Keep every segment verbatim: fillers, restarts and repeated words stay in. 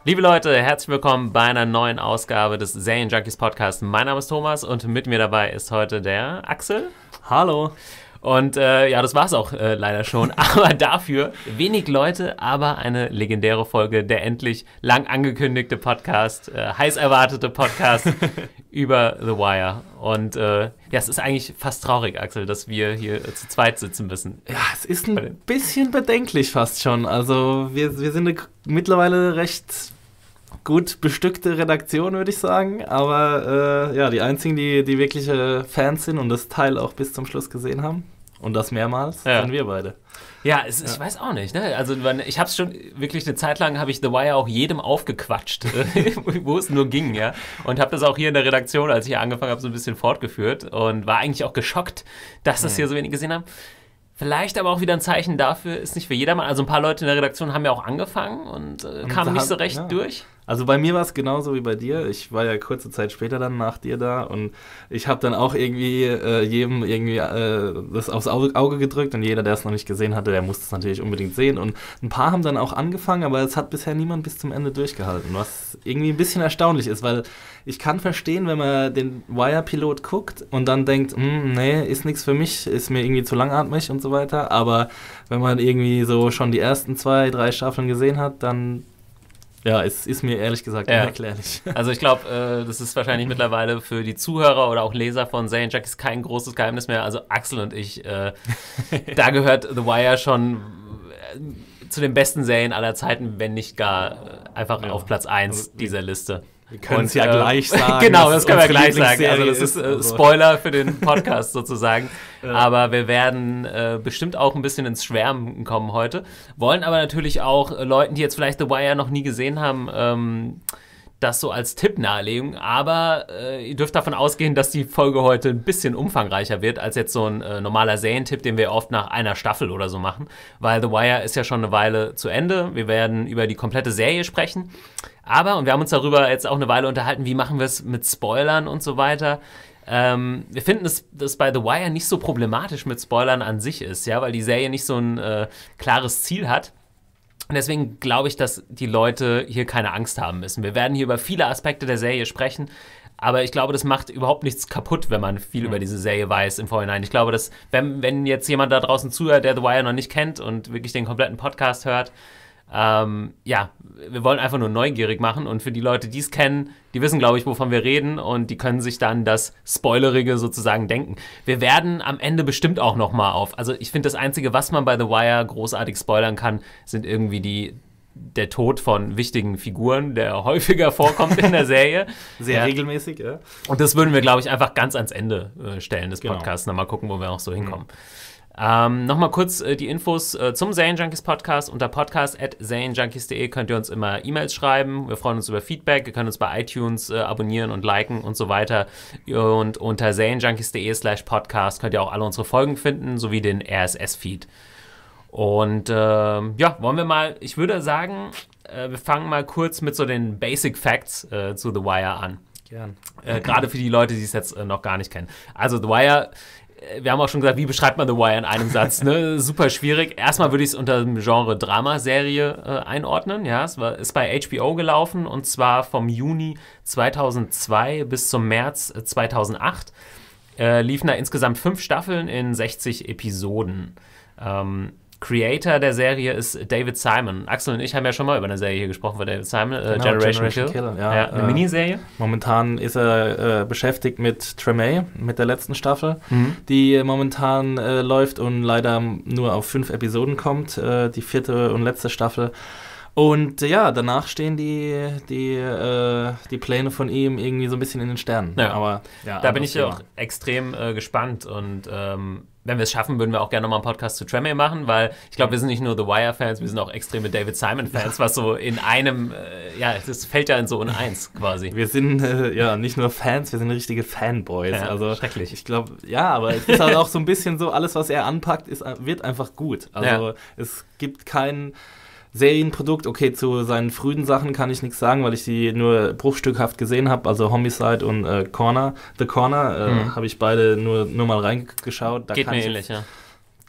Liebe Leute, herzlich willkommen bei einer neuen Ausgabe des Serienjunkies Podcast. Mein Name ist Thomas und mit mir dabei ist heute der Axel. Hallo. Und äh, ja, das war's auch äh, leider schon. Aber dafür wenig Leute, aber eine legendäre Folge, der endlich lang angekündigte Podcast, äh, heiß erwartete Podcast über The Wire. Und äh, ja, es ist eigentlich fast traurig, Axel, dass wir hier äh, zu zweit sitzen müssen. Ja, es ist ein bisschen bedenklich fast schon. Also wir, wir sind eine mittlerweile recht gut bestückte Redaktion, würde ich sagen. Aber äh, ja, die einzigen, die, die wirkliche Fans sind und das Teil auch bis zum Schluss gesehen haben, und das mehrmals, ja. sind wir beide. Ja, es, ja, ich weiß auch nicht. Ne? Also ich habe es schon wirklich eine Zeit lang, habe ich The Wire auch jedem aufgequatscht, wo es nur ging, ja. Und habe das auch hier in der Redaktion, als ich hier angefangen habe, so ein bisschen fortgeführt und war eigentlich auch geschockt, dass das hier so wenig gesehen haben. Vielleicht aber auch wieder ein Zeichen dafür, ist nicht für jedermann. Also ein paar Leute in der Redaktion haben ja auch angefangen und, äh, und kamen nicht so recht ja. durch. Also bei mir war es genauso wie bei dir. Ich war ja kurze Zeit später dann nach dir da und ich habe dann auch irgendwie äh, jedem irgendwie äh, das aufs Auge gedrückt und jeder, der es noch nicht gesehen hatte, der musste es natürlich unbedingt sehen. Und ein paar haben dann auch angefangen, aber es hat bisher niemand bis zum Ende durchgehalten, was irgendwie ein bisschen erstaunlich ist, weil ich kann verstehen, wenn man den Wire-Pilot guckt und dann denkt, nee, ist nichts für mich, ist mir irgendwie zu langatmig und so weiter, aber wenn man irgendwie so schon die ersten zwei, drei Staffeln gesehen hat, dann ja, es ist mir ehrlich gesagt ja. unerklärlich. Also ich glaube, äh, das ist wahrscheinlich mittlerweile für die Zuhörer oder auch Leser von Serienjunkies kein großes Geheimnis mehr. Also Axel und ich, äh, da gehört The Wire schon äh, zu den besten Serien aller Zeiten, wenn nicht gar äh, einfach ja. auf Platz eins also, dieser Liste. Wir können es ja äh, gleich sagen. Genau, das können wir gleich sagen. Also das ist äh, Spoiler für den Podcast sozusagen. Ja. Aber wir werden äh, bestimmt auch ein bisschen ins Schwärmen kommen heute. Wollen aber natürlich auch äh, Leuten, die jetzt vielleicht The Wire noch nie gesehen haben, ähm, das so als Tipp nahelegen. Aber äh, ihr dürft davon ausgehen, dass die Folge heute ein bisschen umfangreicher wird als jetzt so ein äh, normaler Serientipp, den wir oft nach einer Staffel oder so machen. Weil The Wire ist ja schon eine Weile zu Ende. Wir werden über die komplette Serie sprechen. Aber, und wir haben uns darüber jetzt auch eine Weile unterhalten, wie machen wir es mit Spoilern und so weiter. Ähm, wir finden, dass das bei The Wire nicht so problematisch mit Spoilern an sich ist, ja, weil die Serie nicht so ein äh, klares Ziel hat. Und deswegen glaube ich, dass die Leute hier keine Angst haben müssen. Wir werden hier über viele Aspekte der Serie sprechen, aber ich glaube, das macht überhaupt nichts kaputt, wenn man viel mhm. über diese Serie weiß im Vorhinein. Ich glaube, dass wenn, wenn jetzt jemand da draußen zuhört, der The Wire noch nicht kennt und wirklich den kompletten Podcast hört, Ähm, ja, wir wollen einfach nur neugierig machen und für die Leute, die es kennen, die wissen, glaube ich, wovon wir reden und die können sich dann das Spoilerige sozusagen denken. Wir werden am Ende bestimmt auch nochmal auf, also ich finde, das Einzige, was man bei The Wire großartig spoilern kann, sind irgendwie die der Tod von wichtigen Figuren, der häufiger vorkommt in der Serie. Sehr ja. regelmäßig, ja. Und das würden wir, glaube ich, einfach ganz ans Ende äh, stellen des Podcasts. Genau. Mal gucken, wo wir auch so hinkommen. Mhm. Ähm, Nochmal kurz äh, die Infos äh, zum Serienjunkies Podcast. Unter podcast at serienjunkies punkt de könnt ihr uns immer E-Mails schreiben. Wir freuen uns über Feedback. Ihr könnt uns bei iTunes äh, abonnieren und liken und so weiter. Und unter serienjunkies punkt de slash podcast könnt ihr auch alle unsere Folgen finden, sowie den R S S-Feed. Und äh, ja, wollen wir mal, ich würde sagen, äh, wir fangen mal kurz mit so den Basic Facts äh, zu The Wire an. Gern. Äh, Gerade für die Leute, die es jetzt äh, noch gar nicht kennen. Also The Wire, wir haben auch schon gesagt, wie beschreibt man The Wire in einem Satz? Ne? Super schwierig. Erstmal würde ich es unter dem Genre Dramaserie äh, einordnen. Ja, es war, ist bei H B O gelaufen und zwar vom Juni zweitausendzwei bis zum März zweitausendacht. Äh, liefen da insgesamt fünf Staffeln in sechzig Episoden. Ähm, Creator der Serie ist David Simon. Axel und ich haben ja schon mal über eine Serie hier gesprochen von David Simon, äh, genau, Generation, Generation Kill. Killer. Ja, ja, eine äh, Miniserie. Momentan ist er äh, beschäftigt mit Tremaine, mit der letzten Staffel, mhm. die momentan äh, läuft und leider nur auf fünf Episoden kommt, äh, die vierte und letzte Staffel. Und äh, ja, danach stehen die, die, äh, die Pläne von ihm irgendwie so ein bisschen in den Sternen. Ja. Aber, ja, da bin ich ja auch extrem äh, gespannt und ähm, wenn wir es schaffen, würden wir auch gerne nochmal einen Podcast zu Tremaine machen, weil ich glaube, wir sind nicht nur The Wire-Fans, wir sind auch extreme David Simon-Fans, was so in einem, äh, ja, das fällt ja in so in eins quasi. Wir sind äh, ja nicht nur Fans, wir sind richtige Fanboys. Ja, also schrecklich. Ich glaube, ja, aber es ist halt auch so ein bisschen so, alles, was er anpackt, ist, wird einfach gut. Also ja. es gibt kein Serienprodukt, okay, zu seinen frühen Sachen kann ich nichts sagen, weil ich die nur bruchstückhaft gesehen habe, also Homicide und äh, Corner, The Corner, äh, mhm. habe ich beide nur, nur mal reingeschaut. Da Geht kann mir ich ähnlich, ja.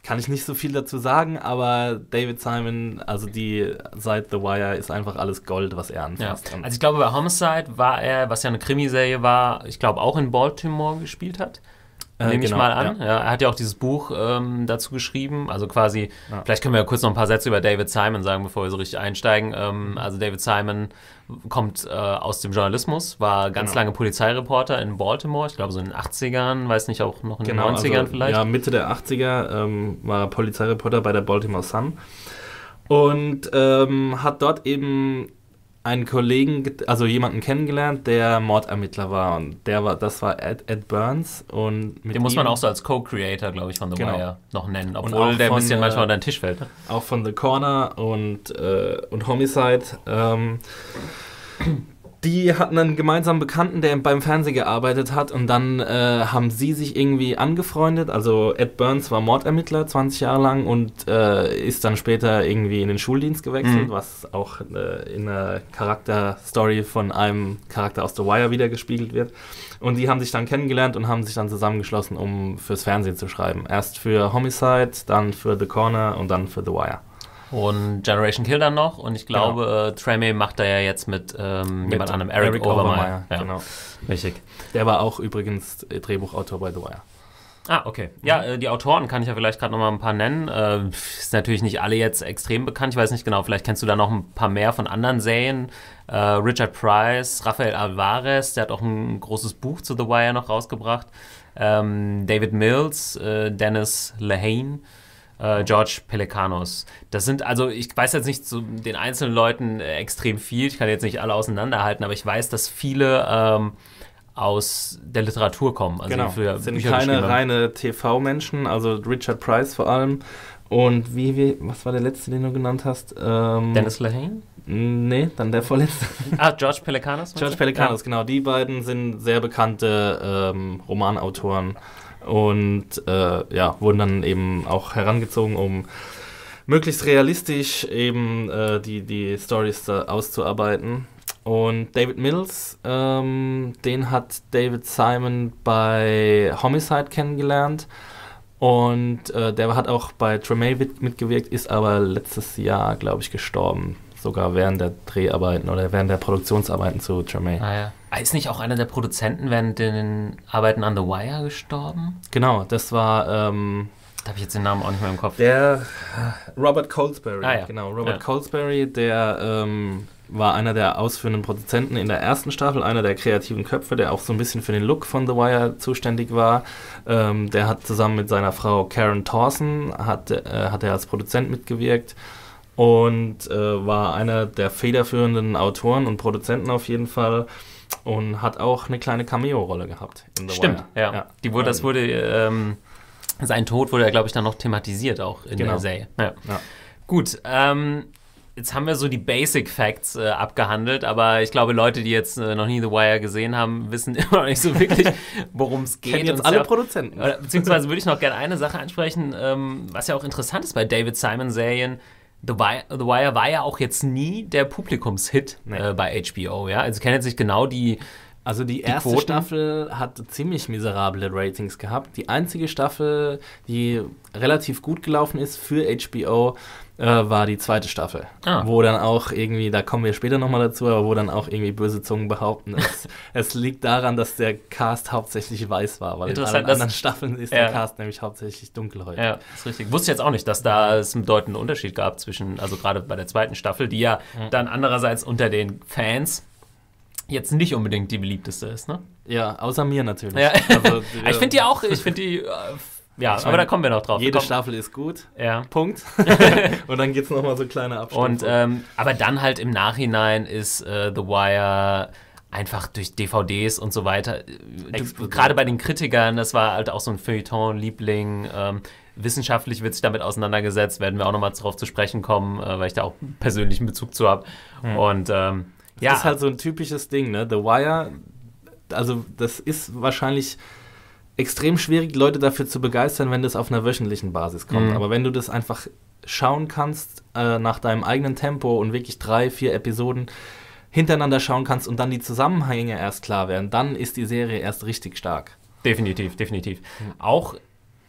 kann ich nicht so viel dazu sagen, aber David Simon, also die seit The Wire ist einfach alles Gold, was er anfasst. Ja. Also ich glaube, bei Homicide war er, was ja eine Krimiserie war, ich glaube auch in Baltimore gespielt hat. Nehme äh, genau, ich mal an. Ja. Ja, er hat ja auch dieses Buch ähm, dazu geschrieben. Also quasi, ja. vielleicht können wir ja kurz noch ein paar Sätze über David Simon sagen, bevor wir so richtig einsteigen. Ähm, also David Simon kommt äh, aus dem Journalismus, war ganz genau. lange Polizeireporter in Baltimore, ich glaube so in den achtzigern, weiß nicht, auch noch in genau, den neunzigern also, vielleicht. Ja, Mitte der achtziger ähm, war Polizeireporter bei der Baltimore Sun und ähm, hat dort eben einen Kollegen, also jemanden kennengelernt, der Mordermittler war und der war, das war Ed, Ed Burns und mit den muss man auch so als Co-Creator, glaube ich, von The genau. Wire noch nennen, obwohl der ein bisschen äh, manchmal unter den Tisch fällt. Ne? Auch von The Corner und, äh, und Homicide. Ähm, die hatten einen gemeinsamen Bekannten, der beim Fernsehen gearbeitet hat und dann äh, haben sie sich irgendwie angefreundet. Also Ed Burns war Mordermittler zwanzig Jahre lang und äh, ist dann später irgendwie in den Schuldienst gewechselt, mhm. was auch äh, in der Charakterstory von einem Charakter aus The Wire wieder gespiegelt wird. Und die haben sich dann kennengelernt und haben sich dann zusammengeschlossen, um fürs Fernsehen zu schreiben. Erst für Homicide, dann für The Corner und dann für The Wire. Und Generation Kill dann noch. Und ich glaube, genau. äh, Treme macht er ja jetzt mit, ähm, mit jemand anderem, Eric, Eric Overmyer. Overmyer ja. Genau. Richtig. Der war auch übrigens Drehbuchautor bei The Wire. Ah, okay. Ja, äh, die Autoren kann ich ja vielleicht gerade noch mal ein paar nennen. Äh, ist natürlich nicht alle jetzt extrem bekannt. Ich weiß nicht genau, vielleicht kennst du da noch ein paar mehr von anderen Serien. Äh, Richard Price, Rafael Alvarez, der hat auch ein großes Buch zu The Wire noch rausgebracht. Ähm, David Mills, äh, Dennis Lehane. Uh, George Pelecanos. Das sind, also ich weiß jetzt nicht zu den einzelnen Leuten äh, extrem viel, ich kann jetzt nicht alle auseinanderhalten, aber ich weiß, dass viele ähm, aus der Literatur kommen. Also genau, für sind Bücher keine reine T V-Menschen, also Richard Price vor allem. Und wie, wie, was war der letzte, den du genannt hast? Ähm, Dennis Lehane? Nee, dann der vorletzte. Ah, George Pelecanos? George Pelecanos, ja. Genau. Die beiden sind sehr bekannte ähm, Romanautoren. Und äh, ja, wurden dann eben auch herangezogen, um möglichst realistisch eben äh, die, die Storys da auszuarbeiten. Und David Mills, ähm, den hat David Simon bei Homicide kennengelernt. Und äh, der hat auch bei Treme mitgewirkt, ist aber letztes Jahr, glaube ich, gestorben. Sogar während der Dreharbeiten oder während der Produktionsarbeiten zu Treme. Ah ja. Ist nicht auch einer der Produzenten während den Arbeiten an The Wire gestorben? Genau, das war... Ähm, da habe ich jetzt den Namen auch nicht mehr im Kopf. Der Robert Colesbury. Ah, ja. Genau, Robert ja. Colesbury, der ähm, war einer der ausführenden Produzenten in der ersten Staffel, einer der kreativen Köpfe, der auch so ein bisschen für den Look von The Wire zuständig war. Ähm, der hat zusammen mit seiner Frau Karen Thorson, hat, äh, hat er als Produzent mitgewirkt. Und äh, war einer der federführenden Autoren und Produzenten auf jeden Fall und hat auch eine kleine Cameo-Rolle gehabt in The Stimmt, Wire. ja. ja. Die wurde, das wurde, ähm, sein Tod wurde ja, glaube ich, dann noch thematisiert auch in genau. der Serie. Ja. Ja. Gut, ähm, jetzt haben wir so die Basic Facts äh, abgehandelt, aber ich glaube, Leute, die jetzt äh, noch nie The Wire gesehen haben, wissen immer noch nicht so wirklich, worum es geht. Kennen jetzt alle ja, Produzenten. Äh, beziehungsweise würde ich noch gerne eine Sache ansprechen, ähm, was ja auch interessant ist bei David Simon-Serien. The Wire, The Wire war ja auch jetzt nie der Publikumshit nee. äh, bei H B O, ja? Also ich kenne jetzt nicht genau die Also die, die erste Quoten. Staffel hat ziemlich miserable Ratings gehabt. Die einzige Staffel, die relativ gut gelaufen ist für H B O, äh, war die zweite Staffel. Ah. Wo dann auch irgendwie, da kommen wir später nochmal dazu, aber wo dann auch irgendwie böse Zungen behaupten, es, es liegt daran, dass der Cast hauptsächlich weiß war, weil in allen anderen Staffeln ist ja. der Cast nämlich hauptsächlich dunkelhäutig. Ja, ist richtig. Wusste jetzt auch nicht, dass da es einen bedeutenden Unterschied gab zwischen, also gerade bei der zweiten Staffel, die ja mhm. dann andererseits unter den Fans jetzt nicht unbedingt die beliebteste ist, ne? Ja, außer mir natürlich. Ja. Also, die, ich finde die auch, ich finde die... Äh, Ja, ich aber mein, da kommen wir noch drauf. Jede Staffel ist gut. Ja. Punkt. Und dann gibt es nochmal so kleine Abstände. Und ähm, aber dann halt im Nachhinein ist äh, The Wire einfach durch D V Ds und so weiter. Gerade bei den Kritikern, das war halt auch so ein Feuilleton-Liebling. Ähm, wissenschaftlich wird sich damit auseinandergesetzt, werden wir auch nochmal drauf zu sprechen kommen, äh, weil ich da auch einen persönlichen Bezug zu habe. Hm. Und ähm, das ja. ist halt so ein typisches Ding, ne? The Wire, also das ist wahrscheinlich extrem schwierig, Leute dafür zu begeistern, wenn das auf einer wöchentlichen Basis kommt. Mhm. Aber wenn du das einfach schauen kannst, äh, nach deinem eigenen Tempo und wirklich drei, vier Episoden hintereinander schauen kannst und dann die Zusammenhänge erst klar werden, dann ist die Serie erst richtig stark. Definitiv, definitiv. Mhm. Auch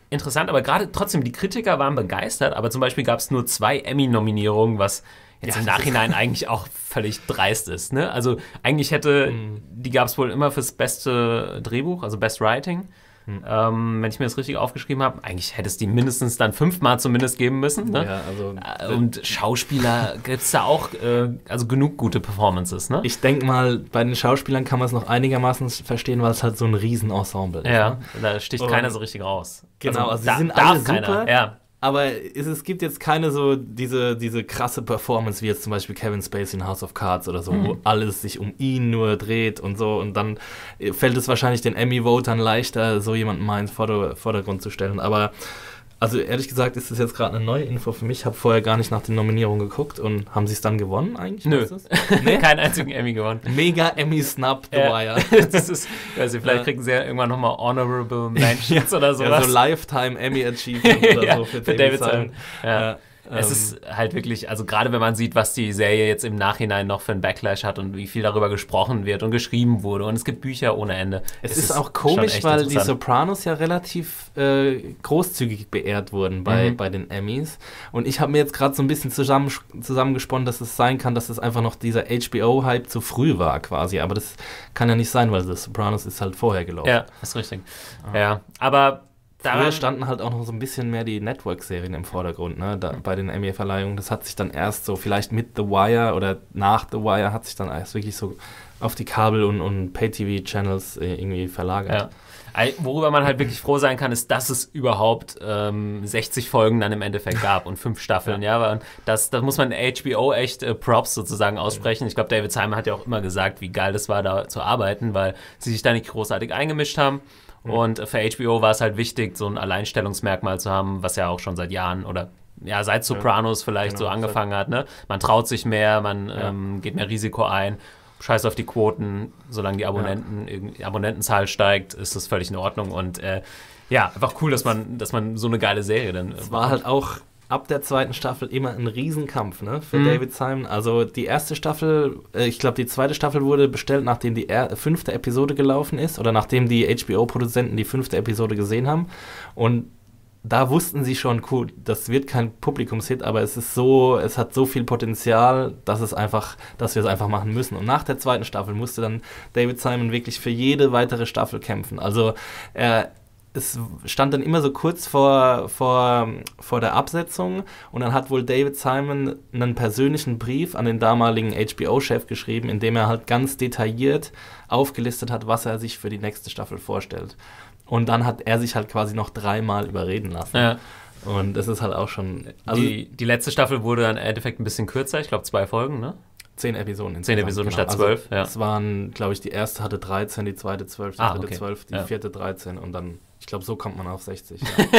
interessant, aber gerade trotzdem, die Kritiker waren begeistert, aber zum Beispiel gab es nur zwei Emmy-Nominierungen, was jetzt ja, im Nachhinein eigentlich auch völlig dreist ist. Ne? Also eigentlich hätte, mhm. die gab es wohl immer fürs beste Drehbuch, also Best Writing. Mhm. Ähm, wenn ich mir das richtig aufgeschrieben habe, eigentlich hätte es die mindestens dann fünfmal zumindest geben müssen. Ne? Ja, also, und Schauspieler gibt es da auch äh, also genug gute Performances. Ne? Ich denke mal, bei den Schauspielern kann man es noch einigermaßen verstehen, weil es halt so ein Riesenensemble ist. Ja, ne? da sticht und keiner so richtig raus. Genau, also, also sie da, sind alle keiner. super. Ja. Aber es, es gibt jetzt keine so diese, diese krasse Performance wie jetzt zum Beispiel Kevin Spacey in House of Cards oder so, mhm. wo alles sich um ihn nur dreht und so. Und dann fällt es wahrscheinlich den Emmy-Votern leichter, so jemanden mal ins Vorder- Vordergrund zu stellen. Aber also ehrlich gesagt ist das jetzt gerade eine neue Info für mich. Ich habe vorher gar nicht nach den Nominierungen geguckt. Und haben sie es dann gewonnen eigentlich? Nö, nee? Keinen einzigen Emmy gewonnen. Mega Emmy-Snub, The ja. Wire. Das ist, weiß ich, vielleicht ja. kriegen sie ja irgendwann nochmal Honorable Mentions ja. oder sowas. Ja, so Lifetime Emmy Achievement oder ja, so für, für David Simon. Ja. Ja. Es ist halt wirklich, also gerade wenn man sieht, was die Serie jetzt im Nachhinein noch für einen Backlash hat und wie viel darüber gesprochen wird und geschrieben wurde und es gibt Bücher ohne Ende. Es, es ist, ist auch komisch, weil die Sopranos ja relativ äh, großzügig beehrt wurden bei, mhm. bei den Emmys und ich habe mir jetzt gerade so ein bisschen zusammen, zusammengesponnen, dass es sein kann, dass es einfach noch dieser H B O-Hype zu früh war quasi, aber das kann ja nicht sein, weil The Sopranos ist halt vorher gelaufen. Ja, ist richtig. Ah. Ja, aber früher standen halt auch noch so ein bisschen mehr die Network-Serien im Vordergrund, ne, da, bei den Emmy-Verleihungen. Das hat sich dann erst so, vielleicht mit The Wire oder nach The Wire, hat sich dann erst wirklich so auf die Kabel- und, und Pay-T V-Channels äh, irgendwie verlagert. Ja. Worüber man halt wirklich froh sein kann, ist, dass es überhaupt ähm, sechzig Folgen dann im Endeffekt gab und fünf Staffeln. ja. ja das, das muss man H B O echt äh, Props sozusagen aussprechen. Ich glaube, David Simon hat ja auch immer gesagt, wie geil das war, da zu arbeiten, weil sie sich da nicht großartig eingemischt haben. Und für H B O war es halt wichtig, so ein Alleinstellungsmerkmal zu haben, was ja auch schon seit Jahren oder ja, seit Sopranos vielleicht genau, so angefangen hat. Ne? Man traut sich mehr, man ja. ähm, geht mehr Risiko ein, scheiß auf die Quoten, solange die Abonnenten, ja. die Abonnentenzahl steigt, ist das völlig in Ordnung. Und äh, ja, einfach cool, dass man, dass man so eine geile Serie dann. Es war halt auch ab der zweiten Staffel immer ein Riesenkampf, ne, für mhm. David Simon. Also die erste Staffel, äh, ich glaube die zweite Staffel wurde bestellt, nachdem die er- fünfte Episode gelaufen ist oder nachdem die H B O-Produzenten die fünfte Episode gesehen haben. Und da wussten sie schon, cool, das wird kein Publikumshit, aber es ist so, es hat so viel Potenzial, dass es einfach, dass wir es einfach machen müssen. Und nach der zweiten Staffel musste dann David Simon wirklich für jede weitere Staffel kämpfen. Also er es stand dann immer so kurz vor, vor, vor der Absetzung und dann hat wohl David Simon einen persönlichen Brief an den damaligen H B O-Chef geschrieben, in dem er halt ganz detailliert aufgelistet hat, was er sich für die nächste Staffel vorstellt. Und dann hat er sich halt quasi noch dreimal überreden lassen. Ja. Und das ist halt auch schon... Also die, die letzte Staffel wurde dann im Endeffekt ein bisschen kürzer, ich glaube zwei Folgen, ne? Zehn Episoden. Zehn Episoden genau. statt zwölf, also, ja. Es waren, glaube ich, die erste hatte dreizehn, die zweite zwölf, die ah, dritte okay. zwölf, die ja. vierte dreizehn und dann, ich glaube, so kommt man auf sechzig. Ja.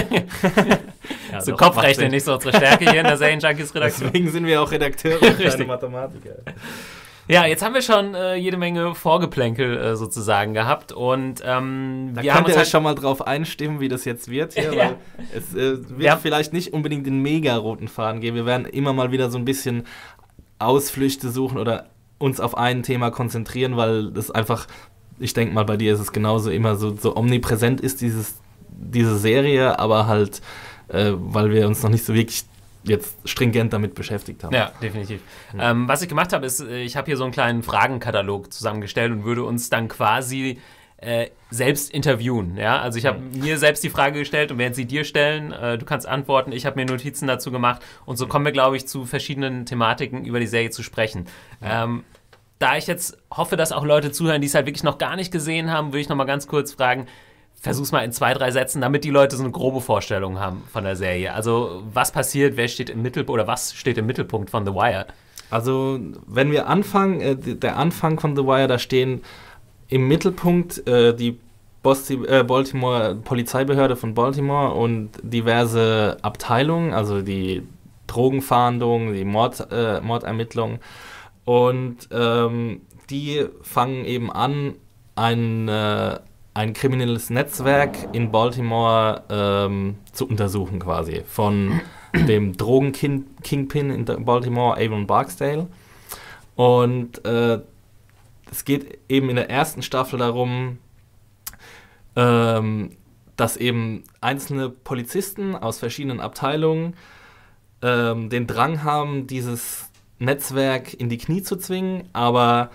ja, so Kopfrechnen nicht so unsere Stärke hier in der Serien-Junkies-Redaktion. Deswegen sind wir auch Redakteure und keine Mathematiker. Ja, jetzt haben wir schon äh, jede Menge Vorgeplänkel äh, sozusagen gehabt und ähm, da wir könnt haben uns ihr halt schon mal drauf einstimmen, wie das jetzt wird hier, ja. weil es äh, wird ja. vielleicht nicht unbedingt den mega roten Faden geben. Wir werden immer mal wieder so ein bisschen Ausflüchte suchen oder uns auf ein Thema konzentrieren, weil das einfach, ich denke mal, bei dir ist es genauso immer so, so omnipräsent ist dieses, diese Serie, aber halt, äh, weil wir uns noch nicht so wirklich jetzt stringent damit beschäftigt haben. Ja, definitiv. Mhm. Ähm, was ich gemacht habe, ist, ich habe hier so einen kleinen Fragenkatalog zusammengestellt und würde uns dann quasi äh, selbst interviewen. Ja? Also ich habe mhm. mir selbst die Frage gestellt und werde sie dir stellen. Äh, du kannst antworten. Ich habe mir Notizen dazu gemacht. Und so kommen wir, glaube ich, zu verschiedenen Thematiken über die Serie zu sprechen. Mhm. Ähm, da ich jetzt hoffe, dass auch Leute zuhören, die es halt wirklich noch gar nicht gesehen haben, würde ich noch mal ganz kurz fragen, versuch's mal in zwei, drei Sätzen, damit die Leute so eine grobe Vorstellung haben von der Serie. Also was passiert, wer steht im Mittelpunkt oder was steht im Mittelpunkt von The Wire? Also wenn wir anfangen, äh, der Anfang von The Wire, da stehen im Mittelpunkt äh, die Bosti- äh, Baltimore Polizeibehörde von Baltimore und diverse Abteilungen, also die Drogenfahndung, die Mord, äh, Mordermittlungen. Und ähm, die fangen eben an, ein, äh, ein kriminelles Netzwerk in Baltimore ähm, zu untersuchen quasi. Von dem Drogen-Kingpin in Baltimore, Avon Barksdale. Und äh, es geht eben in der ersten Staffel darum, ähm, dass eben einzelne Polizisten aus verschiedenen Abteilungen ähm, den Drang haben, dieses Netzwerk in die Knie zu zwingen, aber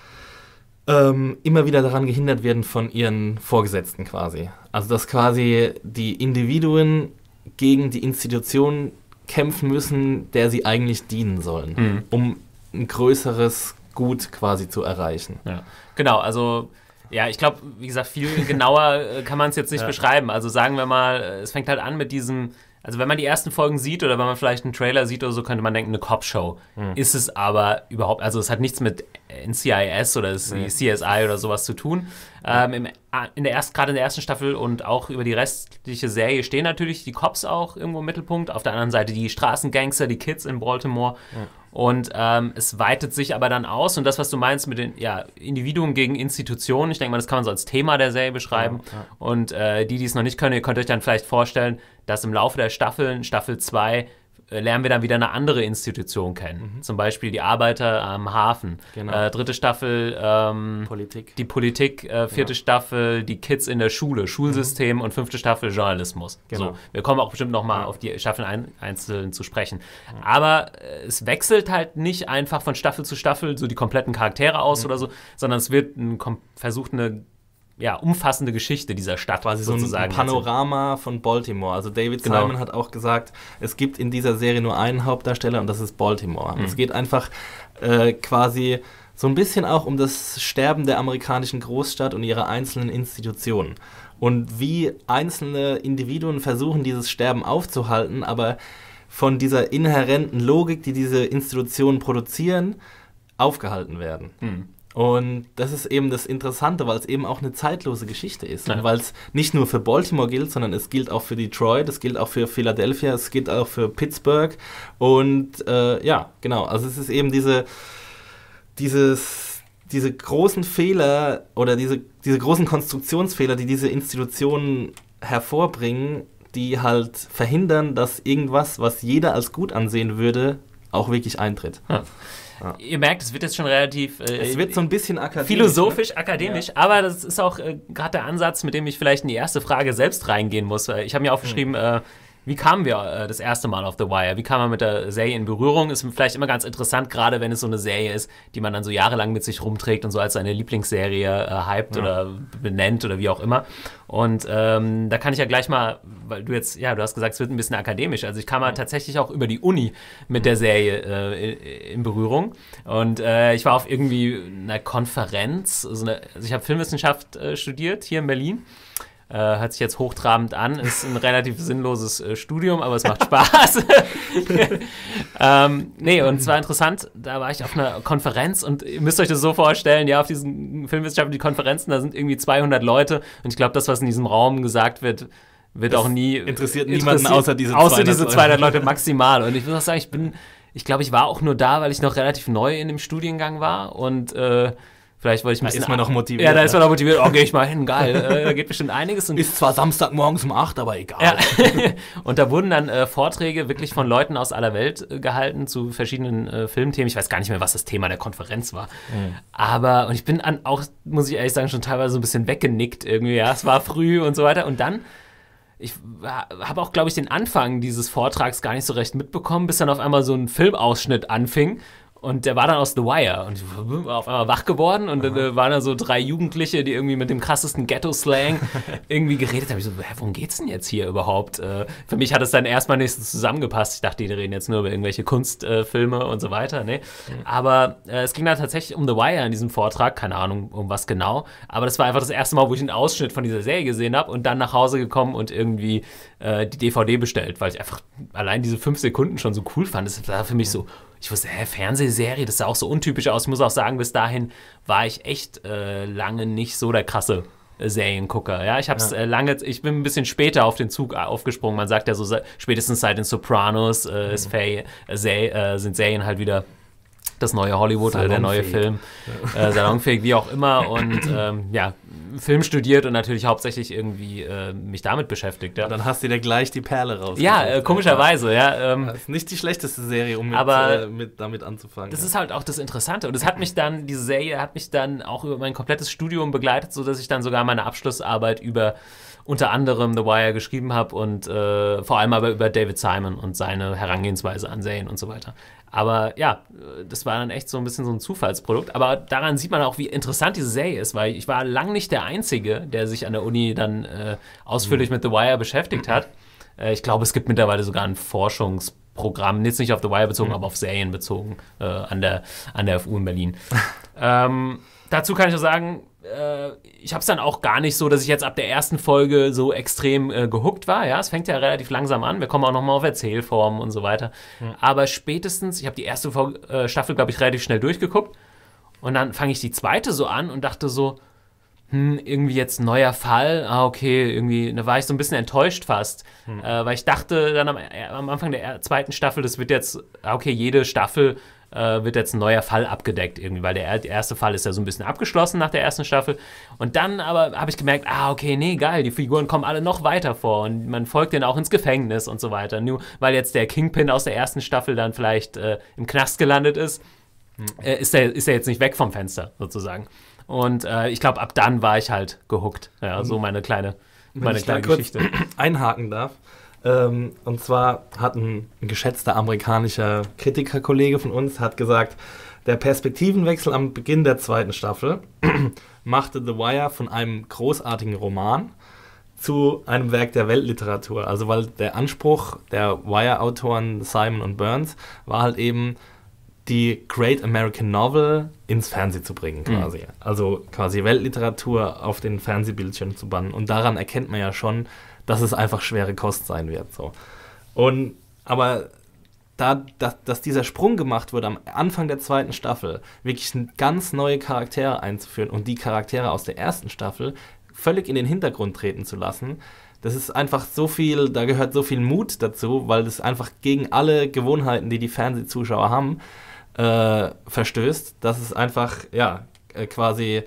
ähm, immer wieder daran gehindert werden von ihren Vorgesetzten quasi. Also dass quasi die Individuen gegen die Institution kämpfen müssen, der sie eigentlich dienen sollen, mhm. um ein größeres Gut quasi zu erreichen. Ja. Genau, also ja, ich glaube, wie gesagt, viel genauer kann man es jetzt nicht ja. beschreiben. Also sagen wir mal, es fängt halt an mit diesem, also wenn man die ersten Folgen sieht oder wenn man vielleicht einen Trailer sieht oder so, könnte man denken, eine Cop-Show. Mhm. Ist es aber überhaupt, also es hat nichts mit N C I S oder C S I oder sowas zu tun. Ähm, im, in der erst, gerade in der ersten Staffel und auch über die restliche Serie stehen natürlich die Cops auch irgendwo im Mittelpunkt. Auf der anderen Seite die Straßengangster, die Kids in Baltimore. Mhm. Und ähm, es weitet sich aber dann aus. Und das, was du meinst mit den ja, Individuen gegen Institutionen, ich denke mal, das kann man so als Thema der Serie beschreiben. Ja, ja. Und äh, die, die es noch nicht können, ihr könnt euch dann vielleicht vorstellen, dass im Laufe der Staffeln, Staffel zwei, äh, lernen wir dann wieder eine andere Institution kennen. Mhm. Zum Beispiel die Arbeiter am Hafen. Genau. Äh, dritte Staffel ähm, Politik. Die Politik. Äh, vierte ja. Staffel die Kids in der Schule, Schulsystem. Mhm. Und fünfte Staffel Journalismus. Genau. So, wir kommen auch bestimmt noch mal ja. auf die Staffeln ein, einzeln zu sprechen. Mhm. Aber äh, es wechselt halt nicht einfach von Staffel zu Staffel so die kompletten Charaktere aus mhm. oder so, sondern es wird ein, versucht eine ja, umfassende Geschichte dieser Stadt. Quasi sozusagen so ein Panorama erzählt. Von Baltimore. Also David genau. Simon hat auch gesagt, es gibt in dieser Serie nur einen Hauptdarsteller und das ist Baltimore. Mhm. Es geht einfach äh, quasi so ein bisschen auch um das Sterben der amerikanischen Großstadt und ihrer einzelnen Institutionen. Und wie einzelne Individuen versuchen, dieses Sterben aufzuhalten, aber von dieser inhärenten Logik, die diese Institutionen produzieren, aufgehalten werden. Mhm. Und das ist eben das Interessante, weil es eben auch eine zeitlose Geschichte ist. Ja. Und weil es nicht nur für Baltimore gilt, sondern es gilt auch für Detroit, es gilt auch für Philadelphia, es gilt auch für Pittsburgh. Und äh, ja, genau, also es ist eben diese, dieses, diese großen Fehler oder diese, diese großen Konstruktionsfehler, die diese Institutionen hervorbringen, die halt verhindern, dass irgendwas, was jeder als gut ansehen würde, auch wirklich eintritt. Ja. Ja. Ihr merkt, es wird jetzt schon relativ äh, es wird so ein bisschen akademisch, philosophisch, ne? akademisch, ja. Aber das ist auch äh, gerade der Ansatz, mit dem ich vielleicht in die erste Frage selbst reingehen muss. Ich habe mir aufgeschrieben, mhm. äh, wie kamen wir äh, das erste Mal auf The Wire? Wie kam man mit der Serie in Berührung? Ist vielleicht immer ganz interessant, gerade wenn es so eine Serie ist, die man dann so jahrelang mit sich rumträgt und so als seine Lieblingsserie äh, hypt ja. oder benennt oder wie auch immer. Und ähm, da kann ich ja gleich mal, weil du jetzt, ja, du hast gesagt, es wird ein bisschen akademisch. Also ich kam mal tatsächlich auch über die Uni mit der Serie äh, in, in Berührung. Und äh, ich war auf irgendwie einer Konferenz, also, eine, also ich habe Filmwissenschaft äh, studiert hier in Berlin. Äh, hört sich jetzt hochtrabend an, ist ein relativ sinnloses äh, Studium, aber es macht Spaß. ähm, nee, und es war interessant, da war ich auf einer Konferenz und ihr müsst euch das so vorstellen, ja, auf diesen filmwissenschaftlichen Konferenzen, da sind irgendwie zweihundert Leute und ich glaube, das, was in diesem Raum gesagt wird, wird das auch nie... Interessiert niemanden außer diese außer diese zweihundert Leute maximal. Und ich muss auch sagen, ich bin, ich glaube, ich war auch nur da, weil ich noch relativ neu in dem Studiengang war und äh, vielleicht wollte ich ein bisschen... Da ist man noch motiviert. Ja, da ist man noch motiviert. Oh, gehe ich mal hin, geil. Äh, da geht bestimmt einiges. Und ist zwar Samstagmorgens um acht, aber egal. Ja. Und da wurden dann äh, Vorträge wirklich von Leuten aus aller Welt äh, gehalten zu verschiedenen äh, Filmthemen. Ich weiß gar nicht mehr, was das Thema der Konferenz war. Mhm. Aber, und ich bin an, auch, muss ich ehrlich sagen, schon teilweise so ein bisschen weggenickt irgendwie. Ja, es war früh und so weiter. Und dann... Ich habe auch, glaube ich, den Anfang dieses Vortrags gar nicht so recht mitbekommen, bis dann auf einmal so ein Filmausschnitt anfing. Und der war dann aus The Wire. Und ich war auf einmal wach geworden. Und dann äh, waren da so drei Jugendliche, die irgendwie mit dem krassesten Ghetto-Slang irgendwie geredet haben. Ich so, hä, worum geht's denn jetzt hier überhaupt? Äh, für mich hat es dann erstmal nicht so zusammengepasst. Ich dachte, die reden jetzt nur über irgendwelche Kunstfilme äh, und so weiter. Nee. Mhm. Aber äh, es ging dann tatsächlich um The Wire in diesem Vortrag. Keine Ahnung, um was genau. Aber das war einfach das erste Mal, wo ich einen Ausschnitt von dieser Serie gesehen habe. Und dann nach Hause gekommen und irgendwie äh, die D V D bestellt. Weil ich einfach allein diese fünf Sekunden schon so cool fand. Das war für mich so... Ich wusste, hä, Fernsehserie, das sah auch so untypisch aus. Ich muss auch sagen, bis dahin war ich echt äh, lange nicht so der krasse äh, Seriengucker. Ja, ich hab's ja. äh, lange, ich bin ein bisschen später auf den Zug aufgesprungen. Man sagt ja so, spätestens seit den Sopranos äh, mhm. ist Fay, äh, Se- äh, sind Serien halt wieder das neue Hollywood oder der neue Film, ja. äh, salonfähig, wie auch immer. Und ähm, ja, Film studiert und natürlich hauptsächlich irgendwie äh, mich damit beschäftigt. Ja. Und dann hast du dir gleich die Perle raus. Ja, äh, komischerweise, ja. Ähm, das ist nicht die schlechteste Serie, um mit, aber äh, mit damit anzufangen. Das ja. ist halt auch das Interessante. Und es hat mich dann, diese Serie hat mich dann auch über mein komplettes Studium begleitet, sodass ich dann sogar meine Abschlussarbeit über unter anderem The Wire geschrieben habe und äh, vor allem aber über David Simon und seine Herangehensweise an Serien und so weiter. Aber ja, das war dann echt so ein bisschen so ein Zufallsprodukt. Aber daran sieht man auch, wie interessant diese Serie ist, weil ich war lang nicht der Einzige, der sich an der Uni dann äh, ausführlich mhm. mit The Wire beschäftigt hat. Äh, ich glaube, es gibt mittlerweile sogar ein Forschungsprogramm, jetzt nicht auf The Wire bezogen, mhm. aber auf Serien bezogen, äh, an, der, an der F U in Berlin. ähm, dazu kann ich nur sagen, ich habe es dann auch gar nicht so, dass ich jetzt ab der ersten Folge so extrem äh, gehuckt war. Ja, es fängt ja relativ langsam an. Wir kommen auch nochmal auf Erzählformen und so weiter. Mhm. Aber spätestens, ich habe die erste Folge, äh, Staffel, glaube ich, relativ schnell durchgeguckt. Und dann fange ich die zweite so an und dachte so, hm, irgendwie jetzt neuer Fall. Ah, okay, irgendwie, da war ich so ein bisschen enttäuscht fast. Mhm. Äh, weil ich dachte dann am, äh, am Anfang der zweiten Staffel, das wird jetzt, okay, jede Staffel wird jetzt ein neuer Fall abgedeckt irgendwie, weil der, der erste Fall ist ja so ein bisschen abgeschlossen nach der ersten Staffel. Und dann aber habe ich gemerkt, ah, okay, nee, geil, die Figuren kommen alle noch weiter vor und man folgt denen auch ins Gefängnis und so weiter. Nur weil jetzt der Kingpin aus der ersten Staffel dann vielleicht äh, im Knast gelandet ist, hm. äh, ist er ist er jetzt nicht weg vom Fenster sozusagen. Und äh, ich glaube, ab dann war ich halt gehuckt. Ja, so meine kleine, meine kleine Geschichte. Wenn ich da kurz einhaken darf. Ähm, und zwar hat ein, ein geschätzter amerikanischer Kritikerkollege von uns hat gesagt, der Perspektivenwechsel am Beginn der zweiten Staffel machte The Wire von einem großartigen Roman zu einem Werk der Weltliteratur. Also weil der Anspruch der Wire-Autoren Simon und Burns war halt eben, die Great American Novel ins Fernsehen zu bringen quasi. Mhm. Also quasi Weltliteratur auf den Fernsehbildschirm zu bannen. Und daran erkennt man ja schon, dass es einfach schwere Kost sein wird. So. Und, aber da, dass, dass dieser Sprung gemacht wurde am Anfang der zweiten Staffel, wirklich ganz neue Charaktere einzuführen und die Charaktere aus der ersten Staffel völlig in den Hintergrund treten zu lassen, das ist einfach so viel, da gehört so viel Mut dazu, weil das einfach gegen alle Gewohnheiten, die die Fernsehzuschauer haben, äh, verstößt, dass es einfach, ja, äh, quasi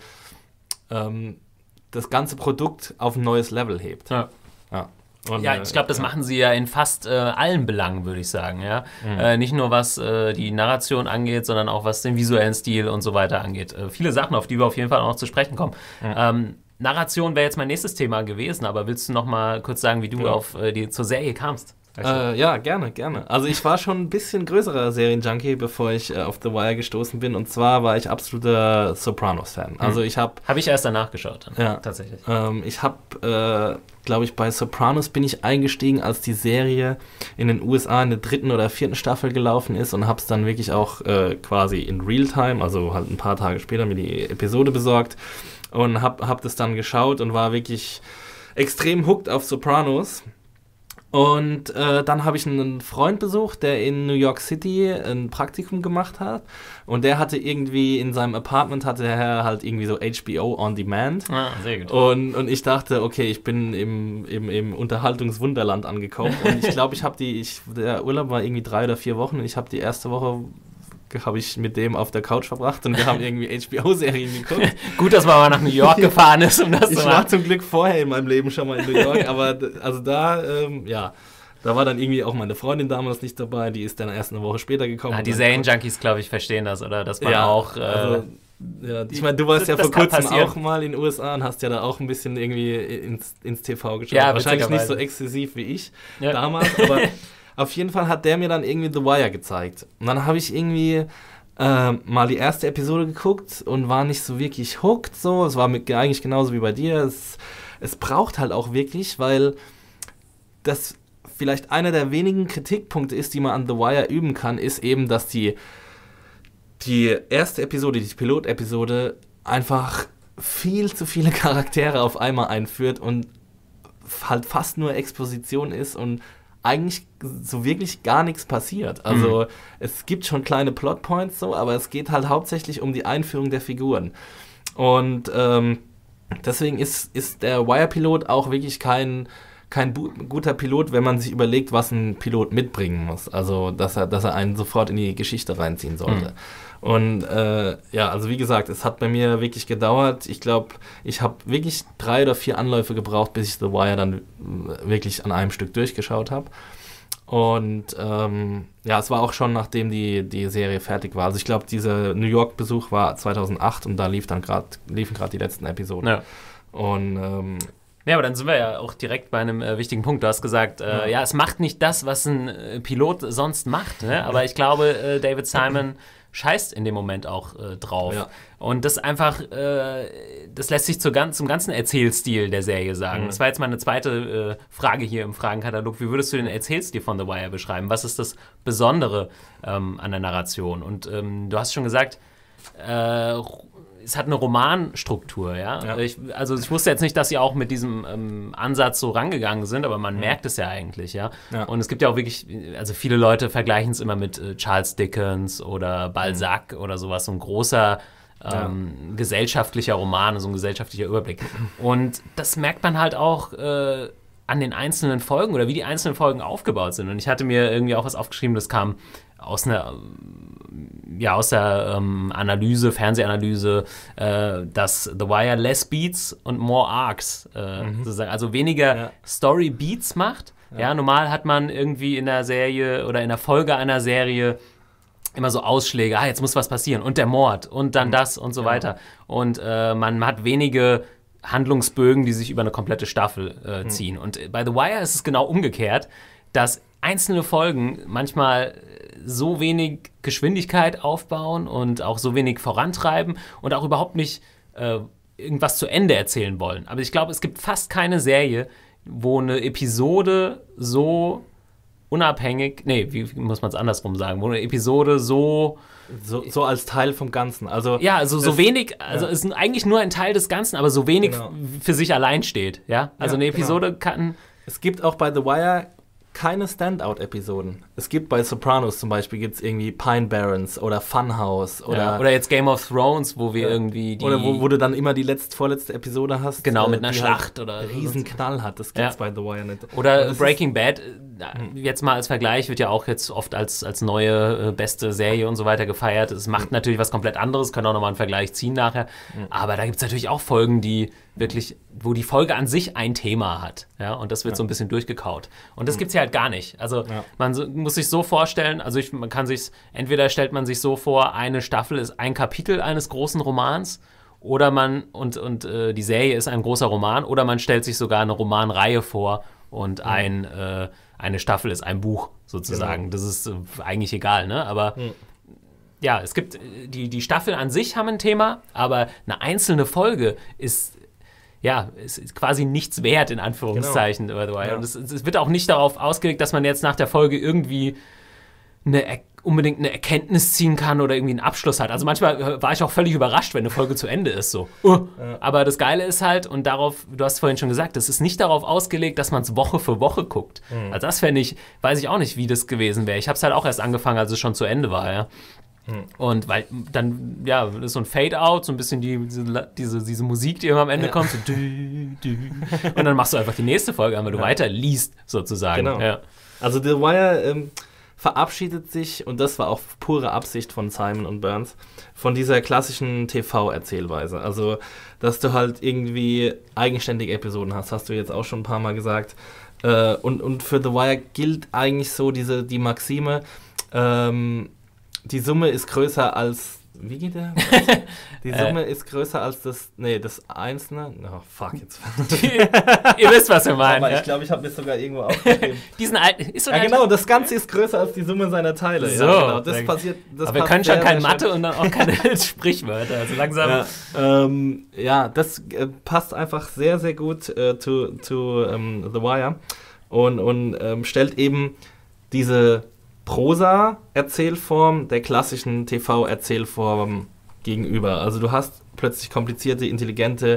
ähm, das ganze Produkt auf ein neues Level hebt. Ja. Ja, und, ja, ich glaube, das ja. machen sie ja in fast äh, allen Belangen, würde ich sagen. Ja? Mhm. Äh, nicht nur was äh, die Narration angeht, sondern auch was den visuellen Stil und so weiter angeht. Äh, viele Sachen, auf die wir auf jeden Fall auch noch zu sprechen kommen. Mhm. Ähm, Narration wäre jetzt mein nächstes Thema gewesen, aber willst du noch mal kurz sagen, wie du ja. auf äh, die zur Serie kamst? Äh, ja, gerne, gerne. Also ich war schon ein bisschen größerer Serienjunkie, bevor ich äh, auf The Wire gestoßen bin. Und zwar war ich absoluter Sopranos-Fan. Also ich habe... Habe ich erst danach geschaut, dann, ja, tatsächlich. Ähm, ich habe, äh, glaube ich, bei Sopranos bin ich eingestiegen, als die Serie in den U S A in der dritten oder vierten Staffel gelaufen ist und habe es dann wirklich auch äh, quasi in Realtime, also halt ein paar Tage später, mir die Episode besorgt und habe hab das dann geschaut und war wirklich extrem hooked auf Sopranos. Und äh, dann habe ich einen Freund besucht, der in New York City ein Praktikum gemacht hat. Und der hatte irgendwie in seinem Apartment hatte er halt irgendwie so H B O on Demand. Ah, sehr gut. Und, und ich dachte, okay, ich bin im, im, im Unterhaltungswunderland angekommen. Und ich glaube, ich habe die, ich, der Urlaub war irgendwie drei oder vier Wochen. Und ich habe die erste Woche habe ich mit dem auf der Couch verbracht und wir haben irgendwie H B O-Serien geguckt. Gut, dass man mal nach New York gefahren ist, um das ich zu machen. Ich war zum Glück vorher in meinem Leben schon mal in New York, aber also da, ähm, ja, da war dann irgendwie auch meine Freundin damals nicht dabei, die ist dann erst eine Woche später gekommen. Ah, die Serien-Junkies, glaube ich, verstehen das, oder? Dass man ja, auch... Äh, also, ja, ich meine, du warst ja vor kurzem auch mal in den U S A und hast ja da auch ein bisschen irgendwie ins, ins T V geschaut. Ja, wahrscheinlich nicht so exzessiv wie ich ja. damals, aber auf jeden Fall hat der mir dann irgendwie The Wire gezeigt. Und dann habe ich irgendwie äh, mal die erste Episode geguckt und war nicht so wirklich hooked. So. Es war mit, eigentlich genauso wie bei dir. Es, es braucht halt auch wirklich, weil das vielleicht einer der wenigen Kritikpunkte ist, die man an The Wire üben kann, ist eben, dass die, die erste Episode, die Pilotepisode, einfach viel zu viele Charaktere auf einmal einführt und halt fast nur Exposition ist und eigentlich so wirklich gar nichts passiert. Also mhm. es gibt schon kleine Plotpoints so, aber es geht halt hauptsächlich um die Einführung der Figuren. Und ähm, deswegen ist, ist der Wire-Pilot auch wirklich kein, kein bu- guter Pilot, wenn man sich überlegt, was ein Pilot mitbringen muss. Also, dass er, dass er einen sofort in die Geschichte reinziehen sollte. Mhm. Und äh, ja, also wie gesagt, es hat bei mir wirklich gedauert. Ich glaube, ich habe wirklich drei oder vier Anläufe gebraucht, bis ich The Wire dann wirklich an einem Stück durchgeschaut habe. Und ähm, ja, es war auch schon, nachdem die, die Serie fertig war. Also ich glaube, dieser New York-Besuch war zweitausendacht und da lief dann grad, liefen gerade die letzten Episoden. Ja. Und ähm, ja, aber dann sind wir ja auch direkt bei einem äh, wichtigen Punkt. Du hast gesagt, äh, ja. ja, es macht nicht das, was ein äh, Pilot sonst macht. Ne? Aber ich glaube, äh, David Simon scheißt in dem Moment auch äh, drauf. Ja. Und das einfach, äh, das lässt sich zu ganz, zum ganzen Erzählstil der Serie sagen. Mhm. Das war jetzt mal eine zweite äh, Frage hier im Fragenkatalog. Wie würdest du den Erzählstil von The Wire beschreiben? Was ist das Besondere ähm, an der Narration? Und ähm, du hast schon gesagt, äh, es hat eine Romanstruktur, ja. ja. Ich, also ich wusste jetzt nicht, dass sie auch mit diesem ähm, Ansatz so rangegangen sind, aber man mhm. merkt es ja eigentlich, ja? ja. Und es gibt ja auch wirklich, also viele Leute vergleichen es immer mit äh, Charles Dickens oder Balzac mhm. oder sowas, so ein großer ähm, ja. gesellschaftlicher Roman, so ein gesellschaftlicher Überblick. Und das merkt man halt auch äh, an den einzelnen Folgen oder wie die einzelnen Folgen aufgebaut sind. Und ich hatte mir irgendwie auch was aufgeschrieben, das kam aus einer ja, aus der ähm, Analyse, Fernsehanalyse, äh, dass The Wire less Beats und more Arcs, äh, mhm. sozusagen, also weniger ja. Story Beats macht. Ja. ja, normal hat man irgendwie in der Serie oder in der Folge einer Serie immer so Ausschläge, ah, jetzt muss was passieren und der Mord und dann mhm. das und so ja. weiter. Und äh, man hat wenige Handlungsbögen, die sich über eine komplette Staffel äh, mhm. ziehen. Und bei The Wire ist es genau umgekehrt, dass einzelne Folgen manchmal so wenig Geschwindigkeit aufbauen und auch so wenig vorantreiben und auch überhaupt nicht äh, irgendwas zu Ende erzählen wollen. Aber ich glaube, es gibt fast keine Serie, wo eine Episode so unabhängig, nee, wie muss man es andersrum sagen, wo eine Episode so So, so als Teil vom Ganzen. Also ja, also so wenig, also ja. es ist eigentlich nur ein Teil des Ganzen, aber so wenig genau. für sich allein steht. Ja, also ja, eine Episode genau. kann... Es gibt auch bei The Wire keine Standout-Episoden. Es gibt bei Sopranos zum Beispiel gibt's irgendwie Pine Barrens oder Funhouse oder ja, oder jetzt Game of Thrones, wo wir ja. irgendwie die oder wo, wo du dann immer die letzte vorletzte Episode hast. Genau, äh, mit einer Schlacht halt oder einen riesen Knall hat. Das gibt's ja. bei The Wire nicht. Oder Breaking Bad, jetzt mal als Vergleich, wird ja auch jetzt oft als, als neue äh, beste Serie und so weiter gefeiert. Es macht mhm. natürlich was komplett anderes, können auch nochmal einen Vergleich ziehen nachher. Mhm. Aber da gibt's natürlich auch Folgen, die wirklich, wo die Folge an sich ein Thema hat. Ja, und das wird ja. so ein bisschen durchgekaut. Und das mhm. gibt's ja halt gar nicht. Also ja. man so, muss sich so vorstellen, also ich, man kann sich, entweder stellt man sich so vor, eine Staffel ist ein Kapitel eines großen Romans oder man, und, und äh, die Serie ist ein großer Roman, oder man stellt sich sogar eine Romanreihe vor und mhm. ein, äh, eine Staffel ist ein Buch sozusagen. Genau. Das ist äh, eigentlich egal, ne? Aber mhm. ja, es gibt, die, die Staffeln an sich haben ein Thema, aber eine einzelne Folge ist ja, es ist quasi nichts wert, in Anführungszeichen. Genau. Ja. Und es, es wird auch nicht darauf ausgelegt, dass man jetzt nach der Folge irgendwie eine, unbedingt eine Erkenntnis ziehen kann oder irgendwie einen Abschluss hat. Also manchmal war ich auch völlig überrascht, wenn eine Folge zu Ende ist. So. Uh. Ja. Aber das Geile ist halt, und darauf, du hast vorhin schon gesagt, es ist nicht darauf ausgelegt, dass man es Woche für Woche guckt. Mhm. Also das fände ich, weiß ich auch nicht, wie das gewesen wäre. Ich habe es halt auch erst angefangen, als es schon zu Ende war, ja. Und weil dann, ja, das ist so ein Fade-Out, so ein bisschen die, diese, diese, diese Musik, die immer am Ende ja. kommt, so dü, dü. Und dann machst du einfach die nächste Folge an, weil du ja. weiter liest, sozusagen. Genau. Ja. Also The Wire ähm, verabschiedet sich, und das war auch pure Absicht von Simon und Burns, von dieser klassischen T V-Erzählweise. Also, dass du halt irgendwie eigenständige Episoden hast, hast du jetzt auch schon ein paar Mal gesagt. Äh, und, und für The Wire gilt eigentlich so diese, die Maxime, ähm, die Summe ist größer als, wie geht der? Die Summe äh. ist größer als das, nee, das Einzelne. Oh, fuck, jetzt. Ihr wisst, was wir meinen. Aber ja? ich glaube, ich habe mir sogar irgendwo aufgeschrieben. Diesen alten, ist so ja, genau, das Ganze ist größer als die Summe seiner Teile. So. Ja, genau, das passiert. Das aber wir können schon keine Mathe und dann auch keine Sprichwörter, also langsam. Ja, ähm, ja das äh, passt einfach sehr, sehr gut äh, zu, zu ähm, The Wire und, und ähm, stellt eben diese Prosa-Erzählform der klassischen T V-Erzählform gegenüber. Also du hast plötzlich komplizierte, intelligente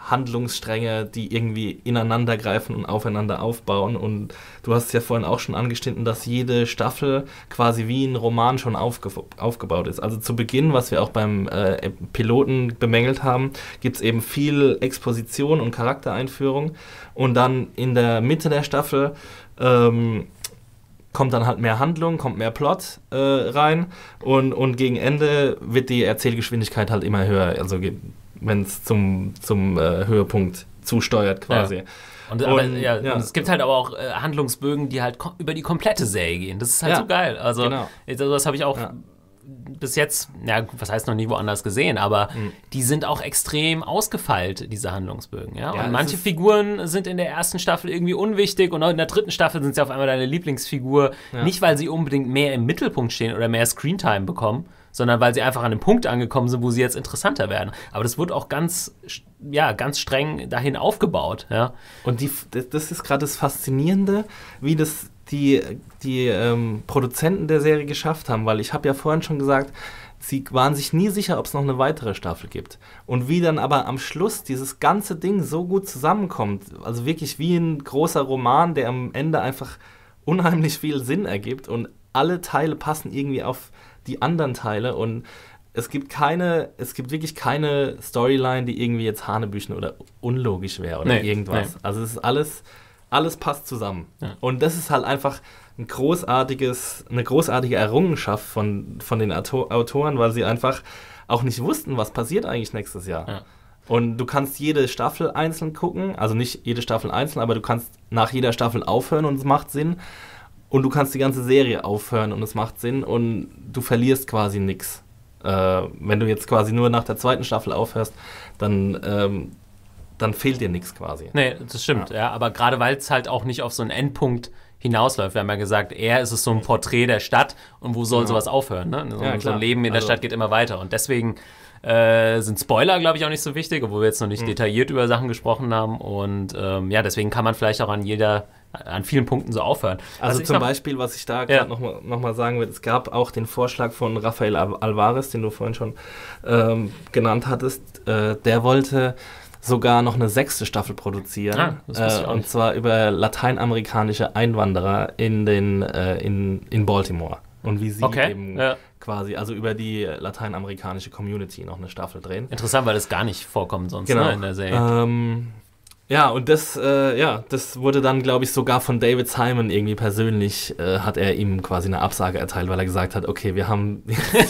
Handlungsstränge, die irgendwie ineinander greifen und aufeinander aufbauen. Und du hast ja vorhin auch schon angeschnitten, dass jede Staffel quasi wie ein Roman schon aufge- aufgebaut ist. Also zu Beginn, was wir auch beim äh, Piloten bemängelt haben, gibt es eben viel Exposition und Charaktereinführung. Und dann in der Mitte der Staffel ähm, kommt dann halt mehr Handlung, kommt mehr Plot äh, rein. Und, und gegen Ende wird die Erzählgeschwindigkeit halt immer höher. Also wenn es zum, zum äh, Höhepunkt zusteuert quasi. Ja. Und, aber, und, ja, ja. Und es gibt halt aber auch äh, Handlungsbögen, die halt kom- über die komplette Serie gehen. Das ist halt ja. so geil. Also genau. Das habe ich auch ja. bis jetzt, ja, was heißt noch nie woanders gesehen, aber mhm. die sind auch extrem ausgefeilt, diese Handlungsbögen. Ja? Ja, und manche Figuren sind in der ersten Staffel irgendwie unwichtig und auch in der dritten Staffel sind sie auf einmal deine Lieblingsfigur. Ja. Nicht, weil sie unbedingt mehr im Mittelpunkt stehen oder mehr Screentime bekommen, sondern weil sie einfach an einem Punkt angekommen sind, wo sie jetzt interessanter werden. Aber das wird auch ganz, ja, ganz streng dahin aufgebaut. Ja. Und die, das ist gerade das Faszinierende, wie das die, die ähm, Produzenten der Serie geschafft haben, weil ich habe ja vorhin schon gesagt, sie waren sich nie sicher, ob es noch eine weitere Staffel gibt. Und wie dann aber am Schluss dieses ganze Ding so gut zusammenkommt, also wirklich wie ein großer Roman, der am Ende einfach unheimlich viel Sinn ergibt und alle Teile passen irgendwie auf die anderen Teile und es gibt keine, es gibt wirklich keine Storyline, die irgendwie jetzt hanebüchen oder unlogisch wäre oder nee, irgendwas. Nee. Also es ist alles, alles passt zusammen. Ja. Und das ist halt einfach ein großartiges, eine großartige Errungenschaft von, von den Autoren, weil sie einfach auch nicht wussten, was passiert eigentlich nächstes Jahr. Ja. Und du kannst jede Staffel einzeln gucken, also nicht jede Staffel einzeln, aber du kannst nach jeder Staffel aufhören und es macht Sinn. Und du kannst die ganze Serie aufhören und es macht Sinn und du verlierst quasi nichts. Äh, wenn du jetzt quasi nur nach der zweiten Staffel aufhörst, dann, ähm, dann fehlt dir nichts quasi. Nee, das stimmt, ja. ja aber gerade weil es halt auch nicht auf so einen Endpunkt hinausläuft. Wir haben ja gesagt, eher ist es so ein Porträt der Stadt und wo soll ja. sowas aufhören? Ne? So, ja, so ein Leben in der also, Stadt geht immer weiter und deswegen äh, sind Spoiler, glaube ich, auch nicht so wichtig, obwohl wir jetzt noch nicht mhm. detailliert über Sachen gesprochen haben und ähm, ja, deswegen kann man vielleicht auch an jeder an vielen Punkten so aufhören. Also, also zum noch, Beispiel, was ich da gerade ja. nochmal noch mal sagen will, es gab auch den Vorschlag von Rafael Alvarez, den du vorhin schon ähm, genannt hattest, äh, der wollte sogar noch eine sechste Staffel produzieren. Ah, das äh, und zwar über lateinamerikanische Einwanderer in, den, äh, in, in Baltimore. Und wie sie okay. eben ja. quasi, also über die lateinamerikanische Community noch eine Staffel drehen. Interessant, weil das gar nicht vorkommt sonst genau. ne, in der Serie. Ähm, Ja, und das, äh, ja, das wurde dann, glaube ich, sogar von David Simon irgendwie persönlich, äh, hat er ihm quasi eine Absage erteilt, weil er gesagt hat, okay, wir haben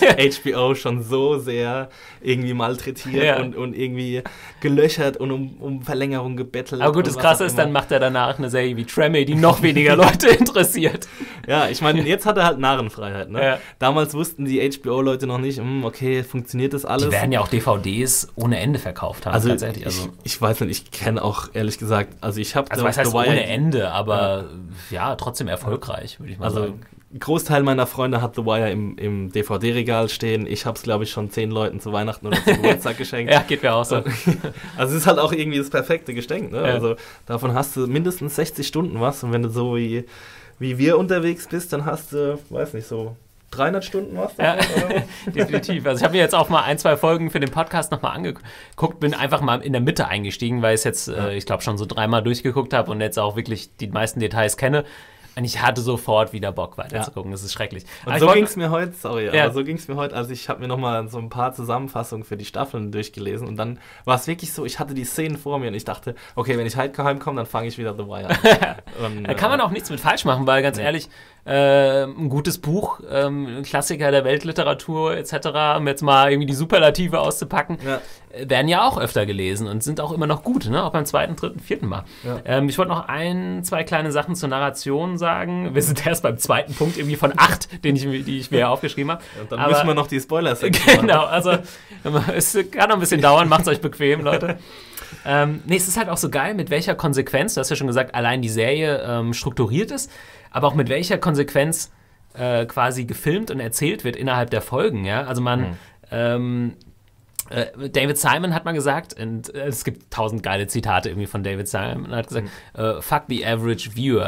H B O schon so sehr irgendwie malträtiert ja. und, und irgendwie gelöchert und um, um Verlängerung gebettelt. Aber gut, das Krasse ist, dann macht er danach eine Serie wie Treme, die noch weniger Leute interessiert. Ja, ich meine, jetzt hat er halt Narrenfreiheit, ne? Ja. Damals wussten die H B O-Leute noch nicht, hm, okay, funktioniert das alles? Die werden ja auch D V Ds ohne Ende verkauft haben, also tatsächlich. Also ich, ich weiß nicht, ich kenne auch ehrlich gesagt, also ich habe... Also was heißt ohne Ende, aber ja, ja trotzdem erfolgreich, würde ich mal also, sagen. Ein Großteil meiner Freunde hat The Wire im, im D V D-Regal stehen. Ich habe es, glaube ich, schon zehn Leuten zu Weihnachten oder zum Geburtstag geschenkt. Ja, geht mir auch so. Also es ist halt auch irgendwie das perfekte Geschenk. Ne? Ja. Also davon hast du mindestens sechzig Stunden was. Und wenn du so wie, wie wir unterwegs bist, dann hast du, weiß nicht, so... dreihundert Stunden was davon, ja, oder? Definitiv. Also ich habe mir jetzt auch mal ein, zwei Folgen für den Podcast nochmal angeguckt, bin einfach mal in der Mitte eingestiegen, weil ich es jetzt, ja. äh, ich glaube, schon so dreimal durchgeguckt habe und jetzt auch wirklich die meisten Details kenne. Und ich hatte sofort wieder Bock, weiterzugucken. Ja. Das ist schrecklich. Und aber so ging es mir heute, sorry, ja. aber so ging es mir heute, also ich habe mir nochmal so ein paar Zusammenfassungen für die Staffeln durchgelesen und dann war es wirklich so, ich hatte die Szenen vor mir und ich dachte, okay, wenn ich heute heimkomme, dann fange ich wieder The Wire an. Und, da kann man auch nichts mit falsch machen, weil ganz nee. ehrlich, äh, ein gutes Buch, ähm, ein Klassiker der Weltliteratur et cetera, um jetzt mal irgendwie die Superlative auszupacken, ja. werden ja auch öfter gelesen und sind auch immer noch gut, ne? Auch beim zweiten, dritten, vierten Mal. Ja. Ähm, ich wollte noch ein, zwei kleine Sachen zur Narration sagen. Wir sind erst beim zweiten Punkt irgendwie von acht, den ich, die ich mir aufgeschrieben habe. Ja, dann Aber, müssen wir noch die Spoiler-Section machen. Genau, also es kann noch ein bisschen dauern, macht es euch bequem, Leute. Ähm, nee, es ist halt auch so geil, mit welcher Konsequenz, du hast ja schon gesagt, allein die Serie ähm, strukturiert ist, aber auch mit welcher Konsequenz äh, quasi gefilmt und erzählt wird innerhalb der Folgen, ja. Also man, mhm. ähm, äh, David Simon hat mal gesagt, und äh, es gibt tausend geile Zitate irgendwie von David Simon, er hat gesagt, mhm. uh, fuck the average viewer.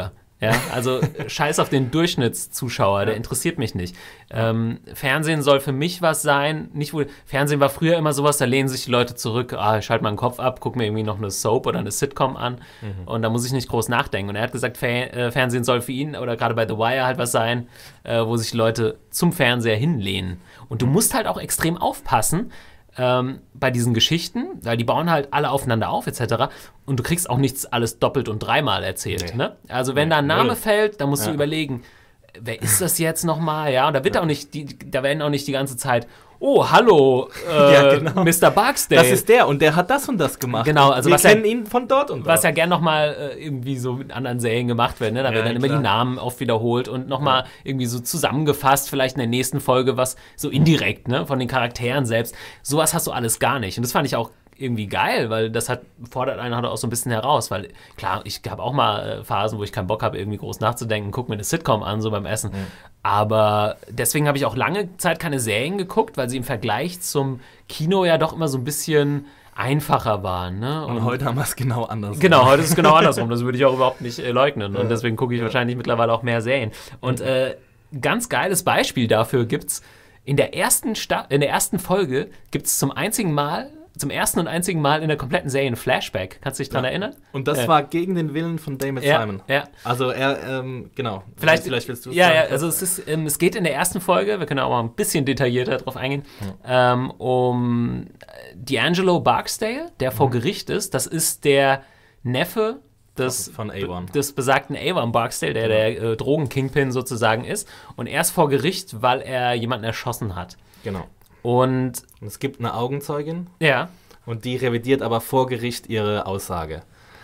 Ja, also scheiß auf den Durchschnittszuschauer, ja. der interessiert mich nicht. Ähm, Fernsehen soll für mich was sein, nicht wohl, Fernsehen war früher immer sowas, da lehnen sich die Leute zurück, ah, ich schalte mal den Kopf ab, gucke mir irgendwie noch eine Soap oder eine Sitcom an mhm. und da muss ich nicht groß nachdenken. Und er hat gesagt, Fer- äh, Fernsehen soll für ihn oder gerade bei The Wire halt was sein, äh, wo sich Leute zum Fernseher hinlehnen. Und du musst halt auch extrem aufpassen, Ähm, bei diesen Geschichten, weil die bauen halt alle aufeinander auf et cetera. Und du kriegst auch nichts alles doppelt und dreimal erzählt. Nee. Ne? Also wenn nee, da ein Name null. fällt, dann musst ja. du überlegen, wer ist das jetzt nochmal? Ja, und da wird ja. auch nicht, die, da werden auch nicht die ganze Zeit, oh, hallo, äh, ja, genau. Mister Barksdale. Das ist der und der hat das und das gemacht. Genau, also wir was kennen ja, ihn von dort und dort. Was ja gern nochmal äh, irgendwie so mit anderen Serien gemacht wird, ne? Da ja, werden dann klar. immer die Namen oft wiederholt und nochmal ja. irgendwie so zusammengefasst, vielleicht in der nächsten Folge was so indirekt, ne, von den Charakteren selbst. Sowas hast du alles gar nicht. Und das fand ich auch irgendwie geil, weil das hat, fordert einen halt auch so ein bisschen heraus, weil klar, ich habe auch mal äh, Phasen, wo ich keinen Bock habe, irgendwie groß nachzudenken, guck mir eine Sitcom an, so beim Essen. Mhm. Aber deswegen habe ich auch lange Zeit keine Serien geguckt, weil sie im Vergleich zum Kino ja doch immer so ein bisschen einfacher waren. Ne? Und, und heute haben wir es genau andersrum. Genau, heute ist es genau andersrum. Das würde ich auch überhaupt nicht äh, leugnen. Und deswegen gucke ich ja. wahrscheinlich mittlerweile auch mehr Serien. Und mhm. äh, ganz geiles Beispiel dafür gibt's in der ersten Sta- in der ersten Folge gibt es zum einzigen Mal Zum ersten und einzigen Mal in der kompletten Serie ein Flashback. Kannst du dich daran ja. erinnern? Und das äh. war gegen den Willen von David ja. Simon. Ja. Also er, ähm, genau. Vielleicht, vielleicht willst du es ja, sagen. Ja, also es, ist, ähm, es geht in der ersten Folge, wir können auch mal ein bisschen detaillierter drauf eingehen, ja. ähm, um D'Angelo Barksdale, der mhm. vor Gericht ist. Das ist der Neffe des, von Avon. des besagten Avon Barksdale, der der äh, Drogen-Kingpin sozusagen ist. Und er ist vor Gericht, weil er jemanden erschossen hat. Genau. Und, und es gibt eine Augenzeugin. Ja. Und die revidiert aber vor Gericht ihre Aussage.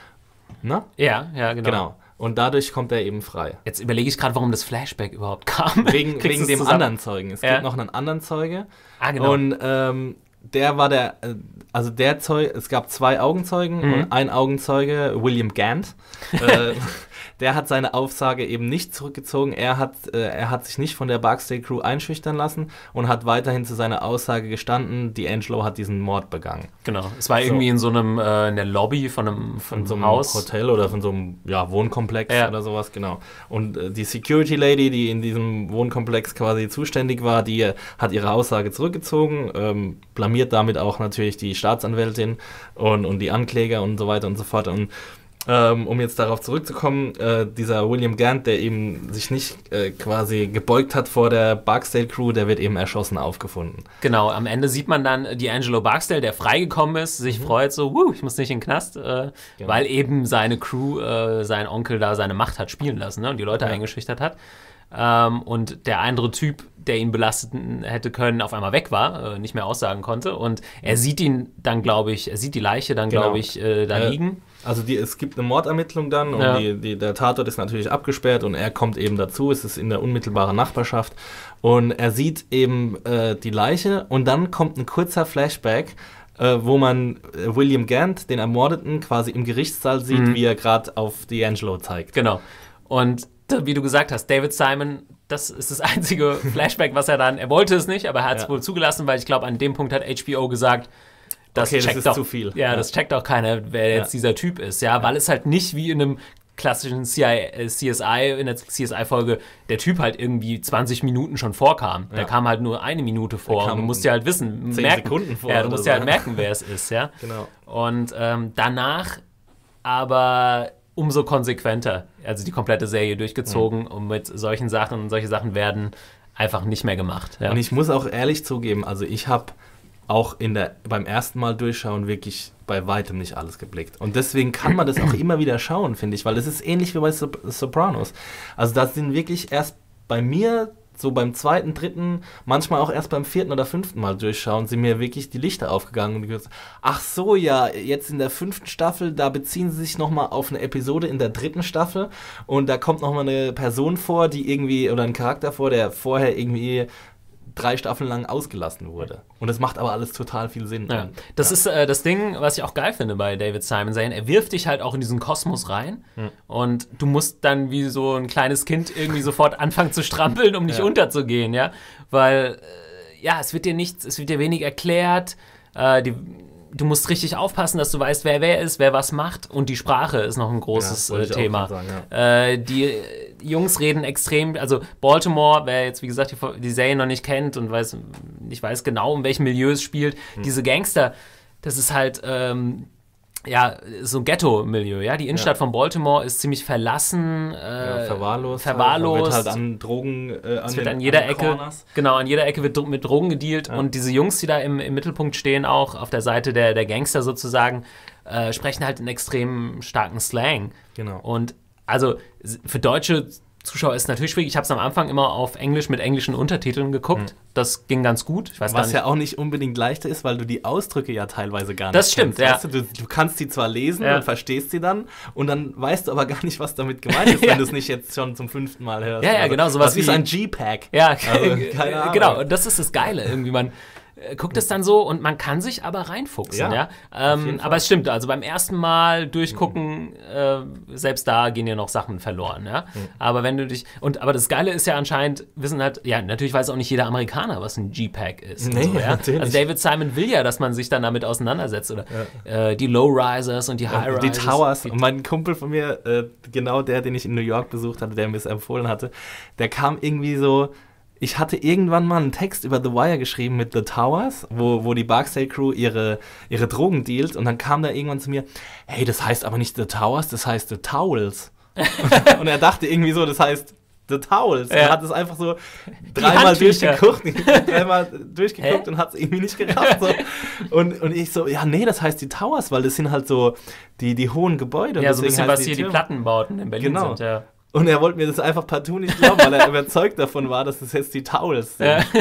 Na? Ja, ja, genau. Genau. Und dadurch kommt er eben frei. Jetzt überlege ich gerade, warum das Flashback überhaupt kam. Wegen, wegen dem zusammen? anderen Zeugen. Es ja. gibt noch einen anderen Zeuge. Ah, genau. Und ähm, der war der, also der Zeuge, es gab zwei Augenzeugen mhm. und ein Augenzeuge, William Gant, äh, der hat seine Aussage eben nicht zurückgezogen. Er hat, äh, er hat sich nicht von der Barksdale Crew einschüchtern lassen und hat weiterhin zu seiner Aussage gestanden, D'Angelo hat diesen Mord begangen. Genau. Es war so. irgendwie in so einem, äh, in der Lobby von einem, von von so einem Haus. Hotel oder von so einem ja, Wohnkomplex ja. oder sowas, genau. Und äh, die Security Lady, die in diesem Wohnkomplex quasi zuständig war, die äh, hat ihre Aussage zurückgezogen, ähm, blamiert damit auch natürlich die Staatsanwältin und, und die Ankläger und so weiter und so fort. Und Ähm, um jetzt darauf zurückzukommen, äh, dieser William Gant, der eben sich nicht äh, quasi gebeugt hat vor der Barksdale Crew, der wird eben erschossen aufgefunden. Genau, am Ende sieht man dann D'Angelo Barksdale, der freigekommen ist, sich mhm. freut so, wuh, ich muss nicht in den Knast, äh, genau. weil eben seine Crew, äh, sein Onkel da seine Macht hat spielen lassen, ne, und die Leute ja. eingeschüchtert hat. Ähm, und der andere Typ, der ihn belasten hätte können, auf einmal weg war, äh, nicht mehr aussagen konnte. Und er sieht ihn dann, glaube ich, er sieht die Leiche dann, genau. glaube ich, äh, da äh, liegen. Also die, es gibt eine Mordermittlung dann und ja. die, die, der Tatort ist natürlich abgesperrt und er kommt eben dazu, es ist in der unmittelbaren Nachbarschaft und er sieht eben äh, die Leiche und dann kommt ein kurzer Flashback, äh, wo man äh, William Gant, den Ermordeten, quasi im Gerichtssaal sieht, mhm. wie er gerade auf D'Angelo zeigt. Genau. Und wie du gesagt hast, David Simon, das ist das einzige Flashback, was er dann, er wollte es nicht, aber er hat es ja. wohl zugelassen, weil ich glaube, an dem Punkt hat H B O gesagt, das, okay, checkt das ist doch, zu viel. Ja, ja, das checkt auch keiner, wer jetzt ja. dieser Typ ist, ja, ja, weil es halt nicht wie in einem klassischen C S I, in der C S I-Folge, der Typ halt irgendwie zwanzig Minuten schon vorkam. Ja. Der kam halt nur eine Minute vor und du musst ja halt wissen, zehn merken, Sekunden vor. Ja, du musst ja halt merken, wer es ist, ja. Genau. Und ähm, danach aber umso konsequenter, also die komplette Serie durchgezogen, mhm. und mit solchen Sachen und solche Sachen werden einfach nicht mehr gemacht. Ja. Und ich muss auch ehrlich zugeben, also ich habe auch in der, beim ersten Mal durchschauen wirklich bei weitem nicht alles geblickt. Und deswegen kann man das auch immer wieder schauen, finde ich, weil es ist ähnlich wie bei Sop- Sopranos. Also da sind wirklich erst bei mir so beim zweiten, dritten, manchmal auch erst beim vierten oder fünften Mal durchschauen, sind mir wirklich die Lichter aufgegangen und gesagt, ach so, ja, jetzt in der fünften Staffel, da beziehen sie sich nochmal auf eine Episode in der dritten Staffel und da kommt nochmal eine Person vor, die irgendwie, oder ein Charakter vor, der vorher irgendwie drei Staffeln lang ausgelassen wurde. Und das macht aber alles total viel Sinn. Ja. Und, das ja. ist äh, das Ding, was ich auch geil finde bei David Simon Serien. Er wirft dich halt auch in diesen Kosmos rein hm. und du musst dann wie so ein kleines Kind irgendwie sofort anfangen zu strampeln, um nicht ja. unterzugehen, ja. Weil, äh, ja, es wird dir nichts, es wird dir wenig erklärt, äh, die du musst richtig aufpassen, dass du weißt, wer wer ist, wer was macht. Und die Sprache ist noch ein großes ja, äh, Thema. Sagen, ja. äh, die Jungs reden extrem, also Baltimore, wer jetzt, wie gesagt, die, die Serie noch nicht kennt und weiß, nicht weiß genau, in welchem Milieu es spielt, hm. diese Gangster, das ist halt... Ähm, ja, so ein Ghetto-Milieu, ja. Die Innenstadt ja. von Baltimore ist ziemlich verlassen, äh, ja, verwahrlost. verwahrlost. Halt, wird halt an Drogen, äh, an es wird den, an jeder an Ecke, Corners. genau, an jeder Ecke wird mit Drogen gedealt ja. und diese Jungs, die da im, im Mittelpunkt stehen, auch auf der Seite der, der Gangster sozusagen, äh, sprechen halt in extrem starken Slang. Genau. Und also für deutsche Zuschauer ist es natürlich schwierig. Ich habe es am Anfang immer auf Englisch mit englischen Untertiteln geguckt. Hm. Das ging ganz gut. Ich weiß Was gar nicht. ja auch nicht unbedingt leichter ist, weil du die Ausdrücke ja teilweise gar nicht das stimmt, kennst. Ja. Du, du kannst die zwar lesen ja. und verstehst sie dann und dann weißt du aber gar nicht, was damit gemeint ist, ja. wenn du es nicht jetzt schon zum fünften Mal hörst. Ja, ja, also, genau. Sowas was wie ist ein G-Pack. Ja, also, keine Ahnung. Genau. Und das ist das Geile irgendwie. Man guckt es dann so und man kann sich aber reinfuchsen, ja. ja? Ähm, aber es stimmt, also beim ersten Mal durchgucken, mhm. äh, selbst da gehen ja noch Sachen verloren, ja. Mhm. Aber wenn du dich, und aber das Geile ist ja anscheinend, wissen halt, ja, natürlich weiß auch nicht jeder Amerikaner, was ein G-Pack ist. Nee, so, ja? natürlich. Also David Simon will ja, dass man sich dann damit auseinandersetzt, oder ja. äh, die Low-Risers und die High-Risers. Die Towers. Und mein Kumpel von mir, äh, genau der, den ich in New York besucht hatte, der mir es empfohlen hatte, der kam irgendwie so. Ich hatte irgendwann mal einen Text über The Wire geschrieben mit The Towers, wo, wo die Barksdale-Crew ihre, ihre Drogen dealt. Und dann kam da irgendwann zu mir, hey, das heißt aber nicht The Towers, das heißt The Towels. Und er dachte irgendwie so, das heißt The Towels. Ja. Er hat es einfach so dreimal durchgeguckt, dreimal durchgeguckt und hat es irgendwie nicht gerafft. So. Und, und ich so, ja, nee, das heißt die Towers, weil das sind halt so die, die hohen Gebäude. Ja, so ein bisschen, was die hier Türme. Die Plattenbauten in Berlin genau. sind, ja. Und er wollte mir das einfach partout nicht glauben, weil er überzeugt davon war, dass das jetzt die Towels sind. Ja,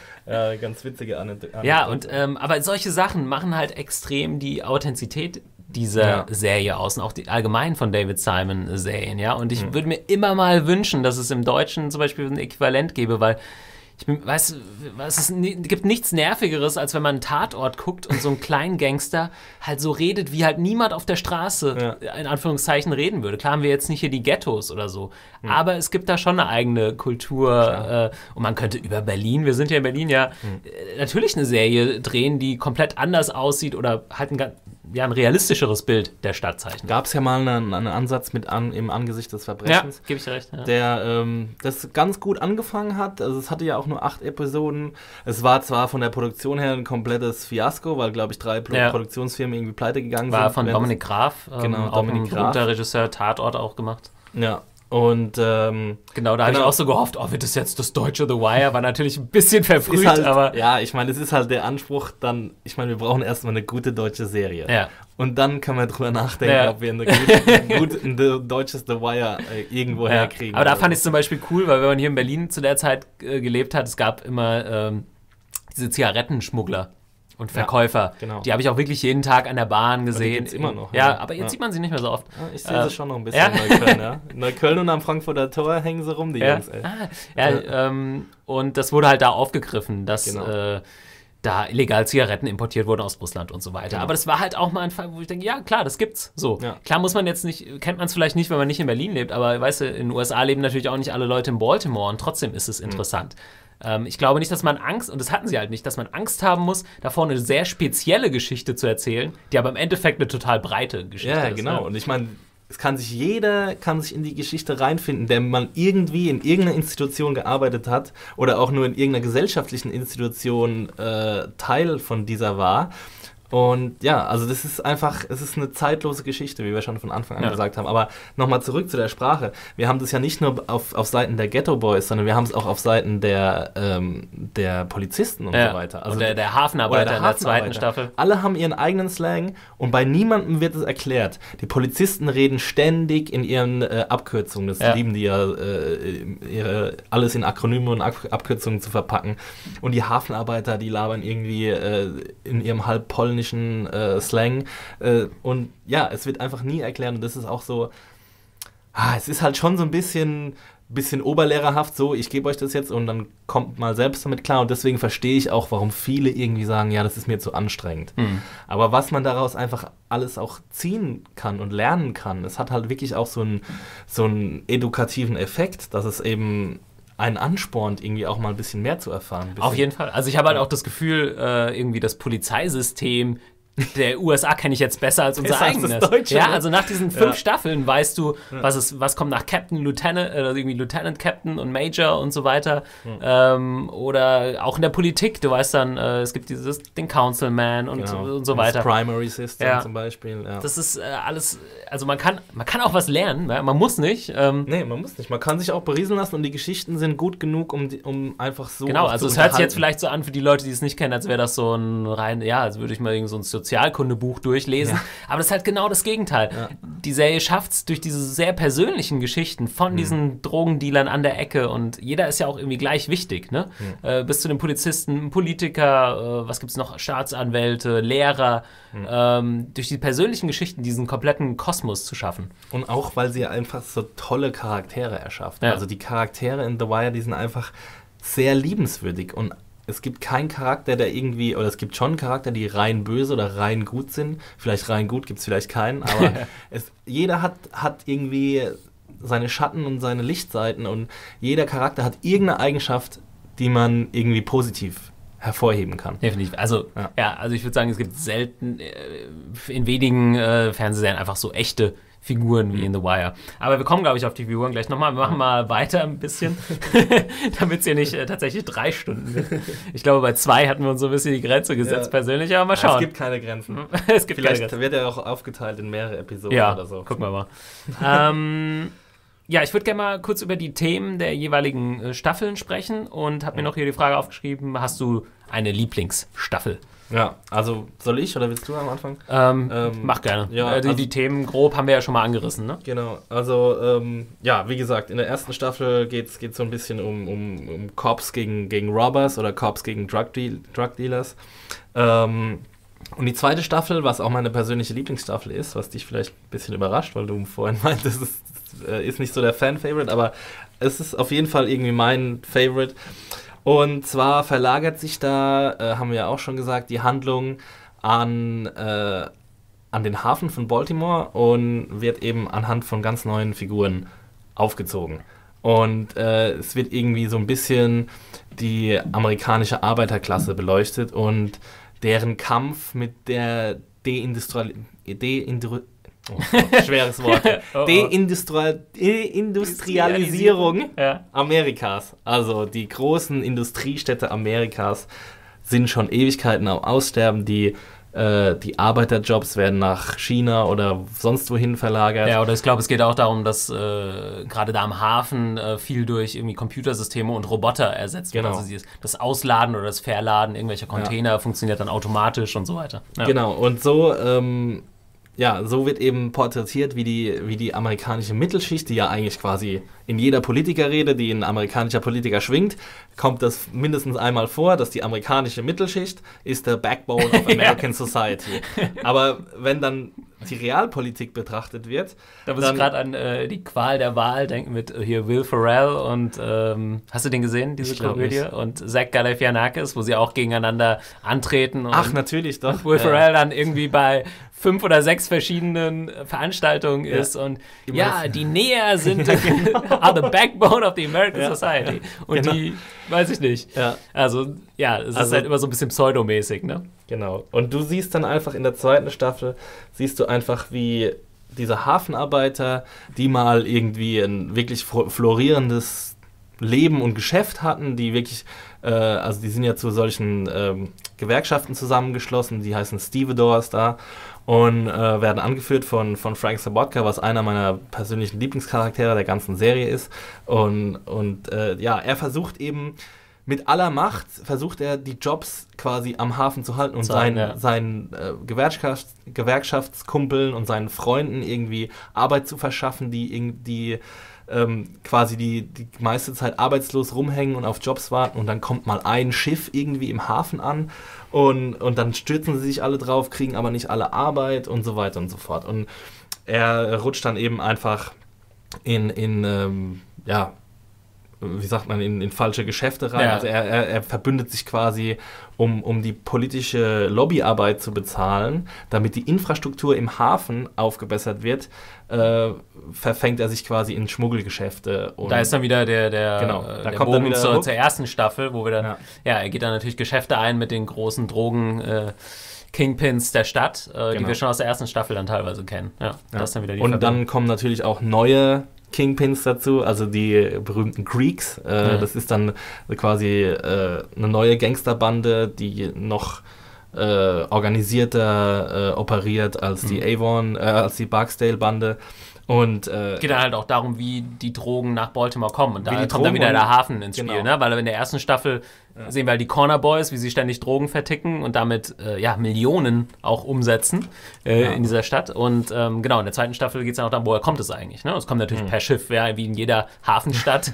ja ganz witzige Anekdote. Ja, und ähm, aber solche Sachen machen halt extrem die Authentizität dieser ja. Serie aus und auch die allgemein von David Simon Serien, ja. Und ich mhm. würde mir immer mal wünschen, dass es im Deutschen zum Beispiel ein Äquivalent gäbe, weil ich bin, weiß, es ist, gibt nichts Nervigeres, als wenn man einen Tatort guckt und so ein Kleingangster halt so redet, wie halt niemand auf der Straße, ja. in Anführungszeichen, reden würde. Klar haben wir jetzt nicht hier die Ghettos oder so, mhm. aber es gibt da schon eine eigene Kultur äh, und man könnte über Berlin, wir sind ja in Berlin, ja, mhm. äh, natürlich eine Serie drehen, die komplett anders aussieht oder halt ein, ja, ein realistischeres Bild der Stadt zeichnet. Gab es ja mal einen, einen Ansatz mit an, im Angesicht des Verbrechens. Ja, gebe ich dir recht. Ja. Der ähm, das ganz gut angefangen hat, also es hatte ja auch nur acht Episoden. Es war zwar von der Produktion her ein komplettes Fiasko, weil, glaube ich, drei Pro- ja. Produktionsfirmen irgendwie pleite gegangen war sind. War von Dominik Graf, ähm, genau, auch Dominik ein Graf. berühmter Regisseur, Tatort auch gemacht. Ja, und ähm, genau, da habe genau. ich auch so gehofft, oh, wird das jetzt das deutsche The Wire? War natürlich ein bisschen verfrüht, halt, aber... Ja, ich meine, es ist halt der Anspruch dann, ich meine, wir brauchen erstmal eine gute deutsche Serie. Ja. Und dann können wir drüber nachdenken, ja. ob wir eine gute, gut, ein deutsches The Wire äh, irgendwo ja. herkriegen. Aber da fand ich es zum Beispiel cool, weil wenn man hier in Berlin zu der Zeit äh, gelebt hat, es gab immer ähm, diese Zigarettenschmuggler und Verkäufer. Ja, genau. Die habe ich auch wirklich jeden Tag an der Bahn gesehen. Die immer noch. Ja, ja. aber jetzt ja. sieht man sie nicht mehr so oft. Ja, ich sehe äh, sie schon noch ein bisschen ja? in Neukölln. Ja. In Neukölln und am Frankfurter Tor hängen sie rum, die ja. Jungs. Ey. Ah, ja, ja. Ähm, und das wurde halt da aufgegriffen, dass... Genau. Äh, da illegal Zigaretten importiert wurden aus Russland und so weiter. Genau. Aber das war halt auch mal ein Fall, wo ich denke, ja klar, das gibt's. So. Ja. Klar muss man jetzt nicht, kennt man es vielleicht nicht, wenn man nicht in Berlin lebt, aber weißt du, in den U S A leben natürlich auch nicht alle Leute in Baltimore und trotzdem ist es interessant. Mhm. Ähm, ich glaube nicht, dass man Angst, und das hatten sie halt nicht, dass man Angst haben muss, davor eine sehr spezielle Geschichte zu erzählen, die aber im Endeffekt eine total breite Geschichte ja, ist. Ja, genau. Ne? Und ich meine, es kann sich jeder kann sich in die Geschichte reinfinden, der mal irgendwie in irgendeiner Institution gearbeitet hat oder auch nur in irgendeiner gesellschaftlichen Institution äh, Teil von dieser war. Und ja, also das ist einfach, es ist eine zeitlose Geschichte, wie wir schon von Anfang an ja. gesagt haben. Aber nochmal zurück zu der Sprache. Wir haben das ja nicht nur auf, auf Seiten der Ghetto Boys, sondern wir haben es auch auf Seiten der, ähm, der Polizisten und ja. so weiter. Also und der, der Hafenarbeiter der in der zweiten Staffel. Alle haben ihren eigenen Slang und bei niemandem wird es erklärt. Die Polizisten reden ständig in ihren äh, Abkürzungen. Das ja. lieben die ja, äh, ihre, alles in Akronyme und Ab- Abkürzungen zu verpacken. Und die Hafenarbeiter, die labern irgendwie äh, in ihrem halb polnischen Äh, Slang äh, und ja, es wird einfach nie erklärt und das ist auch so, ah, es ist halt schon so ein bisschen, bisschen oberlehrerhaft so, ich gebe euch das jetzt und dann kommt mal selbst damit klar und deswegen verstehe ich auch, warum viele irgendwie sagen, ja, das ist mir zu anstrengend. Mhm. Aber was man daraus einfach alles auch ziehen kann und lernen kann, es hat halt wirklich auch so einen, so einen edukativen Effekt, dass es eben einen anspornt, irgendwie auch mal ein bisschen mehr zu erfahren. Auf jeden Fall. Also ich habe halt auch das Gefühl, äh, irgendwie das Polizeisystem der U S A kenne ich jetzt besser als unser Besser als eigenes. das Deutsche, ja, ne? also nach diesen fünf Ja. Staffeln weißt du, Ja. was ist, was kommt nach Captain, Lieutenant, äh, irgendwie Lieutenant, Captain und Major und so weiter. Ja. Ähm, oder auch in der Politik, du weißt dann, äh, es gibt dieses, den Councilman und, Genau. und so weiter. Das Primary System Ja. zum Beispiel. Ja. Das ist äh, alles, also man kann, man kann auch was lernen, ja? Man muss nicht. Ähm, Nee, man muss nicht. Man kann sich auch berieseln lassen und die Geschichten sind gut genug, um, die, um einfach so Genau, auch also zu es hört sich jetzt unterhalten. vielleicht so an für die Leute, die es nicht kennen, als wäre das so ein rein, ja, als würde ich mal irgend so ein Sozialkundebuch durchlesen. Ja. Aber das ist halt genau das Gegenteil. Ja. Die Serie schafft es durch diese sehr persönlichen Geschichten von Mhm. diesen Drogendealern an der Ecke und jeder ist ja auch irgendwie gleich wichtig, ne? Mhm. Äh, bis zu den Polizisten, Politiker, äh, was gibt's noch, Staatsanwälte, Lehrer, Mhm. ähm, durch die persönlichen Geschichten diesen kompletten Kosmos zu schaffen. Und auch, weil sie einfach so tolle Charaktere erschafft. Ja. Also die Charaktere in The Wire, die sind einfach sehr liebenswürdig und es gibt keinen Charakter, der irgendwie, oder es gibt schon Charakter, die rein böse oder rein gut sind. Vielleicht rein gut gibt es vielleicht keinen, aber es, jeder hat, hat irgendwie seine Schatten und seine Lichtseiten und jeder Charakter hat irgendeine Eigenschaft, die man irgendwie positiv hervorheben kann. Definitiv. Also, Ja. ja, also ich würde sagen, es gibt selten, äh, in wenigen äh, Fernsehserien einfach so echte Figuren wie in The Wire. Aber wir kommen, glaube ich, auf die Figuren gleich nochmal. Wir machen mal weiter ein bisschen, damit es hier nicht äh, tatsächlich drei Stunden wird. Ich glaube, bei zwei hatten wir uns so ein bisschen die Grenze gesetzt Ja. persönlich, aber mal Es schauen. gibt keine Grenzen. es gibt keine Vielleicht Grenzen. wird er auch aufgeteilt in mehrere Episoden Ja, oder so. gucken wir mal. ähm, ja, ich würde gerne mal kurz über die Themen der jeweiligen äh, Staffeln sprechen und habe mir noch hier die Frage aufgeschrieben, hast du eine Lieblingsstaffel? Ja, also soll ich oder willst du am Anfang? Ähm, Ähm, mach gerne. ja, äh, die, also- die Themen grob haben wir ja schon mal angerissen, ne? Genau, also ähm, ja, wie gesagt, in der ersten Staffel geht es so ein bisschen um, um, um Cops gegen, gegen Robbers oder Cops gegen Drug, Deal, Drug Dealers. Ähm, und die zweite Staffel, was auch meine persönliche Lieblingsstaffel ist, was dich vielleicht ein bisschen überrascht, weil du vorhin meintest, es ist, äh, ist nicht so der Fan-Favorite, aber es ist auf jeden Fall irgendwie mein Favorite. Und zwar verlagert sich da, äh, haben wir ja auch schon gesagt, die Handlung an, äh, an den Hafen von Baltimore und wird eben anhand von ganz neuen Figuren aufgezogen. Und äh, es wird irgendwie so ein bisschen die amerikanische Arbeiterklasse beleuchtet und deren Kampf mit der Deindustrial... Deindru oh, schweres Wort. Oh, oh. Deindustrial Deindustrialisierung Ja. Amerikas. Also die großen Industriestädte Amerikas sind schon Ewigkeiten am Aussterben. Die, äh, die Arbeiterjobs werden nach China oder sonst wohin verlagert. Ja, oder ich glaube, es geht auch darum, dass äh, gerade da am Hafen äh, viel durch irgendwie Computersysteme und Roboter ersetzt wird. Genau. Also dieses, das Ausladen oder das Verladen irgendwelcher Container funktioniert dann automatisch und so weiter. Ja. Genau, und so, ähm, ja, so wird eben porträtiert, wie die, wie die amerikanische Mittelschicht, die ja eigentlich quasi in jeder Politikerrede, die ein amerikanischer Politiker schwingt, kommt das mindestens einmal vor, dass die amerikanische Mittelschicht ist der Backbone of American Society. Aber wenn dann die Realpolitik betrachtet wird, Da muss dann- ich gerade an äh, die Qual der Wahl denken mit äh, hier Will Ferrell und ähm, hast du den gesehen, diese Ich glaub Komödie? nicht. Und Zach Galifianakis, wo sie auch gegeneinander antreten. Und Ach, natürlich doch. Will Äh, Ferrell dann irgendwie bei fünf oder sechs verschiedenen äh, Veranstaltungen Ja. ist und Immer ja, das- die Näher sind are the backbone of the American Ja. Society. Und Genau. die, weiß ich nicht. Ja. Also, ja, es ist Also- halt immer so ein bisschen pseudomäßig, ne? Genau. Und du siehst dann einfach in der zweiten Staffel, siehst du einfach, wie diese Hafenarbeiter, die mal irgendwie ein wirklich fro- florierendes Leben und Geschäft hatten, die wirklich, äh, also die sind ja zu solchen ähm, Gewerkschaften zusammengeschlossen, die heißen Stevedores da und äh, werden angeführt von, von Frank Sobotka, was einer meiner persönlichen Lieblingscharaktere der ganzen Serie ist. Und, und äh, ja, er versucht eben mit aller Macht, versucht er die Jobs quasi am Hafen zu halten und Zu halten, seinen, ja. seinen äh, Gewerkschafts Gewerkschaftskumpeln und seinen Freunden irgendwie Arbeit zu verschaffen, die irgendwie ähm, quasi die, die meiste Zeit arbeitslos rumhängen und auf Jobs warten und dann kommt mal ein Schiff irgendwie im Hafen an und, und dann stürzen sie sich alle drauf, kriegen aber nicht alle Arbeit und so weiter und so fort. Und er rutscht dann eben einfach in, in ähm, ja, wie sagt man, in, in falsche Geschäfte rein. Ja. Also er, er, er verbündet sich quasi, um, um die politische Lobbyarbeit zu bezahlen, damit die Infrastruktur im Hafen aufgebessert wird, äh, verfängt er sich quasi in Schmuggelgeschäfte. Und Da ist dann wieder der, der, Genau, äh, da der kommt dann Bogen wieder zur, Hook. zur ersten Staffel, wo wir dann, ja. Ja. er geht dann natürlich Geschäfte ein mit den großen Drogen, äh, Kingpins der Stadt, äh, genau. die wir schon aus der ersten Staffel dann teilweise kennen. Ja, ja. Das ist dann wieder die Und Verbindung. dann kommen natürlich auch neue Kingpins dazu, also die berühmten Greeks. Äh, mhm. Das ist dann quasi äh, eine neue Gangsterbande, die noch äh, organisierter äh, operiert als die mhm. Avon, äh, als die Barksdale-Bande. Und, äh, geht dann halt auch darum, wie die Drogen nach Baltimore kommen. Und da kommt Drogen dann wieder der Hafen ins Spiel, genau. ne? Weil in der ersten Staffel ja. sehen wir halt die Corner Boys, wie sie ständig Drogen verticken und damit äh, ja, Millionen auch umsetzen äh, ja. in dieser Stadt. Und ähm, genau, in der zweiten Staffel geht es dann auch darum, woher kommt es eigentlich? Ne? Es kommt natürlich mhm. per Schiff, ja, wie in jeder Hafenstadt.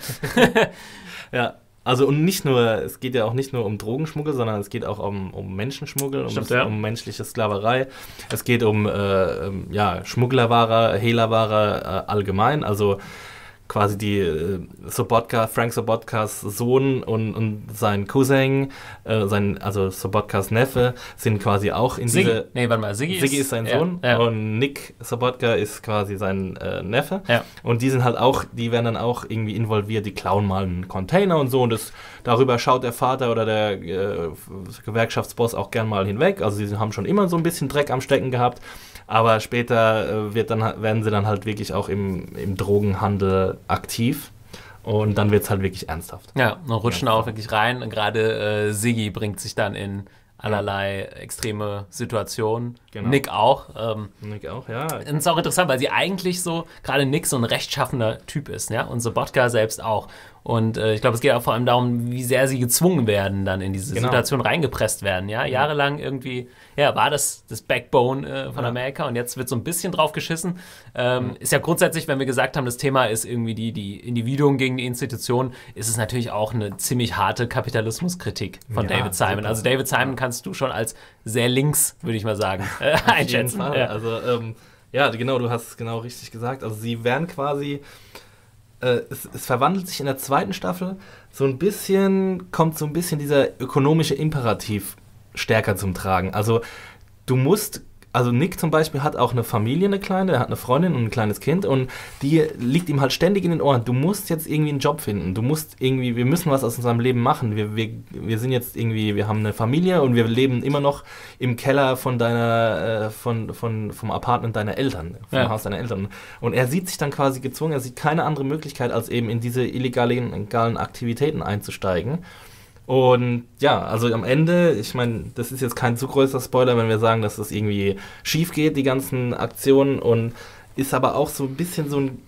ja. Also und nicht nur, es geht ja auch nicht nur um Drogenschmuggel, sondern es geht auch um, um Menschenschmuggel, Stimmt, um, ja. um menschliche Sklaverei. Es geht um äh, ja, Schmugglerware, Hehlerware äh, allgemein, also quasi die äh, Sobotka, Frank Sobotkas Sohn und, und sein Cousin, äh, sein, also Sobotkas Neffe, sind quasi auch in Siggi. diese... Nee, warte mal, Siggi, Siggi ist, ist sein ja, Sohn ja. und Nick Sobotka ist quasi sein äh, Neffe. Ja. Und die sind halt auch, die werden dann auch irgendwie involviert, die klauen mal einen Container und so und das, darüber schaut der Vater oder der äh, Gewerkschaftsboss auch gern mal hinweg. Also sie haben schon immer so ein bisschen Dreck am Stecken gehabt. Aber später äh, wird dann, werden sie dann halt wirklich auch im, im Drogenhandel aktiv. Und dann wird es halt wirklich ernsthaft. Ja, und rutschen ja. auch wirklich rein. Und gerade äh, Siggi bringt sich dann in allerlei extreme Situationen. Genau. Nick auch. Ähm, Nick auch, ja. Und es ist auch interessant, weil sie eigentlich so, gerade Nick so ein rechtschaffender Typ ist, ja, und Sobotka selbst auch. Und äh, ich glaube, es geht auch vor allem darum, wie sehr sie gezwungen werden, dann in diese genau. Situation reingepresst werden, ja. Jahrelang irgendwie, ja, war das das Backbone äh, von ja. Amerika und jetzt wird so ein bisschen drauf geschissen. Ähm, mhm. Ist ja grundsätzlich, wenn wir gesagt haben, das Thema ist irgendwie die, die Individuen gegen die Institutionen, ist es natürlich auch eine ziemlich harte Kapitalismuskritik von ja, David Simon. Super. Also David Simon kannst du schon als sehr links, würde ich mal sagen, äh, einschätzen. Ja. Also, ähm, ja, genau, du hast es genau richtig gesagt. Also sie werden quasi äh, es, es verwandelt sich in der zweiten Staffel so ein bisschen, kommt so ein bisschen dieser ökonomische Imperativ stärker zum Tragen. Also du musst, also Nick zum Beispiel hat auch eine Familie, eine kleine, er hat eine Freundin und ein kleines Kind und die liegt ihm halt ständig in den Ohren. Du musst jetzt irgendwie einen Job finden, du musst irgendwie, wir müssen was aus unserem Leben machen. Wir, wir, wir sind jetzt irgendwie, wir haben eine Familie und wir leben immer noch im Keller von deiner, äh, von, von, vom Apartment deiner Eltern, vom ja. Haus deiner Eltern. Und er sieht sich dann quasi gezwungen, er sieht keine andere Möglichkeit, als eben in diese illegalen, illegalen Aktivitäten einzusteigen. Und ja, also am Ende, ich meine, das ist jetzt kein zu größer Spoiler, wenn wir sagen, dass das irgendwie schief geht, die ganzen Aktionen, und ist aber auch so ein bisschen so ein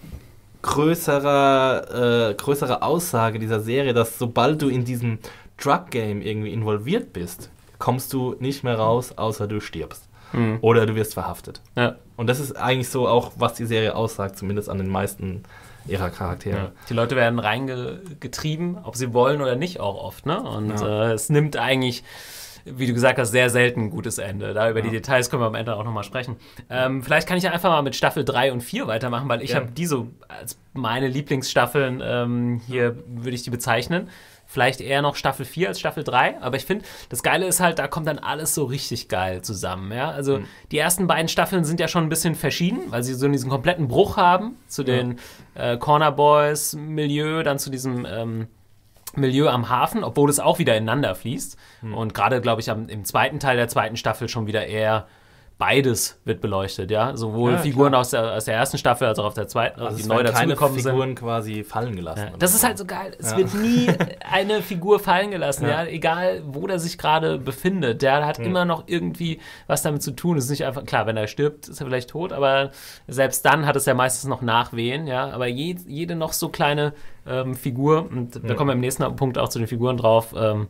größerer, äh, größere Aussage dieser Serie, dass sobald du in diesem Drug-Game irgendwie involviert bist, kommst du nicht mehr raus, außer du stirbst. Mhm. Oder du wirst verhaftet. Ja. Und das ist eigentlich so auch, was die Serie aussagt, zumindest an den meisten ihrer Charaktere. Ja. Die Leute werden reingetrieben, ob sie wollen oder nicht, auch oft. Ne? Und ja. äh, es nimmt eigentlich, wie du gesagt hast, sehr selten ein gutes Ende. Da über ja. die Details können wir am Ende auch nochmal sprechen. Ähm, vielleicht kann ich ja einfach mal mit Staffel drei und vier weitermachen, weil ich ja. habe die so als meine Lieblingsstaffeln, ähm, hier würde ich die bezeichnen. Vielleicht eher noch Staffel vier als Staffel drei, aber ich finde, das Geile ist halt, da kommt dann alles so richtig geil zusammen, ja, also mhm. die ersten beiden Staffeln sind ja schon ein bisschen verschieden, weil sie so diesen kompletten Bruch haben zu den ja. äh, Corner Boys Milieu, dann zu diesem ähm, Milieu am Hafen, obwohl es auch wieder ineinander fließt mhm. und gerade, glaube ich, am, im zweiten Teil der zweiten Staffel schon wieder eher beides wird beleuchtet, ja, sowohl ja, Figuren aus der, aus der ersten Staffel als auch auf der zweiten, also die neu dazugekommen sind. Figuren quasi fallen gelassen. Ja, das ist halt so geil. Es ja. wird nie eine Figur fallen gelassen, ja. ja, egal wo der sich gerade befindet. Der hat mhm. immer noch irgendwie was damit zu tun. Es ist nicht einfach, klar, wenn er stirbt, ist er vielleicht tot, aber selbst dann hat es ja meistens noch Nachwehen, ja, aber je, jede noch so kleine ähm, Figur, und mhm. da kommen wir im nächsten Punkt auch zu den Figuren drauf, ähm,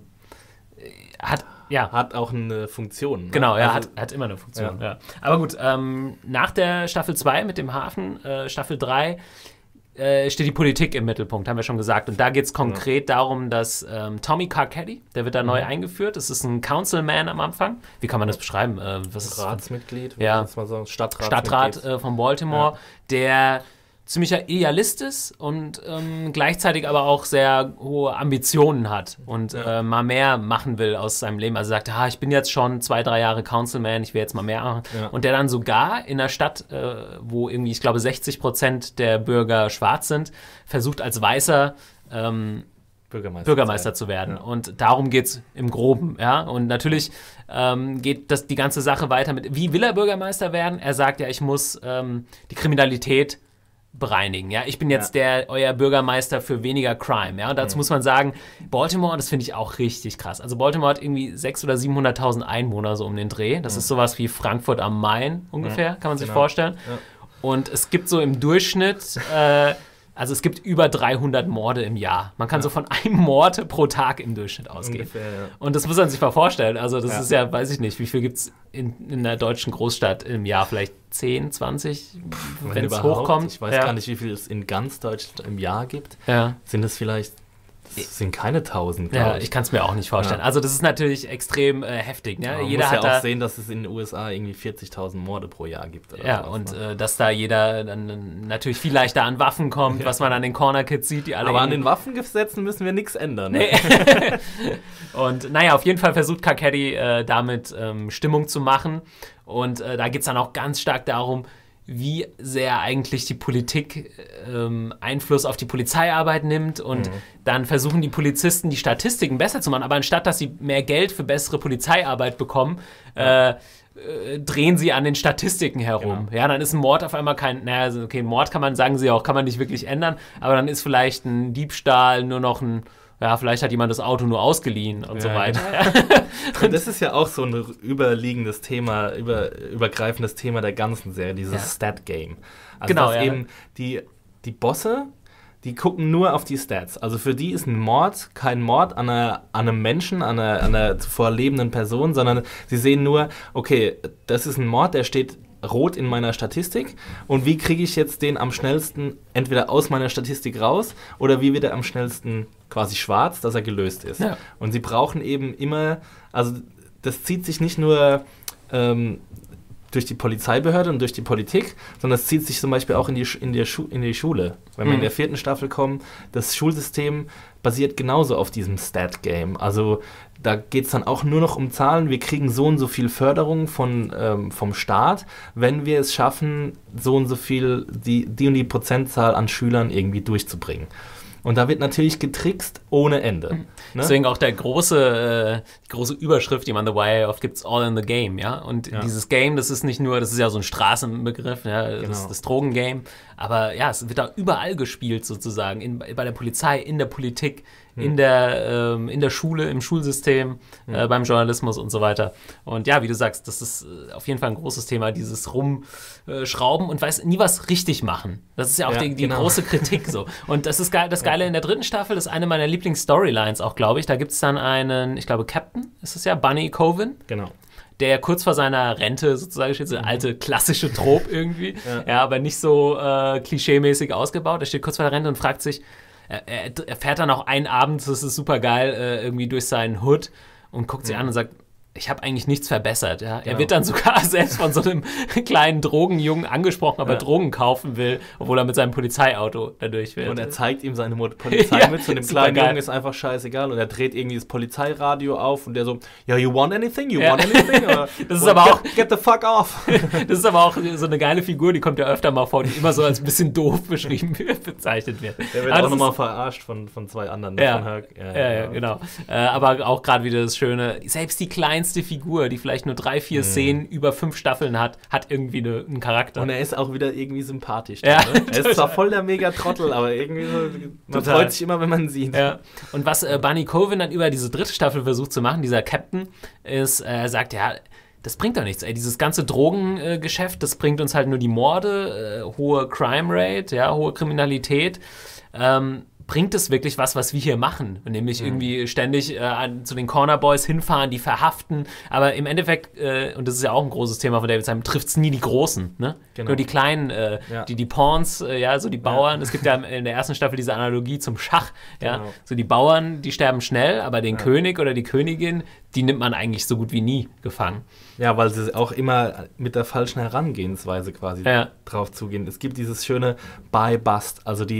hat Ja. Hat auch eine Funktion. Ne? Genau, ja, also, hat, hat immer eine Funktion. Ja. Ja. Aber gut, ähm, nach der Staffel zwei mit dem Hafen, äh, Staffel drei, äh, steht die Politik im Mittelpunkt, haben wir schon gesagt. Und da geht es konkret ja. darum, dass ähm, Tommy Carcetti, der wird da mhm. neu eingeführt. Das ist ein Councilman am Anfang. Wie kann man das beschreiben? Äh, was ist Ratsmitglied? Ja, das mal so Stadtrat, Stadtrat äh, von Baltimore, ja. der ziemlicher Idealist ist und ähm, gleichzeitig aber auch sehr hohe Ambitionen hat und ja. äh, mal mehr machen will aus seinem Leben. Also sagt, ah, ich bin jetzt schon zwei, drei Jahre Councilman, ich will jetzt mal mehr machen. Ja. Und der dann sogar in einer Stadt, äh, wo irgendwie, ich glaube, sechzig Prozent der Bürger schwarz sind, versucht als Weißer ähm, Bürgermeister, Bürgermeister zu werden. Ja. Und darum geht es im Groben. Ja? Und natürlich ähm, geht das die ganze Sache weiter mit, wie will er Bürgermeister werden? Er sagt ja, ich muss ähm, die Kriminalität bereinigen. Ja? Ich bin jetzt ja. der euer Bürgermeister für weniger Crime. Ja? Und dazu mhm. muss man sagen, Baltimore, das finde ich auch richtig krass. Also Baltimore hat irgendwie sechshunderttausend oder siebenhunderttausend Einwohner so um den Dreh. Das mhm. ist sowas wie Frankfurt am Main ungefähr, mhm. kann man sich genau. vorstellen. Ja. Und es gibt so im Durchschnitt... Äh, Also es gibt über dreihundert Morde im Jahr. Man kann ja. so von einem Mord pro Tag im Durchschnitt ausgehen. Ungefähr, ja. Und das muss man sich mal vorstellen. Also das ja. ist ja, weiß ich nicht, wie viel gibt es in, in einer deutschen Großstadt im Jahr? Vielleicht zehn, zwanzig, wenn es hochkommt. Ich weiß ja. gar nicht, wie viel es in ganz Deutschland im Jahr gibt. Ja. Sind es vielleicht... Das sind keine tausend, glaube ja, ich. ich kann es mir auch nicht vorstellen. Ja. Also das ist natürlich extrem äh, heftig. Ne? Man jeder muss hat ja auch da, sehen, dass es in den U S A irgendwie vierzigtausend Morde pro Jahr gibt. Oder ja, und äh, dass da jeder dann natürlich viel leichter an Waffen kommt, ja. was man an den Corner Kids sieht. Die alle Aber an den Waffengesetzen müssen wir nichts ändern. Ne? Nee. Und naja, auf jeden Fall versucht Carcetti äh, damit ähm, Stimmung zu machen. Und äh, da geht es dann auch ganz stark darum, wie sehr eigentlich die Politik ähm, Einfluss auf die Polizeiarbeit nimmt und mhm. dann versuchen die Polizisten, die Statistiken besser zu machen, aber anstatt, dass sie mehr Geld für bessere Polizeiarbeit bekommen, äh, äh, drehen sie an den Statistiken herum. Genau. Ja, dann ist ein Mord auf einmal kein, naja, okay, ein Mord kann man, sagen sie auch, kann man nicht wirklich ändern, aber dann ist vielleicht ein Diebstahl nur noch ein ja, vielleicht hat jemand das Auto nur ausgeliehen und ja, so weiter. Genau. Und das ist ja auch so ein überliegendes Thema, über, übergreifendes Thema der ganzen Serie, dieses ja. Stat-Game. Also genau, dass ja. eben die, die Bosse, die gucken nur auf die Stats. Also für die ist ein Mord kein Mord an, einer, an einem Menschen, an einer, an einer zuvor lebenden Person, sondern sie sehen nur, okay, das ist ein Mord, der steht rot in meiner Statistik und wie kriege ich jetzt den am schnellsten entweder aus meiner Statistik raus oder wie wird er am schnellsten quasi schwarz, dass er gelöst ist. Ja. Und sie brauchen eben immer, also das zieht sich nicht nur ähm, durch die Polizeibehörde und durch die Politik, sondern es zieht sich zum Beispiel auch in die, in der Schu- in die Schule. Wenn wir mhm. in der vierten Staffel kommen, das Schulsystem basiert genauso auf diesem Stat-Game. Also da geht es dann auch nur noch um Zahlen. Wir kriegen so und so viel Förderung von, ähm, vom Staat, wenn wir es schaffen, so und so viel, die, die und die Prozentzahl an Schülern irgendwie durchzubringen. Und da wird natürlich getrickst ohne Ende. Mhm. Ne? Deswegen auch der große, äh, die große Überschrift, die man The Wire oft gibt, ist All in the Game. Ja? Und ja. dieses Game, das ist nicht nur, das ist ja so ein Straßenbegriff, ja? Das, genau. das Drogengame. Aber ja, es wird da überall gespielt sozusagen. In, bei der Polizei, in der Politik, hm. in, der, ähm, in der Schule, im Schulsystem, hm. äh, beim Journalismus und so weiter. Und ja, wie du sagst, das ist äh, auf jeden Fall ein großes Thema, dieses Rumschrauben äh, und weiß nie was richtig machen. Das ist ja auch ja, die, die genau. große Kritik so. Und das ist geil, das Geile ja. in der dritten Staffel, das ist eine meiner Lieblings-Storylines auch, glaube ich. Da gibt es dann einen, ich glaube, Captain ist es ja, Bunny Coven. Genau. Der kurz vor seiner Rente sozusagen steht, so eine alte klassische Trope irgendwie, ja. ja, aber nicht so äh, klischeemäßig ausgebaut. Er steht kurz vor der Rente und fragt sich, er, er, er fährt dann auch einen Abend, das ist super geil, äh, irgendwie durch seinen Hood und guckt mhm. sich an und sagt, ich habe eigentlich nichts verbessert. Ja? Genau. Er wird dann sogar selbst von so einem kleinen Drogenjungen angesprochen, ob er ja. Drogen kaufen will, obwohl er mit seinem Polizeiauto da durch will. Und er zeigt ihm seine Polizei ja, mit und dem kleinen Jungen ist einfach scheißegal und er dreht irgendwie das Polizeiradio auf und der so, ja, you want anything? You ja. want anything? Oder, das ist aber get, auch, get the fuck off. Das ist aber auch so eine geile Figur, die kommt ja öfter mal vor, die immer so als ein bisschen doof beschrieben wird, bezeichnet wird. Der wird aber auch nochmal verarscht von, von zwei anderen. Ja, von ja, ja, ja, genau. Äh, aber auch gerade wieder das Schöne, selbst die kleinste Figur, die vielleicht nur drei, vier mhm. Szenen über fünf Staffeln hat, hat irgendwie eine, einen Charakter. Und er ist auch wieder irgendwie sympathisch. Ja, dann, ne? Er ist zwar voll der Mega-Trottel, aber irgendwie so, man Total. freut sich immer, wenn man ihn sieht. Ja. Und was äh, Bunny Coven dann über diese dritte Staffel versucht zu machen, dieser Captain, ist, er äh, sagt, ja, das bringt doch nichts. Ey. Dieses ganze Drogengeschäft, äh, das bringt uns halt nur die Morde, äh, hohe Crime Rate, ja, hohe Kriminalität. Ähm, bringt es wirklich was, was wir hier machen? Nämlich mhm. irgendwie ständig äh, an, zu den Corner Boys hinfahren, die verhaften. Aber im Endeffekt, äh, und das ist ja auch ein großes Thema von David Simon, trifft es nie die Großen. Ne? Genau. Nur die Kleinen, äh, ja. die, die Pawns, äh, ja, so die Bauern. Ja. Es gibt ja in der ersten Staffel diese Analogie zum Schach. Ja? Genau. So die Bauern, die sterben schnell, aber den ja. König oder die Königin, die nimmt man eigentlich so gut wie nie gefangen. Ja, weil sie auch immer mit der falschen Herangehensweise quasi ja. drauf zugehen. Es gibt dieses schöne Buy-Bust, also die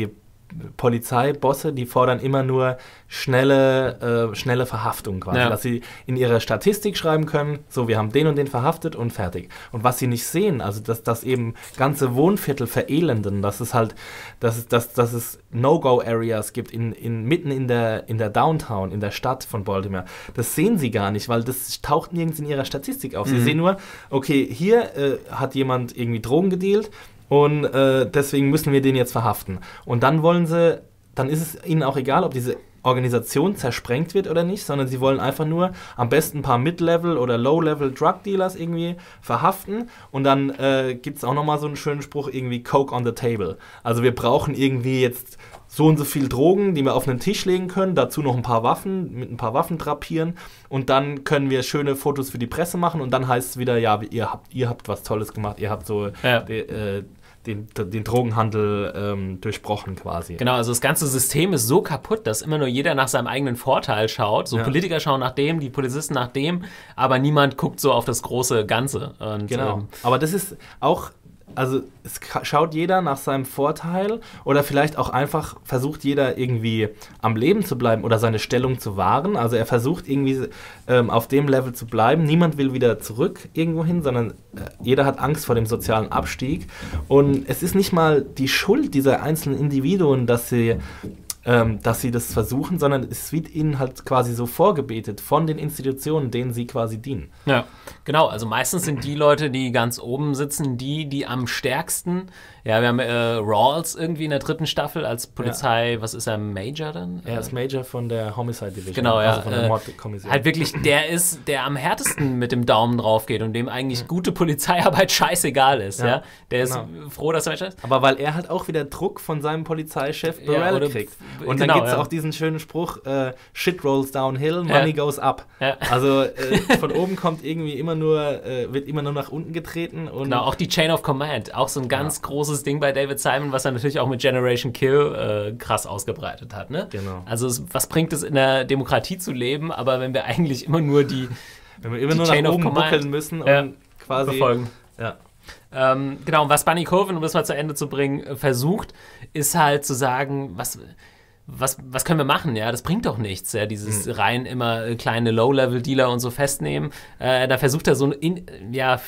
Polizeibosse, die fordern immer nur schnelle, äh, schnelle Verhaftung quasi, ja. dass sie in ihrer Statistik schreiben können, so, wir haben den und den verhaftet und fertig. Und was sie nicht sehen, also dass, dass eben ganze Wohnviertel verelenden, dass es halt, dass es, dass, dass es No-Go-Areas gibt in, in, mitten in der, in der Downtown, in der Stadt von Baltimore, das sehen sie gar nicht, weil das taucht nirgends in ihrer Statistik auf. Mhm. Sie sehen nur, okay, hier äh, hat jemand irgendwie Drogen gedealt, und äh, deswegen müssen wir den jetzt verhaften. Und dann wollen sie, dann ist es ihnen auch egal, ob diese Organisation zersprengt wird oder nicht, sondern sie wollen einfach nur am besten ein paar Mid-Level- oder Low-Level Drug-Dealers irgendwie verhaften. Und dann äh, gibt es auch nochmal so einen schönen Spruch, irgendwie Coke on the table. Also wir brauchen irgendwie jetzt so und so viel Drogen, die wir auf einen Tisch legen können, dazu noch ein paar Waffen, mit ein paar Waffen drapieren und dann können wir schöne Fotos für die Presse machen und dann heißt es wieder, ja, ihr habt, ihr habt was Tolles gemacht, ihr habt so ja. die, äh, Den, den Drogenhandel ähm, durchbrochen quasi. Genau, also das ganze System ist so kaputt, dass immer nur jeder nach seinem eigenen Vorteil schaut. So ja. Politiker schauen nach dem, die Polizisten nach dem, aber niemand guckt so auf das große Ganze. Und, genau, ähm, aber das ist auch, also es schaut jeder nach seinem Vorteil oder vielleicht auch einfach versucht jeder irgendwie am Leben zu bleiben oder seine Stellung zu wahren. Also er versucht irgendwie ähm, auf dem Level zu bleiben. Niemand will wieder zurück irgendwo hin, sondern äh, jeder hat Angst vor dem sozialen Abstieg. Und es ist nicht mal die Schuld dieser einzelnen Individuen, dass sie Ähm, dass sie das versuchen, sondern es wird ihnen halt quasi so vorgebetet von den Institutionen, denen sie quasi dienen. Ja, genau. Also meistens sind die Leute, die ganz oben sitzen, die, die am stärksten, ja, wir haben äh, Rawls irgendwie in der dritten Staffel als Polizei, ja. was ist er, Major dann? Er ist Major von der Homicide Division. Genau, ja. Also von der Mordkommission. Halt wirklich, der ist, der am härtesten mit dem Daumen drauf geht und dem eigentlich mhm. gute Polizeiarbeit scheißegal ist, ja. ja? Der genau. ist froh, dass er Major ist. Aber weil er halt auch wieder Druck von seinem Polizeichef Burrell ja, kriegt. Und genau, dann gibt es ja. auch diesen schönen Spruch, äh, Shit rolls downhill, money ja. goes up. Ja. Also äh, von oben kommt irgendwie immer nur, äh, wird immer nur nach unten getreten. Und genau, auch die Chain of Command, auch so ein ganz ja. großes Ding bei David Simon, was er natürlich auch mit Generation Kill äh, krass ausgebreitet hat. Ne? Genau. Also es, was bringt es in der Demokratie zu leben, aber wenn wir eigentlich immer nur die Wenn wir immer nur Chain nach oben buckeln müssen und ja, quasi befolgen. Ja. Ähm, genau, und was Bunny Colvin, um das mal zu Ende zu bringen, versucht, ist halt zu sagen, was... Was, was können wir machen? Ja, das bringt doch nichts, ja, dieses mhm. rein immer äh, kleine Low-Level-Dealer und so festnehmen. Äh, da versucht er so in, ja,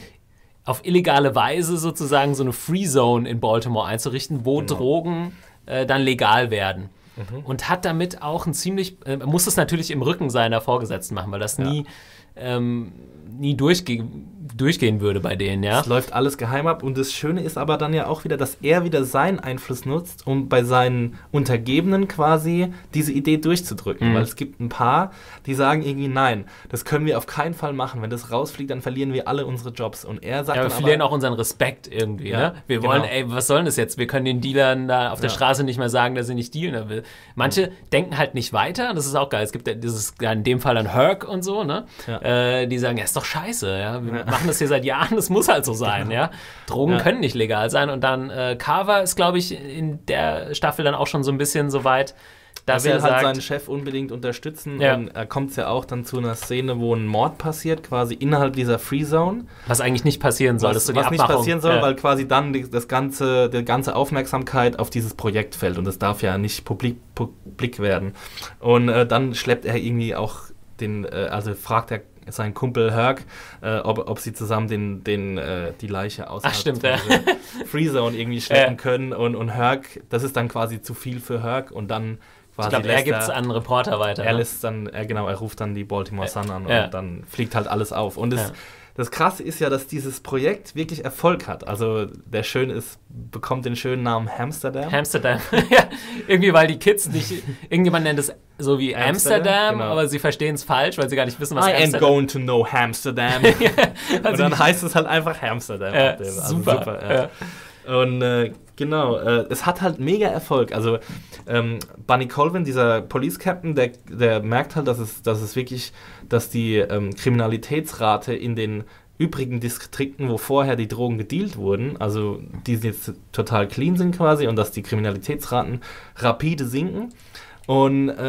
auf illegale Weise sozusagen so eine Free-Zone in Baltimore einzurichten, wo genau. Drogen äh, dann legal werden. Mhm. Und hat damit auch ein ziemlich, äh, muss es natürlich im Rücken seiner Vorgesetzten machen, weil das ja. nie, ähm, nie durchge- durchgehen würde bei denen, ja. Es läuft alles geheim ab und das Schöne ist aber dann ja auch wieder, dass er wieder seinen Einfluss nutzt, um bei seinen Untergebenen quasi diese Idee durchzudrücken, mhm. weil es gibt ein paar, die sagen irgendwie, nein, das können wir auf keinen Fall machen, wenn das rausfliegt, dann verlieren wir alle unsere Jobs und er sagt ja, wir dann verlieren aber, auch unseren Respekt irgendwie, ja, ne? Wir wollen, genau. ey, was soll denn das jetzt? Wir können den Dealern da auf der ja. Straße nicht mehr sagen, dass sie nicht dealen will. Manche mhm. denken halt nicht weiter, das ist auch geil, es gibt ja dieses, in dem Fall dann Herc und so, ne? Ja. Äh, die sagen, ja, ist doch scheiße, ja, wir ja. machen das hier seit Jahren, das muss halt so sein, ja. Drogen ja. können nicht legal sein und dann äh, Carver ist, glaube ich, in der Staffel dann auch schon so ein bisschen so weit, dass er will er halt sagt, seinen Chef unbedingt unterstützen ja. und er kommt ja auch dann zu einer Szene, wo ein Mord passiert, quasi innerhalb dieser Free Zone. Was eigentlich nicht passieren soll. Was, dass was die nicht passieren soll, ja. weil quasi dann die, das ganze, die ganze Aufmerksamkeit auf dieses Projekt fällt und das darf ja nicht publik, publik werden. Und äh, dann schleppt er irgendwie auch den, äh, also fragt er sein Kumpel Herc, äh, ob, ob sie zusammen den, den, äh, die Leiche aus der ja. Freezone irgendwie schleppen ja. können und, und Herc, das ist dann quasi zu viel für Herc und dann quasi ich glaube, er gibt es an einen Reporter weiter. Er ne? lässt dann, er, genau, er ruft dann die Baltimore Sun an ja. und dann fliegt halt alles auf. Und das, ja. das Krasse ist ja, dass dieses Projekt wirklich Erfolg hat. Also der schön ist, bekommt den schönen Namen Hamsterdam. Hamsterdam, ja. Irgendwie, weil die Kids nicht, irgendjemand nennt es so wie Amsterdam, Amsterdam genau. aber sie verstehen es falsch, weil sie gar nicht wissen, was I Amsterdam ist. I ain't going to know Amsterdam. ja, also und dann heißt es halt einfach Hamsterdam. Ja, also super. super ja. Ja. Und äh, genau, äh, es hat halt mega Erfolg. Also ähm, Bunny Colvin, dieser Police Captain, der, der merkt halt, dass es, dass es wirklich, dass die ähm, Kriminalitätsrate in den übrigen Distrikten, wo vorher die Drogen gedealt wurden, also die jetzt total clean sind quasi und dass die Kriminalitätsraten rapide sinken. Und äh,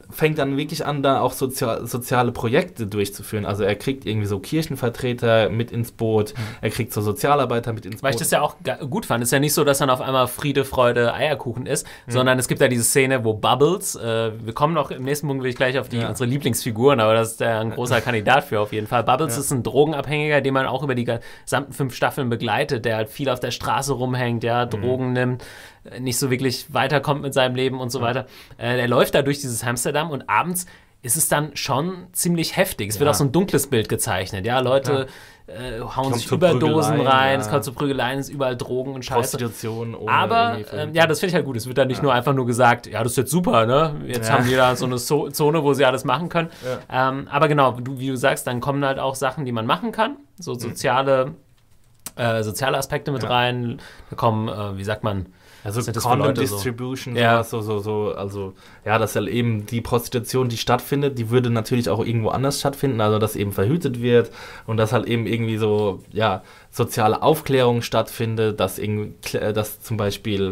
fängt dann wirklich an, da auch sozial, soziale Projekte durchzuführen. Also er kriegt irgendwie so Kirchenvertreter mit ins Boot, mhm. er kriegt so Sozialarbeiter mit ins Boot. Weil ich das ja auch gut fand. Es ist ja nicht so, dass dann auf einmal Friede, Freude, Eierkuchen ist, mhm. sondern es gibt ja diese Szene, wo Bubbles, äh, wir kommen noch, im nächsten Punkt will ich gleich auf die, ja. unsere Lieblingsfiguren, aber das ist ja ein großer Kandidat für auf jeden Fall. Bubbles ja. ist ein Drogenabhängiger, den man auch über die gesamten fünf Staffeln begleitet, der halt viel auf der Straße rumhängt, ja, Drogen mhm. nimmt, nicht so wirklich weiterkommt mit seinem Leben und so weiter. Äh, der läuft da durch dieses Amsterdam und abends ist es dann schon ziemlich heftig. Es ja. wird auch so ein dunkles Bild gezeichnet. Ja, Leute ja. Äh, hauen sich Überdosen rein, ja. es kommt zu Prügeleien, es ist überall Drogen und Scheiße. Prostitution. Ohne Aber, ähm, ja, das finde ich halt gut. Es wird dann nicht ja. nur einfach nur gesagt, ja, das ist jetzt super, ne? Jetzt ja. haben die da so eine so- Zone, wo sie alles machen können. Ja. Ähm, aber genau, du, wie du sagst, dann kommen halt auch Sachen, die man machen kann. So soziale, mhm. äh, soziale Aspekte mit ja. rein. Da kommen, äh, wie sagt man, also Condom Distribution, so? Ja. so, so, so, also ja, dass halt eben die Prostitution, die stattfindet, die würde natürlich auch irgendwo anders stattfinden, also dass eben verhütet wird und dass halt eben irgendwie so, ja, soziale Aufklärung stattfindet, dass, irgendwie, dass zum Beispiel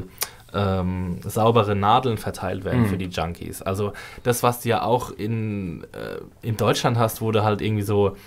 ähm, saubere Nadeln verteilt werden mhm. für die Junkies. Also das, was du ja auch in, äh, in Deutschland hast, wo du halt irgendwie so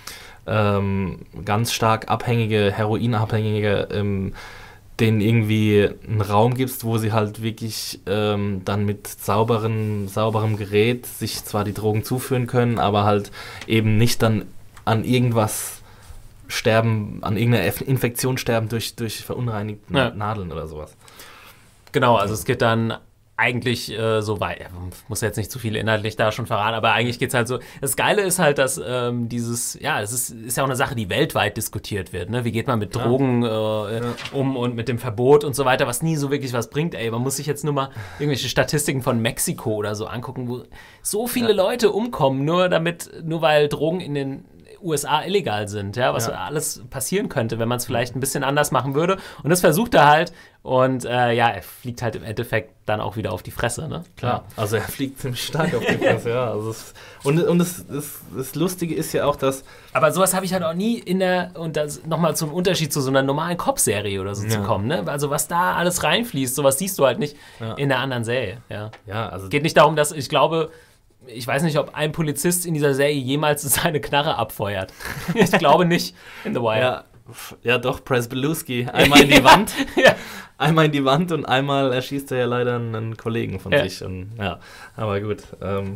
ähm, ganz stark abhängige, Heroinabhängige ähm, denen irgendwie einen Raum gibst, wo sie halt wirklich ähm, dann mit sauberen, sauberem Gerät sich zwar die Drogen zuführen können, aber halt eben nicht dann an irgendwas sterben, an irgendeiner Infektion sterben durch, durch verunreinigte ja. Nadeln oder sowas. Genau, also es geht dann eigentlich äh, so weit, ich muss jetzt nicht zu viel inhaltlich da schon verraten, aber eigentlich geht es halt so, das Geile ist halt, dass ähm, dieses, ja, es ist, ist ja auch eine Sache, die weltweit diskutiert wird, ne? Wie geht man mit ja. Drogen äh, ja. um und mit dem Verbot und so weiter, was nie so wirklich was bringt, ey, man muss sich jetzt nur mal irgendwelche Statistiken von Mexiko oder so angucken, wo so viele ja. Leute umkommen, nur damit, nur weil Drogen in den U S A illegal sind, ja, was ja. alles passieren könnte, wenn man es vielleicht ein bisschen anders machen würde. Und das versucht er halt und äh, ja, er fliegt halt im Endeffekt dann auch wieder auf die Fresse, ne? Klar, ja. also er fliegt ziemlich stark auf die Fresse, ja. Also es, und und das, das, das Lustige ist ja auch, dass... Aber sowas habe ich halt auch nie in der, und das nochmal zum Unterschied zu so einer normalen Cop-Serie oder so ja. zu kommen, ne? Also was da alles reinfließt, sowas siehst du halt nicht ja. in der anderen Serie, ja. Ja, also... Geht nicht darum, dass, ich glaube... Ich weiß nicht, ob ein Polizist in dieser Serie jemals seine Knarre abfeuert. Ich glaube nicht in The Wire. Ja, ja doch, Pryzbylewski. Einmal in die Wand. ja. Einmal in die Wand und einmal erschießt er ja leider einen Kollegen von ja. sich. Und, ja, aber gut. Ähm,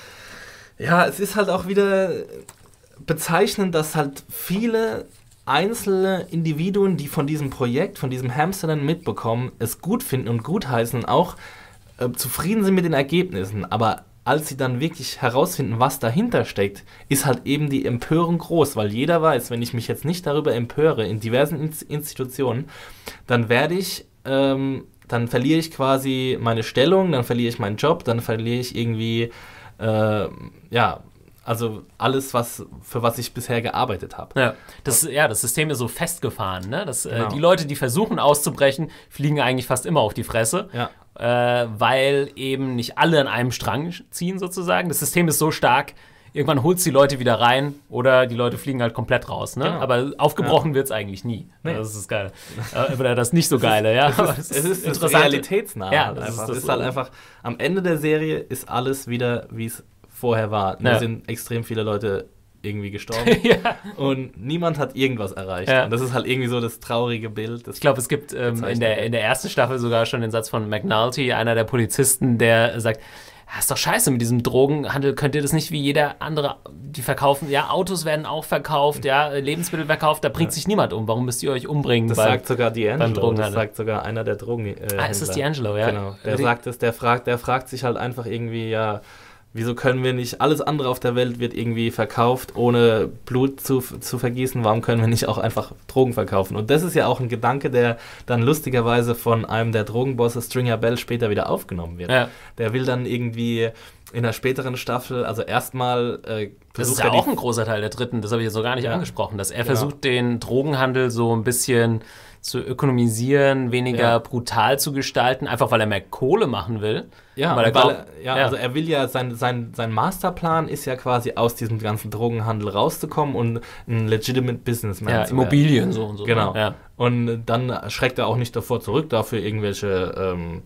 ja, es ist halt auch wieder bezeichnend, dass halt viele einzelne Individuen, die von diesem Projekt, von diesem Amsterdam mitbekommen, es gut finden und gutheißen und auch äh, zufrieden sind mit den Ergebnissen. Aber als sie dann wirklich herausfinden, was dahinter steckt, ist halt eben die Empörung groß, weil jeder weiß, wenn ich mich jetzt nicht darüber empöre in diversen In- Institutionen, dann werde ich, ähm, dann verliere ich quasi meine Stellung, dann verliere ich meinen Job, dann verliere ich irgendwie, äh, ja, also alles, was für was ich bisher gearbeitet habe. Ja, das, ja, das System ist so festgefahren, ne? Das, genau. äh, die Leute, die versuchen auszubrechen, fliegen eigentlich fast immer auf die Fresse. Ja. Äh, weil eben nicht alle an einem Strang ziehen sozusagen. Das System ist so stark, irgendwann holt es die Leute wieder rein oder die Leute fliegen halt komplett raus. Ne? Genau. Aber aufgebrochen ja. wird es eigentlich nie. Nee. Das ist das Geile. äh, oder das nicht so Geile. Ja? Es ist, es ist, es ist realitätsnah. Ja, das ist, das ist halt einfach, am Ende der Serie ist alles wieder, wie es vorher war. Da ja. sind extrem viele Leute irgendwie gestorben ja. und niemand hat irgendwas erreicht. Ja. Und das ist halt irgendwie so das traurige Bild. Das ich glaube, es gibt ähm, in, der, in der ersten Staffel sogar schon den Satz von McNulty, einer der Polizisten, der sagt, das ist doch scheiße mit diesem Drogenhandel, könnt ihr das nicht wie jeder andere, die verkaufen, ja, Autos werden auch verkauft, ja, Lebensmittel verkauft, da bringt ja. sich niemand um, warum müsst ihr euch umbringen? Das beim, sagt sogar D'Angelo, das sagt sogar einer der Drogen. Äh, ah, ist das D'Angelo, ja? Genau, der die, sagt es, der fragt, der fragt sich halt einfach irgendwie, ja, wieso können wir nicht, alles andere auf der Welt wird irgendwie verkauft, ohne Blut zu, zu vergießen, warum können wir nicht auch einfach Drogen verkaufen? Und das ist ja auch ein Gedanke, der dann lustigerweise von einem der Drogenbosse, Stringer Bell, später wieder aufgenommen wird. Ja. Der will dann irgendwie in der späteren Staffel, also erstmal äh, das ist ja auch ein großer Teil der dritten, das habe ich jetzt so gar nicht ja. angesprochen, dass er genau. versucht, den Drogenhandel so ein bisschen zu ökonomisieren, weniger ja. brutal zu gestalten, einfach weil er mehr Kohle machen will. Ja, weil er, weil er, ja, ja. also er will ja, sein, sein, sein Masterplan ist ja quasi aus diesem ganzen Drogenhandel rauszukommen und ein legitimate Businessman ja, zu Immobilien werden. so und so. Genau. Ja. Und dann schreckt er auch nicht davor zurück, dafür irgendwelche ähm,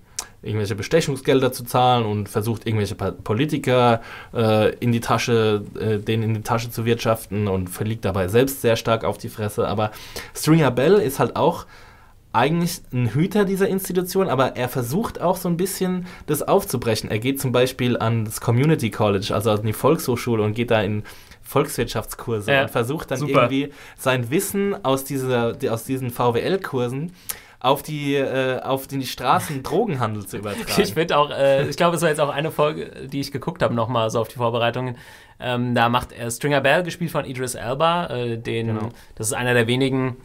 irgendwelche Bestechungsgelder zu zahlen und versucht, irgendwelche Politiker äh, in die Tasche, äh, denen in die Tasche zu wirtschaften und verliegt dabei selbst sehr stark auf die Fresse. Aber Stringer Bell ist halt auch eigentlich ein Hüter dieser Institution, aber er versucht auch so ein bisschen das aufzubrechen. Er geht zum Beispiel an das Community College, also an die Volkshochschule und geht da in Volkswirtschaftskurse ja, und versucht dann super. irgendwie sein Wissen aus, dieser, die, aus diesen V W L-Kursen auf die, äh, auf die Straßen Drogenhandel zu übertragen. Ich finde auch, äh, ich glaube, es war jetzt auch eine Folge, die ich geguckt habe, nochmal so auf die Vorbereitungen. Ähm, da macht er Stringer Bell, gespielt von Idris Elba, äh, den, genau. Das ist einer der wenigen,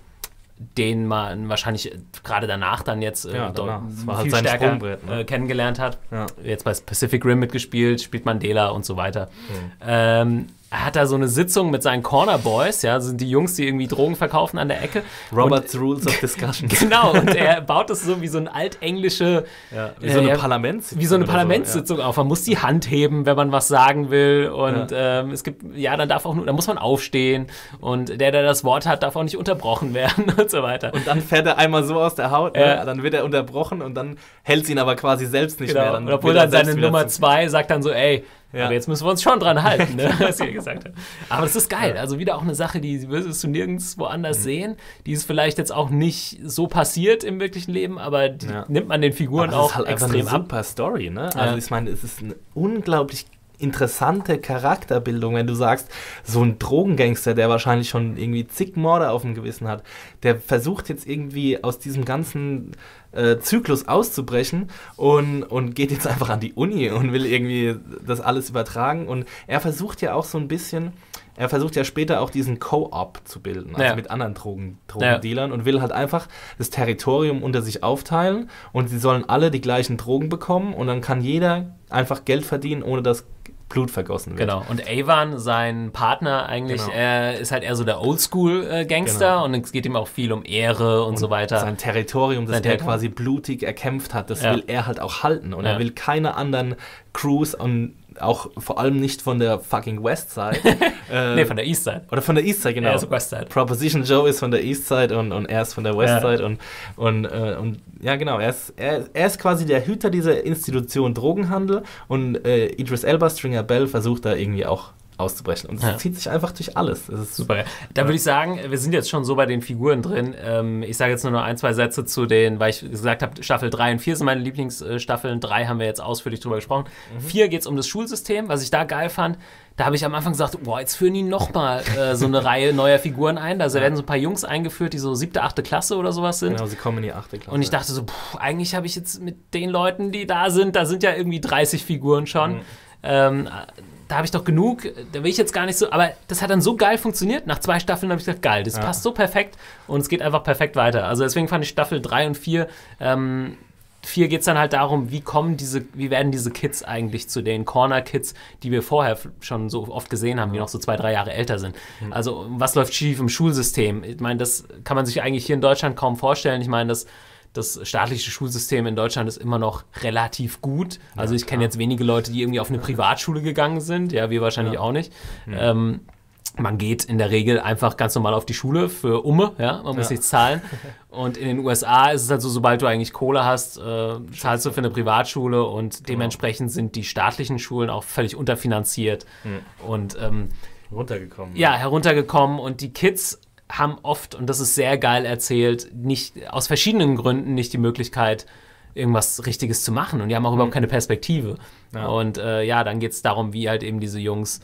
den man wahrscheinlich gerade danach dann jetzt äh, ja, dort viel halt stärker ne? äh, kennengelernt hat. Ja. Jetzt bei Pacific Rim mitgespielt, spielt Mandela und so weiter. Mhm. Ähm, er hat da so eine Sitzung mit seinen Corner Boys, ja, sind die Jungs, die irgendwie Drogen verkaufen an der Ecke. Robert's und, Rules of Discussion. Genau, und er baut das so wie so eine altenglische, ja, wie so eine äh, Parlamentssitzung. Wie so eine Parlamentssitzung so, ja. auch. Man muss die Hand heben, wenn man was sagen will. Und ja. ähm, es gibt, ja, dann darf auch nur, dann muss man aufstehen. Und der, der das Wort hat, darf auch nicht unterbrochen werden und so weiter. Und dann fährt er einmal so aus der Haut, ja. ne? Dann wird er unterbrochen und dann hält sie ihn aber quasi selbst nicht genau. mehr. Dann und obwohl dann seine Nummer zwei sagt dann so, ey, ja. aber jetzt müssen wir uns schon dran halten, ne, was ihr gesagt habt. Aber das ist geil. Also wieder auch eine Sache, die wirst du nirgends woanders mhm. sehen. Die ist vielleicht jetzt auch nicht so passiert im wirklichen Leben, aber die ja. nimmt man den Figuren aber auch ist halt extrem eine ab. Super Story, ne? Ja. Also ich meine, es ist eine unglaublich interessante Charakterbildung, wenn du sagst, so ein Drogengangster, der wahrscheinlich schon irgendwie zig Morde auf dem Gewissen hat, der versucht jetzt irgendwie aus diesem ganzen äh, Zyklus auszubrechen und, und geht jetzt einfach an die Uni und will irgendwie das alles übertragen und er versucht ja auch so ein bisschen, er versucht ja später auch diesen Co-op zu bilden, also ja. mit anderen Drogen, Drogendealern ja. und will halt einfach das Territorium unter sich aufteilen und sie sollen alle die gleichen Drogen bekommen und dann kann jeder einfach Geld verdienen, ohne dass Blut vergossen wird. Genau. Und Avon, sein Partner eigentlich, genau. er ist halt eher so der Oldschool-Gangster genau. und es geht ihm auch viel um Ehre und, und so weiter. Sein Territorium, das sein er Territorium. quasi blutig erkämpft hat, das ja. will er halt auch halten und ja. er will keine anderen Crews und auch vor allem nicht von der fucking Westside. äh, nee, von der Eastside. Oder von der Eastside, genau. Er ist Westside. Proposition Joe ist von der Eastside und, und er ist von der Westside. Ja. Und, und, äh, und ja, genau, er ist, er, er ist quasi der Hüter dieser Institution Drogenhandel und äh, Idris Elba, Stringer Bell, versucht da irgendwie auch auszubrechen. Und es ja. zieht sich einfach durch alles. Das ist super. Da würde ich sagen, wir sind jetzt schon so bei den Figuren drin. Ähm, ich sage jetzt nur noch ein, zwei Sätze zu den, weil ich gesagt habe, Staffel drei und vier sind meine Lieblingsstaffeln. drei haben wir jetzt ausführlich drüber gesprochen. Mhm. vier geht es um das Schulsystem, was ich da geil fand. Da habe ich am Anfang gesagt, boah, jetzt führen die nochmal äh, so eine Reihe neuer Figuren ein. Da also werden so ein paar Jungs eingeführt, die so siebte, achte Klasse oder sowas sind. Genau, sie kommen in die achte Klasse. Und ich dachte so, pff, eigentlich habe ich jetzt mit den Leuten, die da sind, da sind ja irgendwie dreißig Figuren schon. Mhm. Ähm, da habe ich doch genug, da will ich jetzt gar nicht so, aber das hat dann so geil funktioniert. Nach zwei Staffeln habe ich gesagt, geil, das ja. passt so perfekt und es geht einfach perfekt weiter. Also deswegen fand ich Staffel drei und vier, ähm, vier geht es dann halt darum, wie kommen diese, wie werden diese Kids eigentlich zu den Corner-Kids, die wir vorher schon so oft gesehen haben, die noch so zwei, drei Jahre älter sind. Mhm. Also was läuft schief im Schulsystem? Ich meine, das kann man sich eigentlich hier in Deutschland kaum vorstellen. Ich meine, das Das staatliche Schulsystem in Deutschland ist immer noch relativ gut. Also ja, ich kenne jetzt wenige Leute, die irgendwie auf eine Privatschule gegangen sind. Ja, wir wahrscheinlich ja. auch nicht. Mhm. Ähm, man geht in der Regel einfach ganz normal auf die Schule für Umme. Ja, man muss ja. nichts zahlen. Und in den U S A ist es halt so, sobald du eigentlich Kohle hast, äh, zahlst du für eine Privatschule und dementsprechend sind die staatlichen Schulen auch völlig unterfinanziert. Mhm. Und ähm, runtergekommen. Ja, heruntergekommen. Und die Kids haben oft, und das ist sehr geil erzählt, nicht aus verschiedenen Gründen nicht die Möglichkeit, irgendwas Richtiges zu machen. Und die haben auch mhm. überhaupt keine Perspektive. Ja. Und äh, ja, dann geht es darum, wie halt eben diese Jungs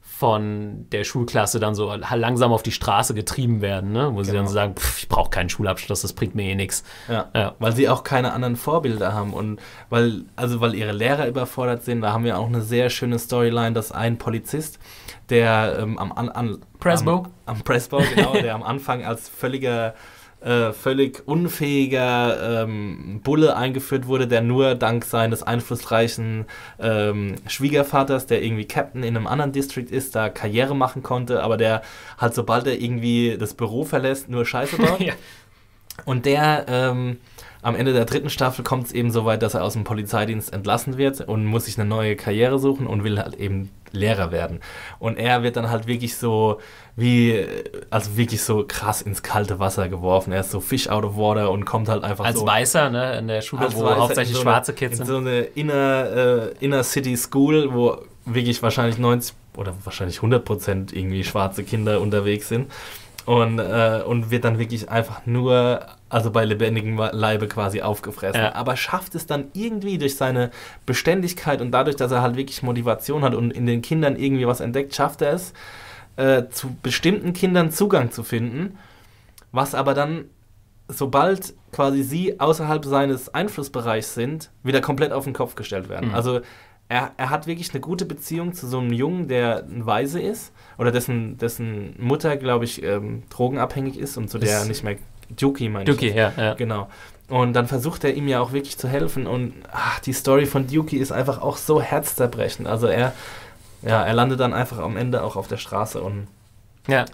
von der Schulklasse dann so langsam auf die Straße getrieben werden, ne? Wo genau. sie dann so sagen, pff, ich brauche keinen Schulabschluss, das bringt mir eh nichts. Ja, ja, weil sie auch keine anderen Vorbilder haben und weil, also weil ihre Lehrer überfordert sind. Da haben wir auch eine sehr schöne Storyline, dass ein Polizist, der ähm, am, an, an, Presbo. am, am Presbo, genau, der am Anfang als völliger Äh, völlig unfähiger ähm, Bulle eingeführt wurde, der nur dank seines einflussreichen ähm, Schwiegervaters, der irgendwie Captain in einem anderen District ist, da Karriere machen konnte, aber der halt, sobald er irgendwie das Büro verlässt, nur Scheiße baut. ja. Und der ähm, am Ende der dritten Staffel kommt es eben so weit, dass er aus dem Polizeidienst entlassen wird und muss sich eine neue Karriere suchen und will halt eben Lehrer werden. Und er wird dann halt wirklich so wie, also wirklich so krass ins kalte Wasser geworfen. Er ist so Fish out of water und kommt halt einfach als so... Als Weißer, ne, in der Schule, wo Weißer hauptsächlich so schwarze Kids sind. In so eine Inner, äh, Inner City School, wo wirklich wahrscheinlich neunzig oder wahrscheinlich hundert Prozent irgendwie schwarze Kinder unterwegs sind. Und, äh, und wird dann wirklich einfach nur, also bei lebendigem Leibe quasi aufgefressen. Ja. Aber schafft es dann irgendwie durch seine Beständigkeit und dadurch, dass er halt wirklich Motivation hat und in den Kindern irgendwie was entdeckt, schafft er es, äh, zu bestimmten Kindern Zugang zu finden, was aber dann, sobald quasi sie außerhalb seines Einflussbereichs sind, wieder komplett auf den Kopf gestellt werden. Mhm. Also Er, er hat wirklich eine gute Beziehung zu so einem Jungen, der ein Waise ist oder dessen, dessen Mutter, glaube ich, ähm, drogenabhängig ist und zu der er nicht mehr... Duki, meine ich. Duki, ja, ja. Genau. Und dann versucht er ihm ja auch wirklich zu helfen und ach, die Story von Duki ist einfach auch so herzzerbrechend. Also er, ja, er landet dann einfach am Ende auch auf der Straße und... Ja.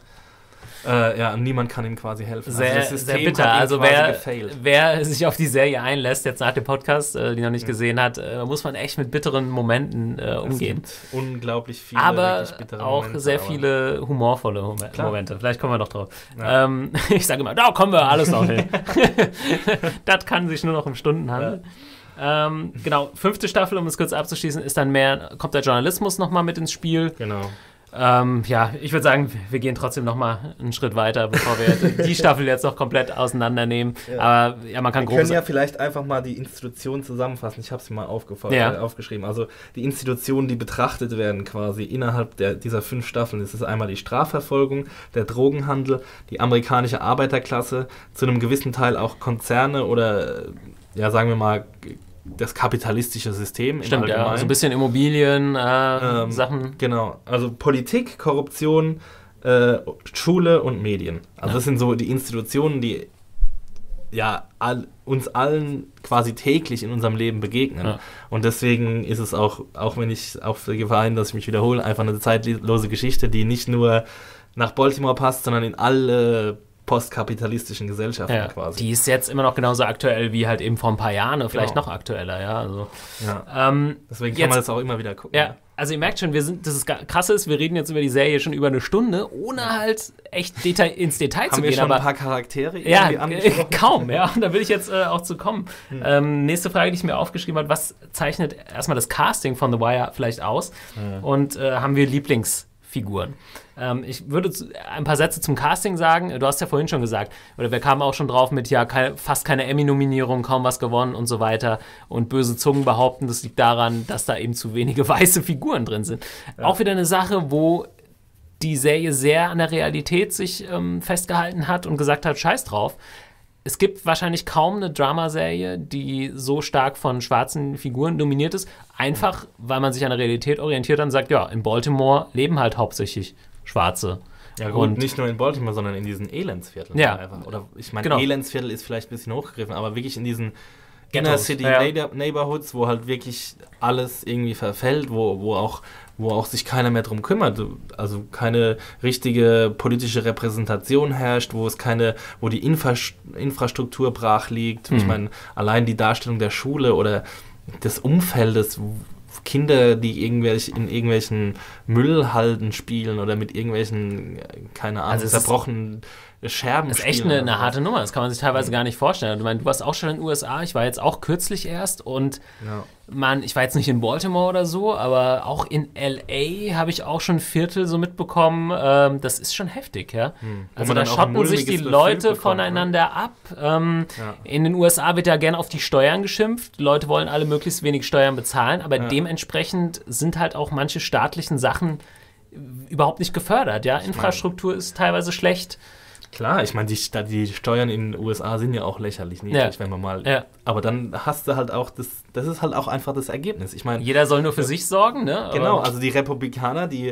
Äh, ja, niemand kann ihm quasi helfen. Sehr, also sehr bitter. Also wer, wer sich auf die Serie einlässt, jetzt nach dem Podcast, äh, die noch nicht ja. gesehen hat, äh, muss man echt mit bitteren Momenten äh, umgehen. Es gibt unglaublich viele aber bittere auch Momente, sehr aber viele humorvolle Mom- Momente. Vielleicht kommen wir noch drauf. Ja. Ähm, ich sage immer, da kommen wir alles noch hin. Das kann sich nur noch um Stunden handeln. Ja. Ähm, genau, fünfte Staffel, um es kurz abzuschließen, ist dann mehr, kommt der Journalismus nochmal mit ins Spiel. Genau. Ähm, ja, ich würde sagen, wir gehen trotzdem noch mal einen Schritt weiter, bevor wir die Staffel jetzt noch komplett auseinandernehmen. Ja. Aber ja, man kann grob... Wir können ja vielleicht einfach mal die Institutionen zusammenfassen. Ich habe sie mal aufgef- ja. äh, aufgeschrieben. Also die Institutionen, die betrachtet werden quasi innerhalb der, dieser fünf Staffeln, das ist einmal die Strafverfolgung, der Drogenhandel, die amerikanische Arbeiterklasse, zu einem gewissen Teil auch Konzerne oder, ja, sagen wir mal... das kapitalistische System. Stimmt, im ja. So ein bisschen Immobilien, äh, ähm, Sachen. Genau. Also Politik, Korruption, äh, Schule und Medien. Also ja. das sind so die Institutionen, die ja all, uns allen quasi täglich in unserem Leben begegnen. Ja. Und deswegen ist es auch, auch wenn ich auf der Gefahr hin, dass ich mich wiederhole, einfach eine zeitlose Geschichte, die nicht nur nach Baltimore passt, sondern in alle postkapitalistischen Gesellschaften ja, quasi. Die ist jetzt immer noch genauso aktuell wie halt eben vor ein paar Jahren, vielleicht genau. noch aktueller, ja. Also, ja. Ähm, Deswegen kann jetzt, man das auch immer wieder gucken. Ja, also ihr merkt schon, wir sind, das ist krass ist, wir reden jetzt über die Serie schon über eine Stunde, ohne halt echt Detail, ins Detail Haben zu wir gehen. Schon aber ein paar Charaktere ja, äh, kaum, ja. Und da will ich jetzt äh, auch zu kommen. Hm. Ähm, nächste Frage, die ich mir aufgeschrieben habe, was zeichnet erstmal das Casting von The Wire vielleicht aus? Hm. Und äh, haben wir Lieblingsfiguren? Ähm, ich würde ein paar Sätze zum Casting sagen. Du hast ja vorhin schon gesagt, oder wir kamen auch schon drauf mit, ja, keine, fast keine Emmy-Nominierung, kaum was gewonnen und so weiter. Und böse Zungen behaupten, das liegt daran, dass da eben zu wenige weiße Figuren drin sind. Ja. Auch wieder eine Sache, wo die Serie sehr an der Realität sich ähm, festgehalten hat und gesagt hat, scheiß drauf. Es gibt wahrscheinlich kaum eine Dramaserie, die so stark von schwarzen Figuren dominiert ist. Einfach, weil man sich an der Realität orientiert und sagt, ja, in Baltimore leben halt hauptsächlich Schwarze. Ja gut, und nicht nur in Baltimore, sondern in diesen Elendsvierteln. Ja. Einfach. Oder ich meine, genau. Elendsviertel ist vielleicht ein bisschen hochgegriffen, aber wirklich in diesen Inner City ja. Neighborhoods, wo halt wirklich alles irgendwie verfällt, wo, wo, auch, wo auch sich keiner mehr drum kümmert. Also keine richtige politische Repräsentation herrscht, wo es keine, wo die Infra- Infrastruktur brach liegt. Mhm. Ich meine, allein die Darstellung der Schule oder des Umfeldes, Kinder, die irgendwelche, in irgendwelchen Müllhalden spielen oder mit irgendwelchen, keine Ahnung, also zerbrochenen Scherben Das ist echt eine, eine harte Nummer, das kann man sich teilweise mhm. gar nicht vorstellen. Ich meine, du warst auch schon in den U S A, ich war jetzt auch kürzlich erst und ja. man, ich war jetzt nicht in Baltimore oder so, aber auch in L A habe ich auch schon Viertel so mitbekommen, ähm, das ist schon heftig, ja. Mhm. Also da schotten sich die Leute bekommt, voneinander ne? ab. Ähm, ja. In den U S A wird ja gerne auf die Steuern geschimpft, Leute wollen alle möglichst wenig Steuern bezahlen, aber ja. dementsprechend sind halt auch manche staatlichen Sachen überhaupt nicht gefördert, ja. Infrastruktur ist teilweise schlecht. Klar, ich meine, die, die Steuern in den U S A sind ja auch lächerlich niedrig, ja. wenn man mal. Ja. Aber dann hast du halt auch das, das ist halt auch einfach das Ergebnis. Ich meine, jeder soll nur für sich sorgen, ne? Genau, also die Republikaner, die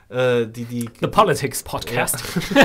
äh, die, die... The Politics Podcast. Ja.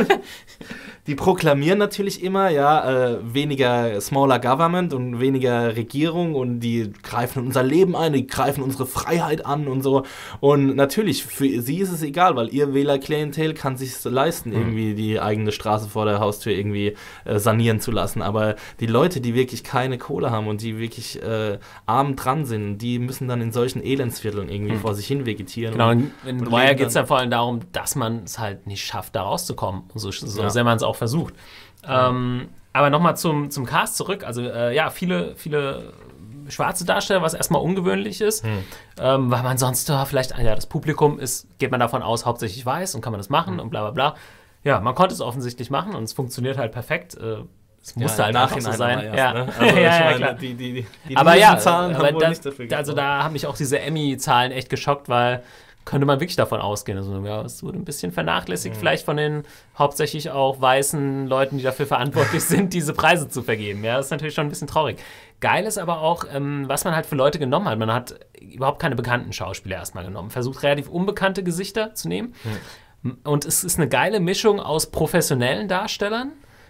Die proklamieren natürlich immer, ja, äh, weniger smaller Government und weniger Regierung und die greifen in unser Leben ein, die greifen unsere Freiheit an und so. Und natürlich, für sie ist es egal, weil ihr Wählerklientel kann sich leisten, mhm. irgendwie die eigene Straße vor der Haustür irgendwie äh, sanieren zu lassen. Aber die Leute, die wirklich keine Kohle haben und die wirklich äh, arm dran sind, die müssen dann in solchen Elendsvierteln irgendwie mhm. vor sich hin vegetieren. Genau, und in The Wire geht es ja vor allem darum, dass man es halt nicht schafft, da rauszukommen. So, so ja. sehr man es auch versucht. Ja. Ähm, aber nochmal zum, zum Cast zurück. Also äh, ja, viele, viele schwarze Darsteller, was erstmal ungewöhnlich ist, hm. ähm, weil man sonst ja, vielleicht, ja, das Publikum ist, geht man davon aus, hauptsächlich weiß und kann man das machen hm. und bla bla bla. Ja, man konnte es offensichtlich machen und es funktioniert halt perfekt. Äh, es musste ja, halt einfach so sein. Erst, ja. Ne? Also, ja, ja, meine, klar. Die, die, die, die aber ja, Zahlen aber haben wohl da, nicht dafür also da haben mich auch diese Emmy-Zahlen echt geschockt, weil könnte man wirklich davon ausgehen. Also, ja, es wurde ein bisschen vernachlässigt, mhm. vielleicht von den hauptsächlich auch weißen Leuten, die dafür verantwortlich sind, diese Preise zu vergeben. Ja, das ist natürlich schon ein bisschen traurig. Geil ist aber auch, ähm, was man halt für Leute genommen hat. Man hat überhaupt keine bekannten Schauspieler erstmal genommen. Versucht relativ unbekannte Gesichter zu nehmen. Mhm. Und es ist eine geile Mischung aus professionellen Darstellern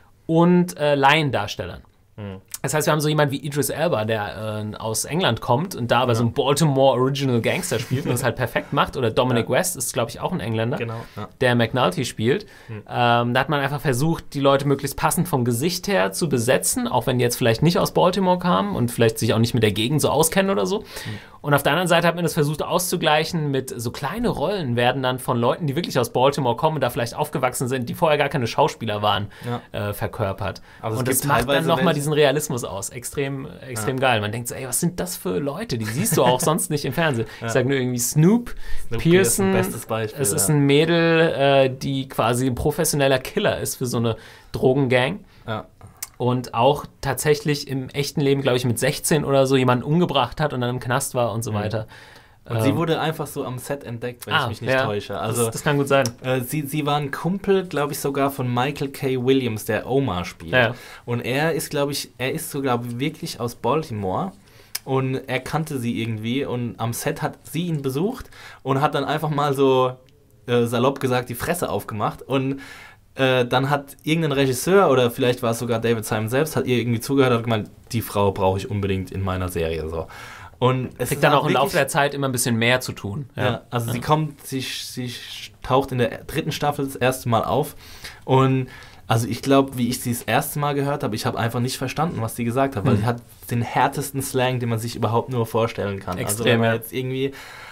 und äh, Laiendarstellern. Mhm. Das heißt, wir haben so jemanden wie Idris Elba, der äh, aus England kommt und da aber ja. so ein Baltimore Original Gangster spielt und das halt perfekt macht. Oder Dominic ja. West ist, glaube ich, auch ein Engländer, genau, ja. der McNulty spielt. Mhm. Ähm, da hat man einfach versucht, die Leute möglichst passend vom Gesicht her zu besetzen, auch wenn die jetzt vielleicht nicht aus Baltimore kamen und vielleicht sich auch nicht mit der Gegend so auskennen oder so. Mhm. Und auf der anderen Seite hat man das versucht auszugleichen mit so kleine Rollen werden dann von Leuten, die wirklich aus Baltimore kommen und da vielleicht aufgewachsen sind, die vorher gar keine Schauspieler waren, ja. äh, verkörpert. Also und das macht dann nochmal diesen Realismus aus. Extrem, extrem ja. geil. Man denkt so, ey, was sind das für Leute? Die siehst du auch sonst nicht im Fernsehen. Ja. Ich sage nur irgendwie Snoop, Snoop Pearson. Ist ein bestes Beispiel, es ist ja. ein Mädel, äh, die quasi ein professioneller Killer ist für so eine Drogengang. Ja. Und auch tatsächlich im echten Leben, glaube ich, mit sechzehn oder so jemanden umgebracht hat und dann im Knast war und so weiter. Und ähm, sie wurde einfach so am Set entdeckt, wenn ah, ich mich nicht ja, täusche. Also, das, das kann gut sein. Äh, sie, sie war ein Kumpel, glaube ich, sogar von Michael K. Williams, der Omar spielt. Ja. Und er ist, glaube ich, er ist so, glaube ich, wirklich aus Baltimore. Und er kannte sie irgendwie. Und am Set hat sie ihn besucht und hat dann einfach mal so äh, salopp gesagt, die Fresse aufgemacht. Und äh, dann hat irgendein Regisseur, oder vielleicht war es sogar David Simon selbst, hat ihr irgendwie zugehört und hat gemeint, die Frau brauche ich unbedingt in meiner Serie. So. Und es kriegt dann auch im Laufe der Zeit immer ein bisschen mehr zu tun. Ja, ja also ja. sie kommt, sie, sie taucht in der dritten Staffel das erste Mal auf und also ich glaube, wie ich sie das erste Mal gehört habe, ich habe einfach nicht verstanden, was sie gesagt hat, weil hm. sie hat den härtesten Slang, den man sich überhaupt nur vorstellen kann. Extrem, also wenn man ja. jetzt irgendwie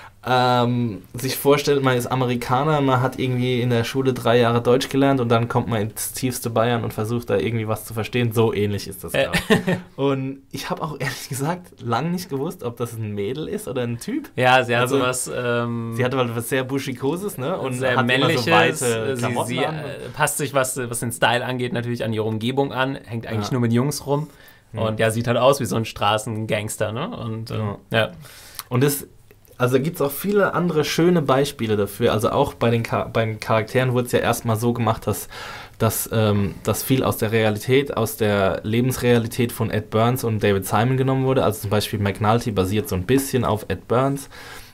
ähm, sich vorstellt, man ist Amerikaner, man hat irgendwie in der Schule drei Jahre Deutsch gelernt und dann kommt man ins tiefste Bayern und versucht da irgendwie was zu verstehen. So ähnlich ist das, glaube ich. Und ich habe auch ehrlich gesagt lang nicht gewusst, ob das ein Mädel ist oder ein Typ. Ja, sie hat also, sowas... Ähm, sie hatte was sehr Buschikoses, ne? Und sehr hat männliches. Immer so weite sie sie äh, passt sich, was, was den Style angeht, natürlich an ihre Umgebung an. Hängt eigentlich ja. nur mit Jungs rum. Mhm. Und ja, sieht halt aus wie so ein Straßengangster, ne? Und äh, ja. ja. Und das... Also da gibt es auch viele andere schöne Beispiele dafür. Also auch bei den, Char- bei den Charakteren wurde es ja erstmal so gemacht, dass, dass, ähm, dass viel aus der Realität, aus der Lebensrealität von Ed Burns und David Simon genommen wurde. Also zum Beispiel McNulty basiert so ein bisschen auf Ed Burns.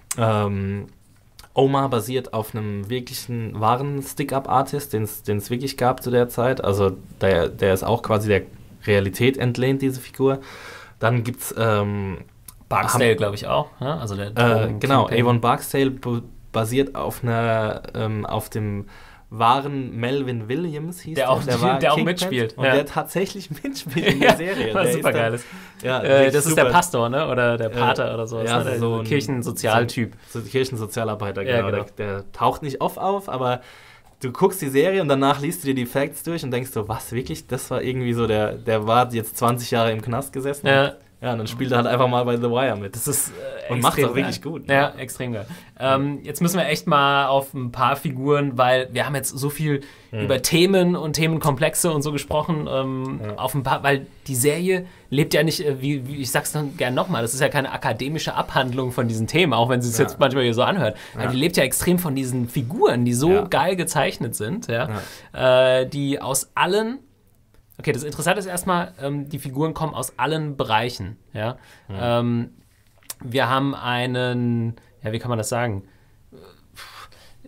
Ähm, Omar basiert auf einem wirklichen wahren Stick-Up-Artist, den es wirklich gab zu der Zeit. Also der, der ist auch quasi der Realität entlehnt, diese Figur. Dann gibt es... Ähm, Barksdale, glaube ich, auch. Ne? Also der äh, genau, Avon Barksdale b- basiert auf einer ähm, auf dem wahren Melvin Williams, hieß der. Der, auch, der, der, der auch Kingpin, mitspielt. Und ja. der tatsächlich mitspielt in der Serie. Was der super geil ist. Ja, äh, das ist der Pastor, ne? Oder der Pater äh, oder sowas. Ja, ne? Der so ein Kirchensozialtyp. So, so Kirchensozialarbeiter, ja, genau. genau. Der, der taucht nicht oft auf, aber du guckst die Serie und danach liest du dir die Facts durch und denkst so, was, wirklich? Das war irgendwie so, der, der war jetzt zwanzig Jahre im Knast gesessen. Ja. Ja, und dann spielt er halt einfach mal bei The Wire mit. Das ist äh, und macht es auch wirklich gut. Ne? Ja, extrem geil. Ähm, jetzt müssen wir echt mal auf ein paar Figuren, weil wir haben jetzt so viel hm. über Themen und Themenkomplexe und so gesprochen, ähm, ja. auf ein paar, weil die Serie lebt ja nicht, wie, wie ich sag's dann gern nochmal, das ist ja keine akademische Abhandlung von diesen Themen, auch wenn sie es ja. jetzt manchmal hier so anhört. Ja. Aber die lebt ja extrem von diesen Figuren, die so ja. geil gezeichnet sind, ja, ja. Äh, die aus allen Okay, das Interessante ist erstmal, ähm, die Figuren kommen aus allen Bereichen. Ja? Mhm. Ähm, wir haben einen, ja, wie kann man das sagen?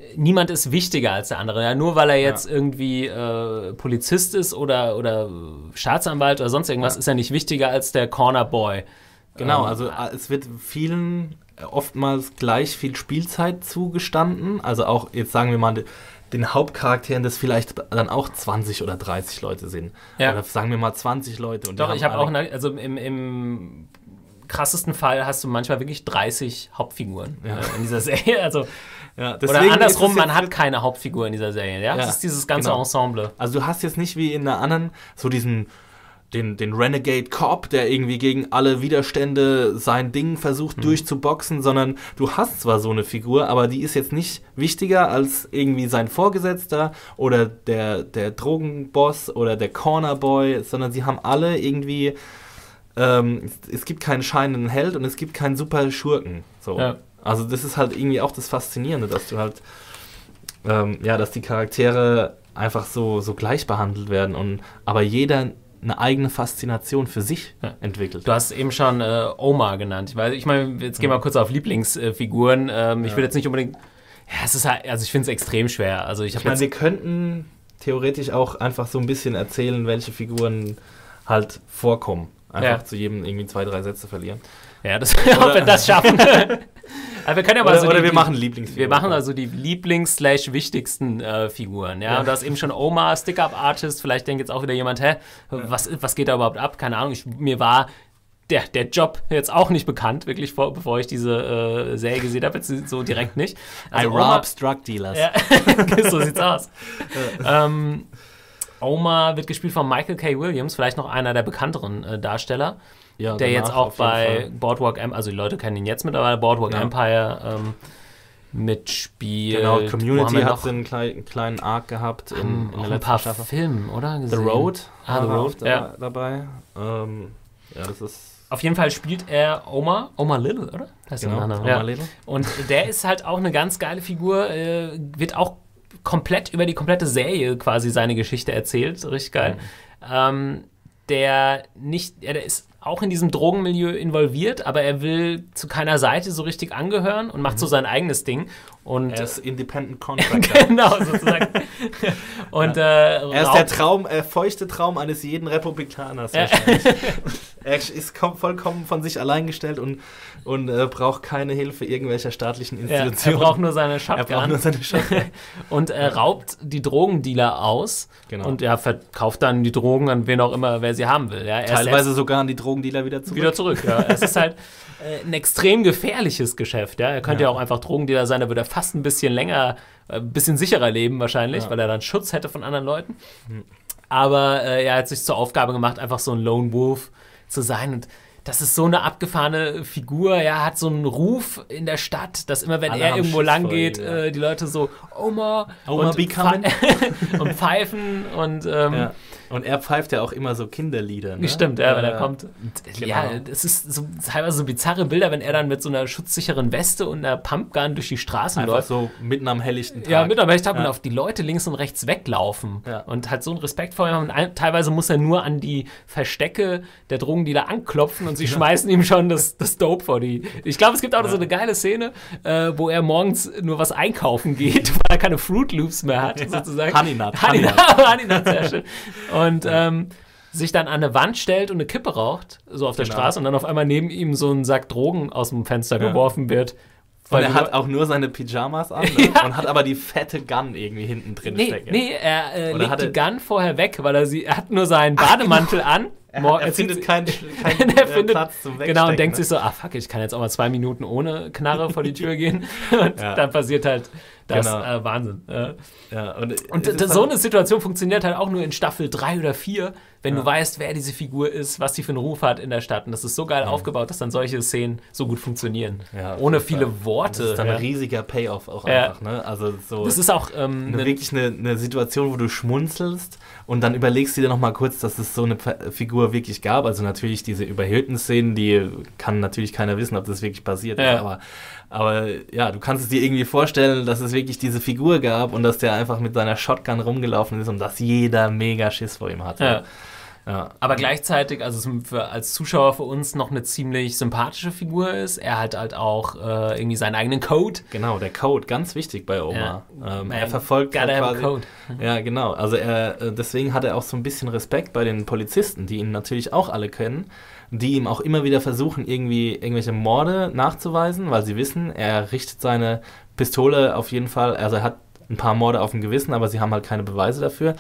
niemand ist wichtiger als der andere. Ja, nur weil er jetzt ja. irgendwie äh, Polizist ist oder, oder Staatsanwalt oder sonst irgendwas, ja. ist er nicht wichtiger als der Corner Boy. Genau, ähm, also es wird vielen oftmals gleich viel Spielzeit zugestanden. Also auch, jetzt sagen wir mal, den Hauptcharakteren, das vielleicht dann auch zwanzig oder dreißig Leute sind. Ja. Oder sagen wir mal zwanzig Leute. Und Doch, ich habe auch, eine, also im, im krassesten Fall hast du manchmal wirklich dreißig Hauptfiguren ja. äh, in dieser Serie. Also, ja, oder andersrum, man hat keine Hauptfigur in dieser Serie. Ja? ja das ist dieses ganze genau. Ensemble. Also du hast jetzt nicht wie in einer anderen so diesen den, den Renegade Cop, der irgendwie gegen alle Widerstände sein Ding versucht mhm. durchzuboxen, sondern du hast zwar so eine Figur, aber die ist jetzt nicht wichtiger als irgendwie sein Vorgesetzter oder der, der Drogenboss oder der Cornerboy, sondern sie haben alle irgendwie ähm, es, es gibt keinen scheinenden Held und es gibt keinen super Schurken. So. Ja. Also das ist halt irgendwie auch das Faszinierende, dass du halt ähm, ja, dass die Charaktere einfach so, so gleich behandelt werden und aber jeder eine eigene Faszination für sich ja. entwickelt. Du hast eben schon äh, Omar genannt. Weil ich meine, jetzt gehen wir mal kurz auf Lieblingsfiguren. Ähm, ja. Ich will jetzt nicht unbedingt. Ja, es ist halt, also ich finde es extrem schwer. Also ich, ich meine, wir könnten theoretisch auch einfach so ein bisschen erzählen, welche Figuren halt vorkommen. Einfach ja. zu jedem irgendwie zwei, drei Sätze verlieren. Ja, das, ob wir das schaffen. Aber wir können ja mal oder, so oder die, wir machen Lieblingsfiguren. Wir machen also die Lieblings-wichtigsten äh, Figuren. Ja? ja. Und da ist eben schon Omar, Stick-Up-Artist. Vielleicht denkt jetzt auch wieder jemand, hä, was, was geht da überhaupt ab? Keine Ahnung. Ich, mir war der, der Job jetzt auch nicht bekannt, wirklich, vor, bevor ich diese äh, Serie gesehen habe. Jetzt so direkt nicht. Also I rob drug dealers. Ja, so sieht's aus. ähm, Omar wird gespielt von Michael K. Williams, vielleicht noch einer der bekannteren äh, Darsteller. Ja, der jetzt auch bei Boardwalk Empire, also die Leute kennen ihn jetzt mittlerweile, Boardwalk ja. Empire ähm, mitspielt. Genau, Community hat so einen kleinen, kleinen Arc gehabt in, in der letzten ein paar Staffel. Filmen, oder? Gesehen. The Road. Ah, The Road, ja. dabei. Ähm, ja, das ist... Auf jeden Fall spielt er Omar, Omar Little, oder? Heißt genau, Omar ja. Little. Und der ist halt auch eine ganz geile Figur, äh, wird auch komplett über die komplette Serie quasi seine Geschichte erzählt, richtig geil. Mhm. Ähm, der nicht, ja, der ist auch in diesem Drogenmilieu involviert, aber er will zu keiner Seite so richtig angehören und macht mhm. so sein eigenes Ding. Und er ist Independent Contractor. Genau, sozusagen. Und, ja. äh, er ist der Traum, äh, feuchte Traum eines jeden Republikaners. Ja. Er ist vollkommen von sich allein gestellt und, und äh, braucht keine Hilfe irgendwelcher staatlichen Institutionen. Ja, er braucht nur seine Shotgun. Er braucht nur seine Shotgun. Und er raubt die Drogendealer aus genau. und er verkauft dann die Drogen an wen auch immer, wer sie haben will. Ja, teilweise sogar an die Drogendealer wieder zurück. Wieder zurück, ja. Es ist halt äh, ein extrem gefährliches Geschäft. Ja. Er könnte ja. ja auch einfach Drogendealer sein, da würde er fast ein bisschen länger, ein äh, bisschen sicherer leben wahrscheinlich, ja. weil er dann Schutz hätte von anderen Leuten. Mhm. Aber äh, er hat sich zur Aufgabe gemacht, einfach so ein Lone Wolf zu sein. Und das ist so eine abgefahrene Figur. Er hat so einen Ruf in der Stadt, dass immer, wenn Alle er irgendwo lang geht, ja. äh, die Leute so Omar, Omar und, pfe- und pfeifen. Und, ähm, ja. und er pfeift ja auch immer so Kinderlieder. Ne? Stimmt, ja, wenn er kommt. Genau. Ja, es ist so, teilweise so bizarre Bilder, wenn er dann mit so einer schutzsicheren Weste und einer Pumpgun durch die Straßen Einfach läuft. so mitten am helllichten Tag. Ja, mitten am helllichten Tag ja. und auf die Leute links und rechts weglaufen. Ja. Und hat so einen Respekt vor ihm. Und ein, teilweise muss er nur an die Verstecke der Drogendealer anklopfen und sie ja. schmeißen ihm schon das, das Dope vor die. Ich glaube, es gibt auch ja. so eine geile Szene, äh, wo er morgens nur was einkaufen geht, weil er keine Fruit Loops mehr hat, ja. sozusagen. Honey Nut. Honey Nut, Honey Nut, sehr schön. Und ähm, sich dann an eine Wand stellt und eine Kippe raucht, so auf der genau. Straße, und dann auf einmal neben ihm so ein Sack Drogen aus dem Fenster ja. geworfen wird. Und er hat auch nur seine Pyjamas an ne? ja. und hat aber die fette Gun irgendwie hinten drin nee, stecken. Nee, er äh, legt die Gun vorher weg, weil er sie, er hat nur seinen Bademantel Ach, an. Er, hat, er, er findet keinen kein, er findet, Platz zum Wegstecken. Genau, und denkt ne? sich so, ah fuck, ich kann jetzt auch mal zwei Minuten ohne Knarre vor die Tür gehen. Und ja. dann passiert halt das genau. äh, Wahnsinn. Äh. Ja, und und d- so eine Situation funktioniert halt auch nur in Staffel drei oder vier, wenn ja. du weißt, wer diese Figur ist, was die für einen Ruf hat in der Stadt. Und das ist so geil ja. aufgebaut, dass dann solche Szenen so gut funktionieren. Ja, ohne viele Fall. Worte. Das ist dann ja. ein riesiger Payoff auch ja. einfach. Ne? Also so das ist auch ähm, eine, wirklich eine, eine Situation, wo du schmunzelst und dann überlegst du dir noch mal kurz, dass es so eine Figur wirklich gab. Also natürlich diese überhöhten Szenen, die kann natürlich keiner wissen, ob das wirklich passiert ja. ist. Aber, aber ja, du kannst es dir irgendwie vorstellen, dass es wirklich diese Figur gab und dass der einfach mit seiner Shotgun rumgelaufen ist und dass jeder mega Schiss vor ihm hatte. Ja. Ja. Aber gleichzeitig, also für, als Zuschauer für uns noch eine ziemlich sympathische Figur ist. Er hat halt auch äh, irgendwie seinen eigenen Code. Genau, der Code, ganz wichtig bei Omar. Ja. Ähm, er verfolgt halt quasi... Code. Ja, genau. Also er, deswegen hat er auch so ein bisschen Respekt bei den Polizisten, die ihn natürlich auch alle kennen, die ihm auch immer wieder versuchen, irgendwie irgendwelche Morde nachzuweisen, weil sie wissen, er richtet seine Pistole auf jeden Fall, also er hat ein paar Morde auf dem Gewissen, aber sie haben halt keine Beweise dafür.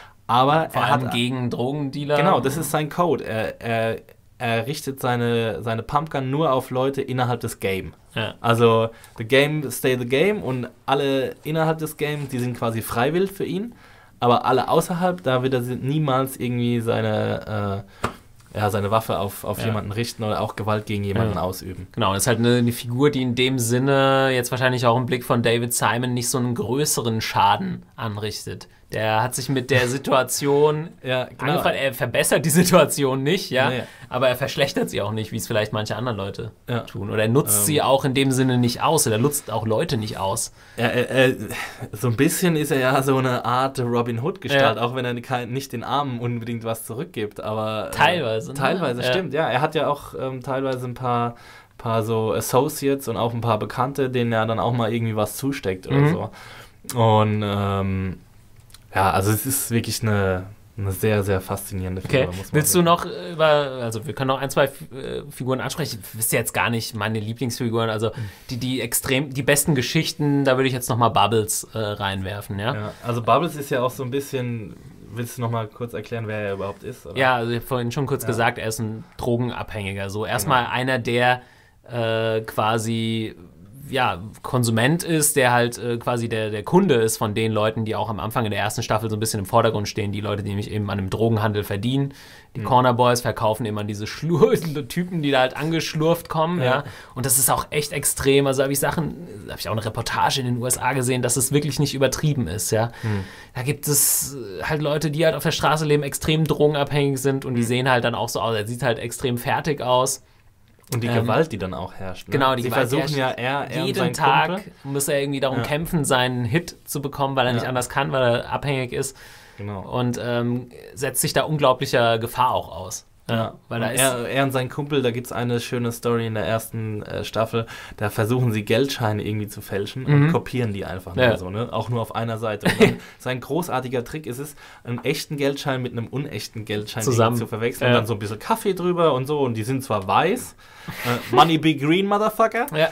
Aber Vor er allem hat, gegen Drogendealer. Genau, das ist sein Code. Er, er, er richtet seine, seine Pumpgun nur auf Leute innerhalb des Game. Ja. Also, the game stay the game und alle innerhalb des Games, die sind quasi freiwillig für ihn. Aber alle außerhalb, da wird er niemals irgendwie seine, äh, ja, seine Waffe auf, auf ja. jemanden richten oder auch Gewalt gegen jemanden ja. ausüben. Genau, das ist halt eine, eine Figur, die in dem Sinne jetzt wahrscheinlich auch im Blick von David Simon nicht so einen größeren Schaden anrichtet. Der hat sich mit der Situation ja, genau. angefangen, er verbessert die Situation nicht, ja, nee. aber er verschlechtert sie auch nicht, wie es vielleicht manche andere Leute ja. tun. Oder er nutzt ähm. sie auch in dem Sinne nicht aus, oder er nutzt auch Leute nicht aus. Ja, er, er, so ein bisschen ist er ja so eine Art Robin Hood-Gestalt, ja. auch wenn er kein, nicht den Armen unbedingt was zurückgibt, aber... Teilweise. Äh, teilweise, ne? stimmt, ja. ja. Er hat ja auch ähm, teilweise ein paar, paar so Associates und auch ein paar Bekannte, denen er dann auch mal irgendwie was zusteckt oder mhm. so. Und, ähm... ja, also es ist wirklich eine, eine sehr, sehr faszinierende Figur. Okay. Muss man Willst sagen. du noch über, also wir können noch ein, zwei äh, Figuren ansprechen. Ich wüsste jetzt gar nicht meine Lieblingsfiguren, also die, die extrem, die besten Geschichten, da würde ich jetzt nochmal Bubbles äh, reinwerfen, ja? ja? Also Bubbles ist ja auch so ein bisschen, willst du nochmal kurz erklären, wer er überhaupt ist? Oder? Ja, also ich habe vorhin schon kurz ja. gesagt, er ist ein Drogenabhängiger. So erstmal genau. einer, der äh, quasi... ja, Konsument ist, der halt äh, quasi der, der Kunde ist von den Leuten, die auch am Anfang in der ersten Staffel so ein bisschen im Vordergrund stehen, die Leute, die nämlich eben an einem Drogenhandel verdienen. Die mhm. Corner Boys verkaufen immer diese Schlur Typen, die da halt angeschlurft kommen, ja. ja. Und das ist auch echt extrem. Also habe ich Sachen, habe ich auch eine Reportage in den U S A gesehen, dass es wirklich nicht übertrieben ist, ja. Mhm. Da gibt es halt Leute, die halt auf der Straße leben, extrem drogenabhängig sind und mhm. die sehen halt dann auch so aus, er sieht halt extrem fertig aus. Und die ähm, Gewalt, die dann auch herrscht. Ne? Genau, die Sie Gewalt versuchen ja eher, eher jeden Tag Kumpel. muss er irgendwie darum ja. kämpfen, seinen Hit zu bekommen, weil er ja. nicht anders kann, weil er abhängig ist. Genau. Und ähm, setzt sich da unglaublicher Gefahr auch aus. Ja, weil da ist er, er und sein Kumpel, da gibt es eine schöne Story in der ersten äh, Staffel, da versuchen sie Geldscheine irgendwie zu fälschen mhm. und kopieren die einfach nur ja. so, ne? Auch nur auf einer Seite. Und dann, sein großartiger Trick ist es, einen echten Geldschein mit einem unechten Geldschein zusammen zu verwechseln ja. und dann so ein bisschen Kaffee drüber und so und die sind zwar weiß, äh, Money be green, Motherfucker. Ja.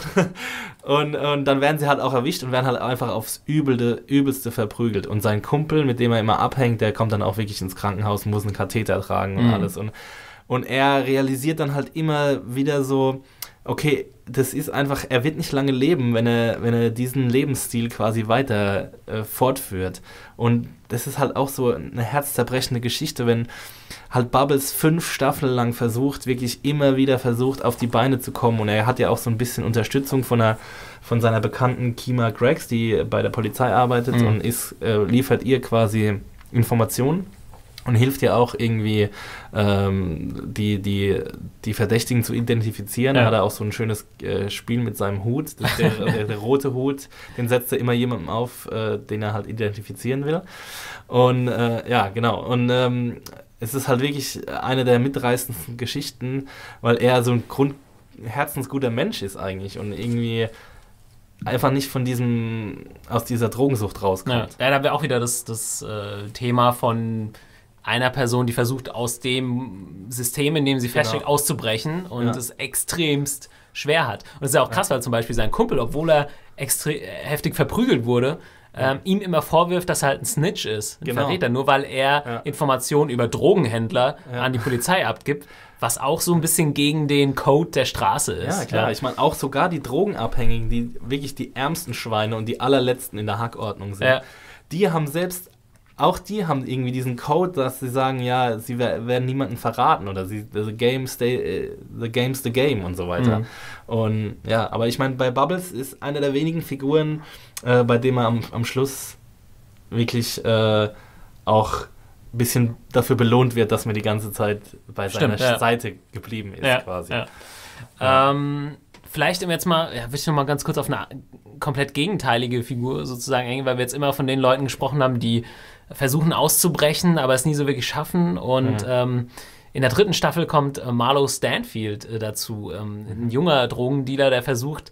Und, und dann werden sie halt auch erwischt und werden halt einfach aufs Übelte, Übelste verprügelt. Und sein Kumpel, mit dem er immer abhängt, der kommt dann auch wirklich ins Krankenhaus, muss einen Katheter tragen und mhm. alles. Und, und er realisiert dann halt immer wieder so, okay, das ist einfach, er wird nicht lange leben, wenn er, wenn er diesen Lebensstil quasi weiter äh, fortführt. Und das ist halt auch so eine herzzerbrechende Geschichte, wenn halt Bubbles fünf Staffeln lang versucht, wirklich immer wieder versucht, auf die Beine zu kommen. Und er hat ja auch so ein bisschen Unterstützung von, einer, von seiner bekannten Kima Greggs, die bei der Polizei arbeitet mhm. und ist, äh, liefert ihr quasi Informationen. Und hilft ja auch irgendwie, ähm, die, die, die Verdächtigen zu identifizieren. Ja. Da hat er auch so ein schönes äh, Spiel mit seinem Hut. Das der, der, der rote Hut, den setzt er immer jemandem auf, äh, den er halt identifizieren will. Und äh, ja, genau. Und ähm, es ist halt wirklich eine der mitreißendsten Geschichten, weil er so ein Grund herzensguter Mensch ist eigentlich und irgendwie einfach nicht von diesem, aus dieser Drogensucht rauskommt. Ja, ja, da haben wir auch wieder das, das äh, Thema von einer Person, die versucht, aus dem System, in dem sie feststeckt, genau. auszubrechen und ja. es extremst schwer hat. Und das ist ja auch krass, ja. weil zum Beispiel sein Kumpel, obwohl er extre- heftig verprügelt wurde, ja. ähm, ihm immer vorwirft, dass er halt ein Snitch ist, ein genau. Verräter, nur weil er ja. Informationen über Drogenhändler ja. an die Polizei abgibt, was auch so ein bisschen gegen den Code der Straße ist. Ja, klar. Ja. Ich meine, auch sogar die Drogenabhängigen, die wirklich die ärmsten Schweine und die allerletzten in der Hackordnung sind, ja. die haben selbst Auch die haben irgendwie diesen Code, dass sie sagen, ja, sie werden niemanden verraten oder sie, the game stay, the game's the game und so weiter. Mhm. Und ja, aber ich meine, bei Bubbles ist eine der wenigen Figuren, äh, bei dem er am, am Schluss wirklich äh, auch ein bisschen dafür belohnt wird, dass man die ganze Zeit bei Stimmt, seiner ja. Seite geblieben ist, ja, quasi. Ja. Ja. Ähm, vielleicht jetzt mal, ja, will ich noch mal ganz kurz auf eine komplett gegenteilige Figur sozusagen eingehen, weil wir jetzt immer von den Leuten gesprochen haben, die versuchen auszubrechen, aber es nie so wirklich schaffen. Und ja. ähm, in der dritten Staffel kommt äh, Marlo Stanfield äh, dazu, ähm, ein junger Drogendealer, der versucht,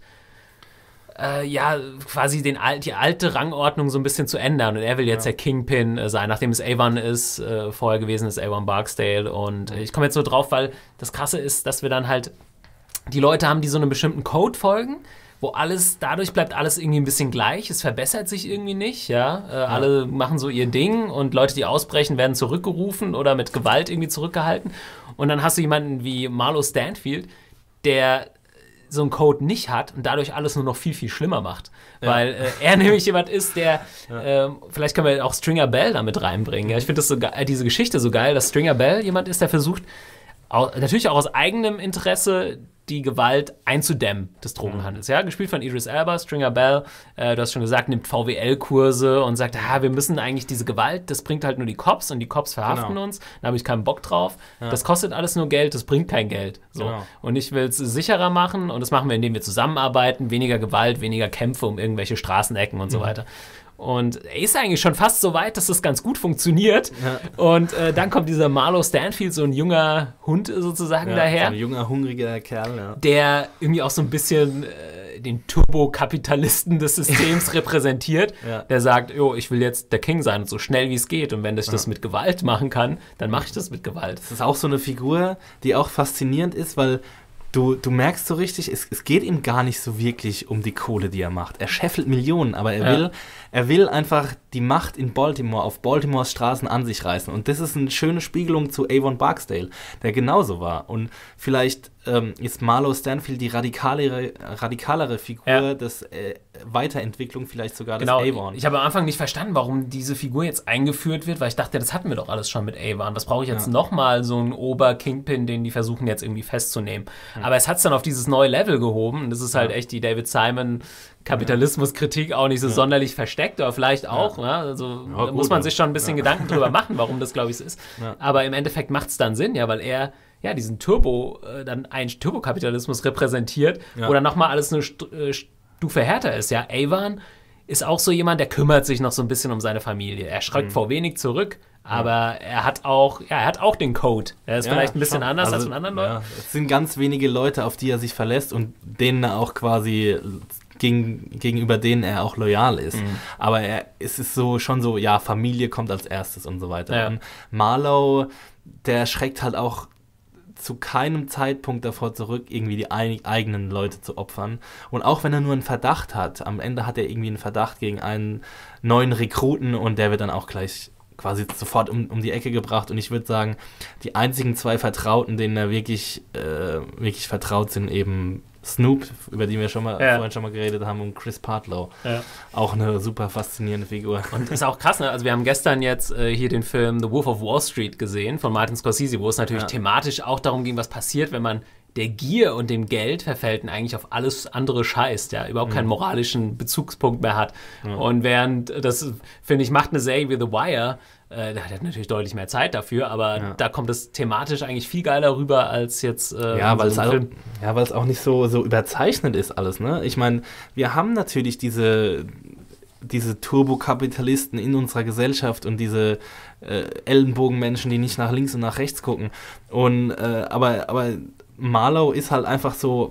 äh, ja, quasi den, die alte Rangordnung so ein bisschen zu ändern. Und er will jetzt ja. der Kingpin äh, sein, nachdem es Avon ist, äh, vorher gewesen ist Avon Barksdale. Und äh, ich komme jetzt so drauf, weil das Krasse ist, dass wir dann halt die Leute haben, die so einen bestimmten Code folgen, wo alles, dadurch bleibt alles irgendwie ein bisschen gleich, es verbessert sich irgendwie nicht, ja, äh, ja. alle machen so ihr Ding und Leute, die ausbrechen, werden zurückgerufen oder mit Gewalt irgendwie zurückgehalten und dann hast du jemanden wie Marlo Stanfield, der so einen Code nicht hat und dadurch alles nur noch viel, viel schlimmer macht, ja. weil äh, er nämlich jemand ist, der, ja. äh, vielleicht können wir auch Stringer Bell damit reinbringen, ja, ich finde das so ge- diese Geschichte so geil, dass Stringer Bell jemand ist, der versucht, auch, natürlich auch aus eigenem Interesse die Gewalt einzudämmen des Drogenhandels. Ja, gespielt von Idris Elba, Stringer Bell, äh, du hast schon gesagt, nimmt V W L-Kurse und sagt, ah, wir müssen eigentlich diese Gewalt, das bringt halt nur die Cops und die Cops verhaften genau. uns, da habe ich keinen Bock drauf. Ja. Das kostet alles nur Geld, das bringt kein Geld. So. Genau. Und ich will es sicherer machen und das machen wir, indem wir zusammenarbeiten, weniger Gewalt, weniger Kämpfe um irgendwelche Straßenecken und mhm. so weiter. Und er ist eigentlich schon fast so weit, dass das ganz gut funktioniert. Ja. Und äh, dann kommt dieser Marlo Stanfield, so ein junger Hund sozusagen ja, daher. So ein junger, hungriger Kerl, ja. Der irgendwie auch so ein bisschen äh, den Turbokapitalisten des Systems repräsentiert. Ja. Der sagt, jo, ich will jetzt der King sein und so schnell wie es geht. Und wenn ich ja. das mit Gewalt machen kann, dann mache ich das mit Gewalt. Das ist auch so eine Figur, die auch faszinierend ist, weil Du, du merkst so richtig, es, es geht ihm gar nicht so wirklich um die Kohle, die er macht. Er scheffelt Millionen, aber er, ja. will, er will einfach die Macht in Baltimore, auf Baltimores Straßen an sich reißen. Und das ist eine schöne Spiegelung zu Avon Barksdale, der genauso war. Und vielleicht ähm, ist Marlo Stanfield die radikalere, radikalere Figur ja. des äh, Weiterentwicklung vielleicht sogar genau. des Avon. Ich habe am Anfang nicht verstanden, warum diese Figur jetzt eingeführt wird, weil ich dachte, das hatten wir doch alles schon mit Avon. Was brauche ich jetzt ja. nochmal, so einen Ober-Kingpin, den die versuchen jetzt irgendwie festzunehmen. Mhm. Aber es hat es dann auf dieses neue Level gehoben. Und das ist halt ja. echt die David Simon Kapitalismuskritik auch nicht so ja. sonderlich versteckt, aber vielleicht auch. Ja. Ja, also ja, da gut, muss man sich schon ein bisschen ja. Gedanken drüber machen, warum das, glaube ich, so ist. Ja. Aber im Endeffekt macht es dann Sinn, ja, weil er ja diesen Turbo, äh, dann einen Turbokapitalismus repräsentiert, ja. wo dann nochmal alles eine St- äh, Stufe härter ist. Ja, Avon ist auch so jemand, der kümmert sich noch so ein bisschen um seine Familie. Er schreckt mhm. vor wenig zurück, aber ja. er hat auch, ja, er hat auch den Code. Er ist ja, vielleicht ein bisschen schon. anders also, als von anderen Leuten. Ja. Es sind ganz wenige Leute, auf die er sich verlässt und denen er auch quasi gegen, gegenüber denen er auch loyal ist. Mhm. Aber er, es ist so schon so, ja, Familie kommt als erstes und so weiter. Ja. Und Marlo, der schreckt halt auch zu keinem Zeitpunkt davor zurück, irgendwie die ein, eigenen Leute zu opfern. Und auch wenn er nur einen Verdacht hat, am Ende hat er irgendwie einen Verdacht gegen einen neuen Rekruten und der wird dann auch gleich quasi sofort um, um die Ecke gebracht. Und ich würde sagen, die einzigen zwei Vertrauten, denen er wirklich, äh, wirklich vertraut sind, eben Snoop, über die wir schon mal, ja. vorhin schon mal geredet haben, und Chris Partlow. Ja. Auch eine super faszinierende Figur. Und ist auch krass, ne? Also wir haben gestern jetzt äh, hier den Film The Wolf of Wall Street gesehen von Martin Scorsese, wo es natürlich ja. thematisch auch darum ging, was passiert, wenn man der Gier und dem Geld verfällt und eigentlich auf alles andere scheißt, ja, überhaupt mhm. keinen moralischen Bezugspunkt mehr hat. Mhm. Und während, das finde ich, macht eine Serie wie The Wire, äh, da hat er natürlich deutlich mehr Zeit dafür, aber ja. da kommt es thematisch eigentlich viel geiler rüber als jetzt äh, ja, weil so es auch, ja, weil es auch nicht so, so überzeichnet ist alles, ne? Ich meine, wir haben natürlich diese diese Turbokapitalisten in unserer Gesellschaft und diese äh, Ellenbogenmenschen, die nicht nach links und nach rechts gucken. Und äh, aber, aber Marlo ist halt einfach so,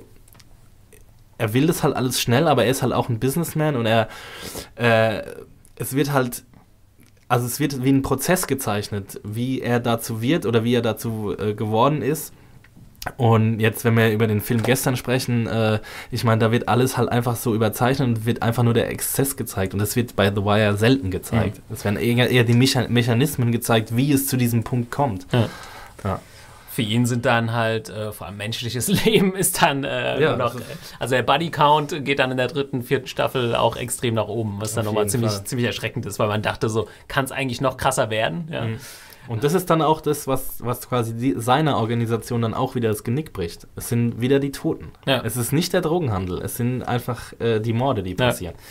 er will das halt alles schnell, aber er ist halt auch ein Businessman und er äh, es wird halt, also es wird wie ein Prozess gezeichnet, wie er dazu wird oder wie er dazu äh, geworden ist. Und jetzt, wenn wir über den Film gestern sprechen, äh, ich meine, da wird alles halt einfach so überzeichnet und wird einfach nur der Exzess gezeigt. Und das wird bei The Wire selten gezeigt. Es mhm. werden eher, eher die Mecha- Mechanismen gezeigt, wie es zu diesem Punkt kommt. Ja. Ja. Für ihn sind dann halt, äh, vor allem menschliches Leben ist dann äh, ja, noch, also der Buddy-Count geht dann in der dritten, vierten Staffel auch extrem nach oben, was dann nochmal ziemlich, ziemlich erschreckend ist, weil man dachte so, kann es eigentlich noch krasser werden? Ja. Mhm. Und das ist dann auch das, was, was quasi die, seiner Organisation dann auch wieder das Genick bricht. Es sind wieder die Toten. Ja. Es ist nicht der Drogenhandel, es sind einfach äh, die Morde, die passieren.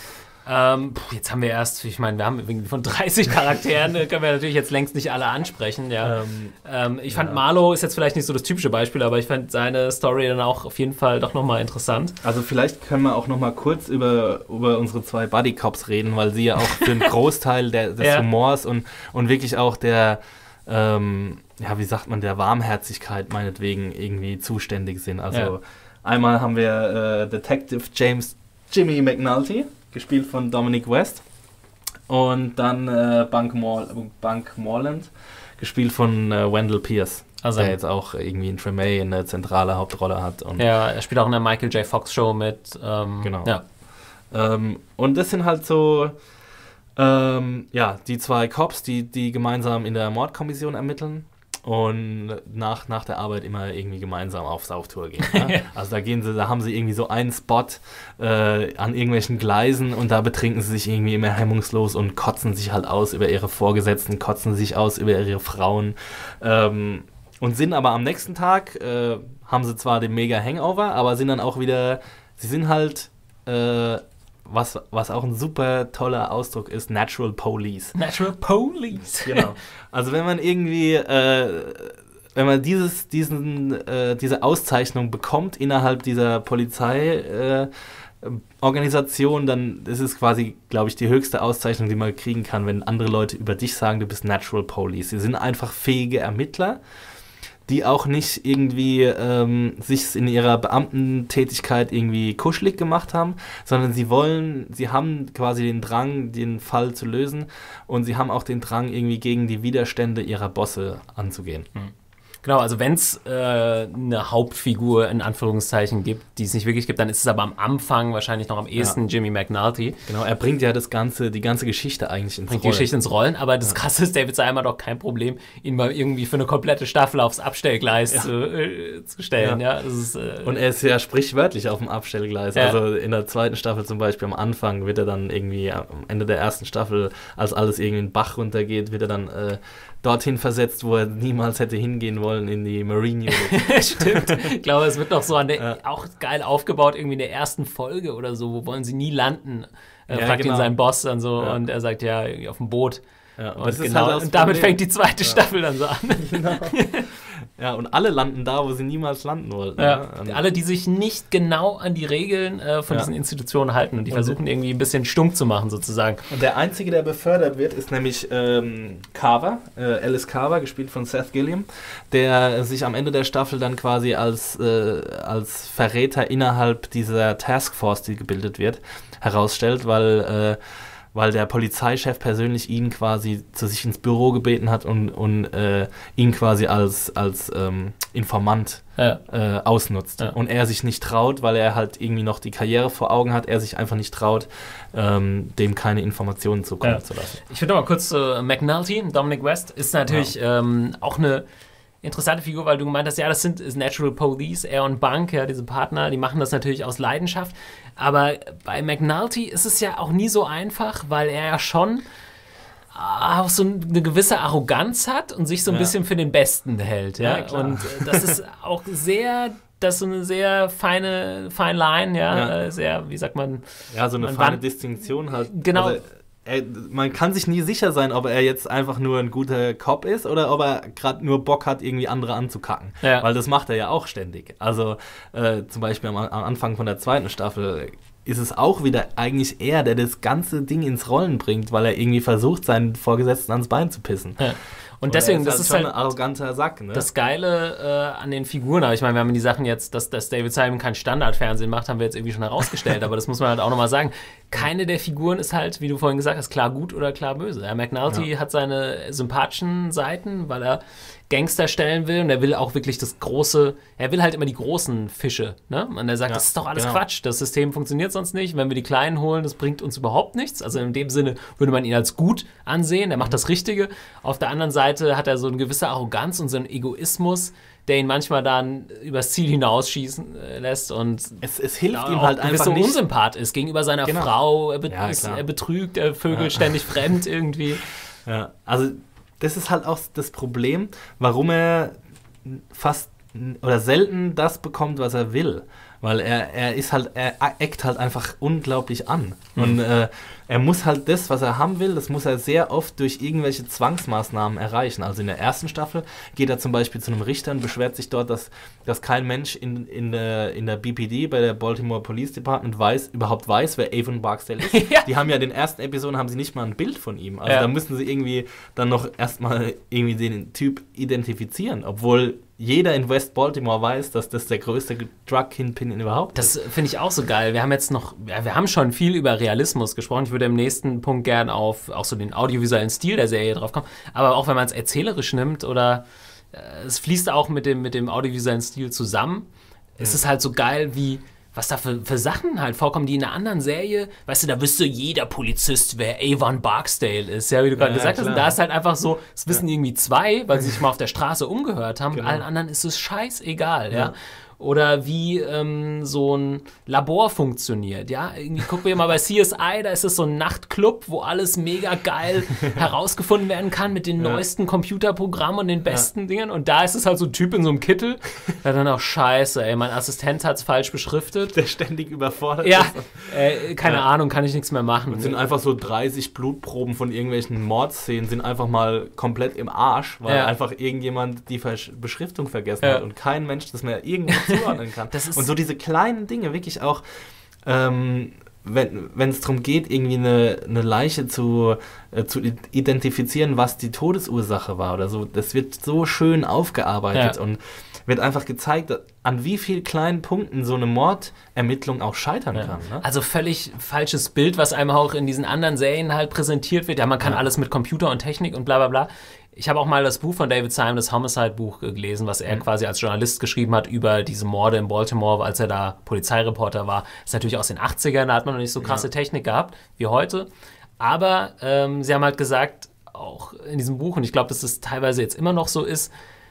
Ähm, jetzt haben wir erst, ich meine, wir haben irgendwie von dreißig Charakteren, können wir natürlich jetzt längst nicht alle ansprechen. Ja. Ähm, ähm, ich fand, ja. Marlo ist jetzt vielleicht nicht so das typische Beispiel, aber ich fand seine Story dann auch auf jeden Fall doch nochmal interessant. Also vielleicht können wir auch nochmal kurz über, über unsere zwei Buddy-Cops reden, weil sie ja auch für einen Großteil der, des ja. Humors und, und wirklich auch der, ähm, ja, wie sagt man, der Warmherzigkeit meinetwegen irgendwie zuständig sind. Also ja. einmal haben wir äh, Detective James Jimmy McNulty, gespielt von Dominic West, und dann äh, Bunk, Mor- Bunk Moreland, gespielt von äh, Wendell Pierce, also, der jetzt auch irgendwie in Tremay eine zentrale Hauptrolle hat. Und ja, er spielt auch in der Michael J. Fox Show mit. Ähm, genau. Ja. Ähm, und das sind halt so, ähm, ja, die zwei Cops, die, die gemeinsam in der Mordkommission ermitteln und nach, nach der Arbeit immer irgendwie gemeinsam auf Sauftour gehen. Ja? Also da gehen sie, da haben sie irgendwie so einen Spot äh, an irgendwelchen Gleisen und da betrinken sie sich irgendwie immer hemmungslos und kotzen sich halt aus über ihre Vorgesetzten, kotzen sich aus über ihre Frauen ähm, und sind aber am nächsten Tag, äh, haben sie zwar den mega Hangover, aber sind dann auch wieder, sie sind halt äh, Was, was auch ein super toller Ausdruck ist, Natural Police. Natural Police. Genau. Also wenn man irgendwie, äh, wenn man dieses, diesen, äh, diese Auszeichnung bekommt innerhalb dieser Polizeiorganisation, äh, dann ist es quasi, glaube ich, die höchste Auszeichnung, die man kriegen kann, wenn andere Leute über dich sagen, du bist Natural Police. Sie sind einfach fähige Ermittler, die auch nicht irgendwie ähm, sich in ihrer Beamtentätigkeit irgendwie kuschelig gemacht haben, sondern sie wollen, sie haben quasi den Drang, den Fall zu lösen, und sie haben auch den Drang, irgendwie gegen die Widerstände ihrer Bosse anzugehen. Mhm. Genau, also wenn es äh, eine Hauptfigur in Anführungszeichen gibt, die es nicht wirklich gibt, dann ist es aber am Anfang wahrscheinlich noch am ehesten ja. Jimmy McNulty. Genau, er bringt ja das ganze, die ganze Geschichte eigentlich ins bringt Rollen. die Geschichte ins Rollen, aber das ja. Krasse ist, David Simon hat doch kein Problem, ihn mal irgendwie für eine komplette Staffel aufs Abstellgleis ja. zu, äh, zu stellen. Ja. Ja, das ist, äh, und er ist ja sprichwörtlich auf dem Abstellgleis. Ja. Also in der zweiten Staffel zum Beispiel am Anfang wird er dann irgendwie am Ende der ersten Staffel, als alles irgendwie in den Bach runtergeht, wird er dann äh, dorthin versetzt, wo er niemals hätte hingehen wollen, in die Marine Unit. Stimmt. Ich glaube, es wird noch so an der, ja. auch geil aufgebaut, irgendwie in der ersten Folge oder so, wo wollen sie nie landen, äh, ja, fragt genau. ihn sein Boss dann so ja. und er sagt, ja, irgendwie auf dem Boot. Ja, und, und, genau, halt und damit fängt die zweite ja. Staffel dann so an. Genau. Ja, und alle landen da, wo sie niemals landen wollten. Ja. Ne? Alle, die sich nicht genau an die Regeln äh, von ja. diesen Institutionen halten und die und versuchen irgendwie ein bisschen stumm zu machen sozusagen. Und der Einzige, der befördert wird, ist nämlich ähm, Carver, äh, Alice Carver, gespielt von Seth Gilliam, der sich am Ende der Staffel dann quasi als, äh, als Verräter innerhalb dieser Taskforce, die gebildet wird, herausstellt, weil äh, weil der Polizeichef persönlich ihn quasi zu sich ins Büro gebeten hat und, und äh, ihn quasi als, als ähm, Informant ja. äh, ausnutzt. Ja. Und er sich nicht traut, weil er halt irgendwie noch die Karriere vor Augen hat, er sich einfach nicht traut, ähm, dem keine Informationen zukommen ja. zu lassen. Ich finde noch mal kurz, äh, McNulty, Dominic West, ist natürlich ja. ähm, auch eine interessante Figur, weil du gemeint hast, ja, das sind ist Natural Police, er und Bunk, ja, diese Partner, die machen das natürlich aus Leidenschaft. Aber bei McNulty ist es ja auch nie so einfach, weil er ja schon auch so eine gewisse Arroganz hat und sich so ein ja. bisschen für den Besten hält. Ja, ja und das ist auch sehr, das ist so eine sehr feine, feine Line, ja, ja. sehr, wie sagt man? Ja, so eine feine Wand- Distinktion halt. Genau. Also, Er, man kann sich nie sicher sein, ob er jetzt einfach nur ein guter Cop ist oder ob er gerade nur Bock hat, irgendwie andere anzukacken. Ja. Weil das macht er ja auch ständig. Also äh, zum Beispiel am, am Anfang von der zweiten Staffel ist es auch wieder eigentlich er, der das ganze Ding ins Rollen bringt, weil er irgendwie versucht, seinen Vorgesetzten ans Bein zu pissen. Ja. Und deswegen, ist das ist schon halt ein arroganter Sack, ne? Das Geile äh, an den Figuren. Aber ich meine, wir haben die Sachen jetzt, dass, dass David Simon kein Standardfernsehen macht, haben wir jetzt irgendwie schon herausgestellt. Aber das muss man halt auch nochmal sagen. Keine der Figuren ist halt, wie du vorhin gesagt hast, klar gut oder klar böse. Ja, McNulty ja. hat seine sympathischen Seiten, weil er Gangster stellen will und er will auch wirklich das große, er will halt immer die großen Fische, ne? Und er sagt, ja, das ist doch alles genau. Quatsch, das System funktioniert sonst nicht, wenn wir die Kleinen holen, das bringt uns überhaupt nichts. Also in dem Sinne würde man ihn als gut ansehen, er macht das Richtige. Auf der anderen Seite hat er so eine gewisse Arroganz und so einen Egoismus, der ihn manchmal dann übers Ziel hinausschießen äh, lässt und es, es hilft ihm halt einfach so nicht. Unsympath ist gegenüber seiner genau. Frau, er, be- ja, ist, er betrügt, er vögelt ja. ständig fremd irgendwie. Ja, also das ist halt auch das Problem, warum er fast oder selten das bekommt, was er will. weil er, er ist halt, er eckt halt einfach unglaublich an. Mhm. Und äh, er muss halt das, was er haben will, das muss er sehr oft durch irgendwelche Zwangsmaßnahmen erreichen. Also in der ersten Staffel geht er zum Beispiel zu einem Richter und beschwert sich dort, dass, dass kein Mensch in, in, der, in der B P D, bei der Baltimore Police Department, weiß, überhaupt weiß, wer Avon Barksdale ist. Ja. Die haben ja in den ersten Episoden haben sie nicht mal ein Bild von ihm. Also ja. da müssen sie irgendwie dann noch erstmal irgendwie den Typ identifizieren, obwohl jeder in West Baltimore weiß, dass das der größte Drug-Kingpin überhaupt ist. Das finde ich auch so geil. Wir haben jetzt noch, ja, wir haben schon viel über Realismus gesprochen. Ich würde im nächsten Punkt gern auf auch so den audiovisuellen Stil der Serie drauf kommen. Aber auch wenn man es erzählerisch nimmt oder äh, es fließt auch mit dem, mit dem audiovisuellen Stil zusammen, mhm. ist es halt so geil, wie was da für, für Sachen halt vorkommen, die in einer anderen Serie, weißt du, da wüsste jeder Polizist, wer Avon Barksdale ist, ja, wie du gerade ja, gesagt klar. hast. Und da ist halt einfach so, das wissen ja. irgendwie zwei, weil sie sich mal auf der Straße umgehört haben, genau. allen anderen ist es scheißegal, ja. ja. Oder wie ähm, so ein Labor funktioniert, ja. Irgendwie gucken wir mal bei C S I, da ist es so ein Nachtclub, wo alles mega geil herausgefunden werden kann mit den ja. neuesten Computerprogrammen und den besten ja. Dingen. Und da ist es halt so ein Typ in so einem Kittel, der dann auch scheiße, ey, mein Assistent hat es falsch beschriftet. Der ständig überfordert ja, ist. Äh, keine ja. Ahnung, kann ich nichts mehr machen. Und sind einfach so dreißig Blutproben von irgendwelchen Mordszenen sind einfach mal komplett im Arsch, weil ja. einfach irgendjemand die Versch- Beschriftung vergessen ja. hat und kein Mensch das mehr irgendwie zuordnen kann. Das ist und so diese kleinen Dinge, wirklich auch, ähm, wenn es darum geht, irgendwie eine, eine Leiche zu, äh, zu identifizieren, was die Todesursache war oder so, das wird so schön aufgearbeitet ja. und wird einfach gezeigt, an wie vielen kleinen Punkten so eine Mordermittlung auch scheitern ja. kann. Ne? Also völlig falsches Bild, was einem auch in diesen anderen Serien halt präsentiert wird. Ja, man kann ja. alles mit Computer und Technik und bla bla bla. Ich habe auch mal das Buch von David Simon, das Homicide-Buch, gelesen, was er mhm. quasi als Journalist geschrieben hat über diese Morde in Baltimore, als er da Polizeireporter war. Das ist natürlich aus den achtzigern, da hat man noch nicht so krasse ja. Technik gehabt wie heute. Aber ähm, sie haben halt gesagt, auch in diesem Buch, und ich glaube, dass das teilweise jetzt immer noch so ist,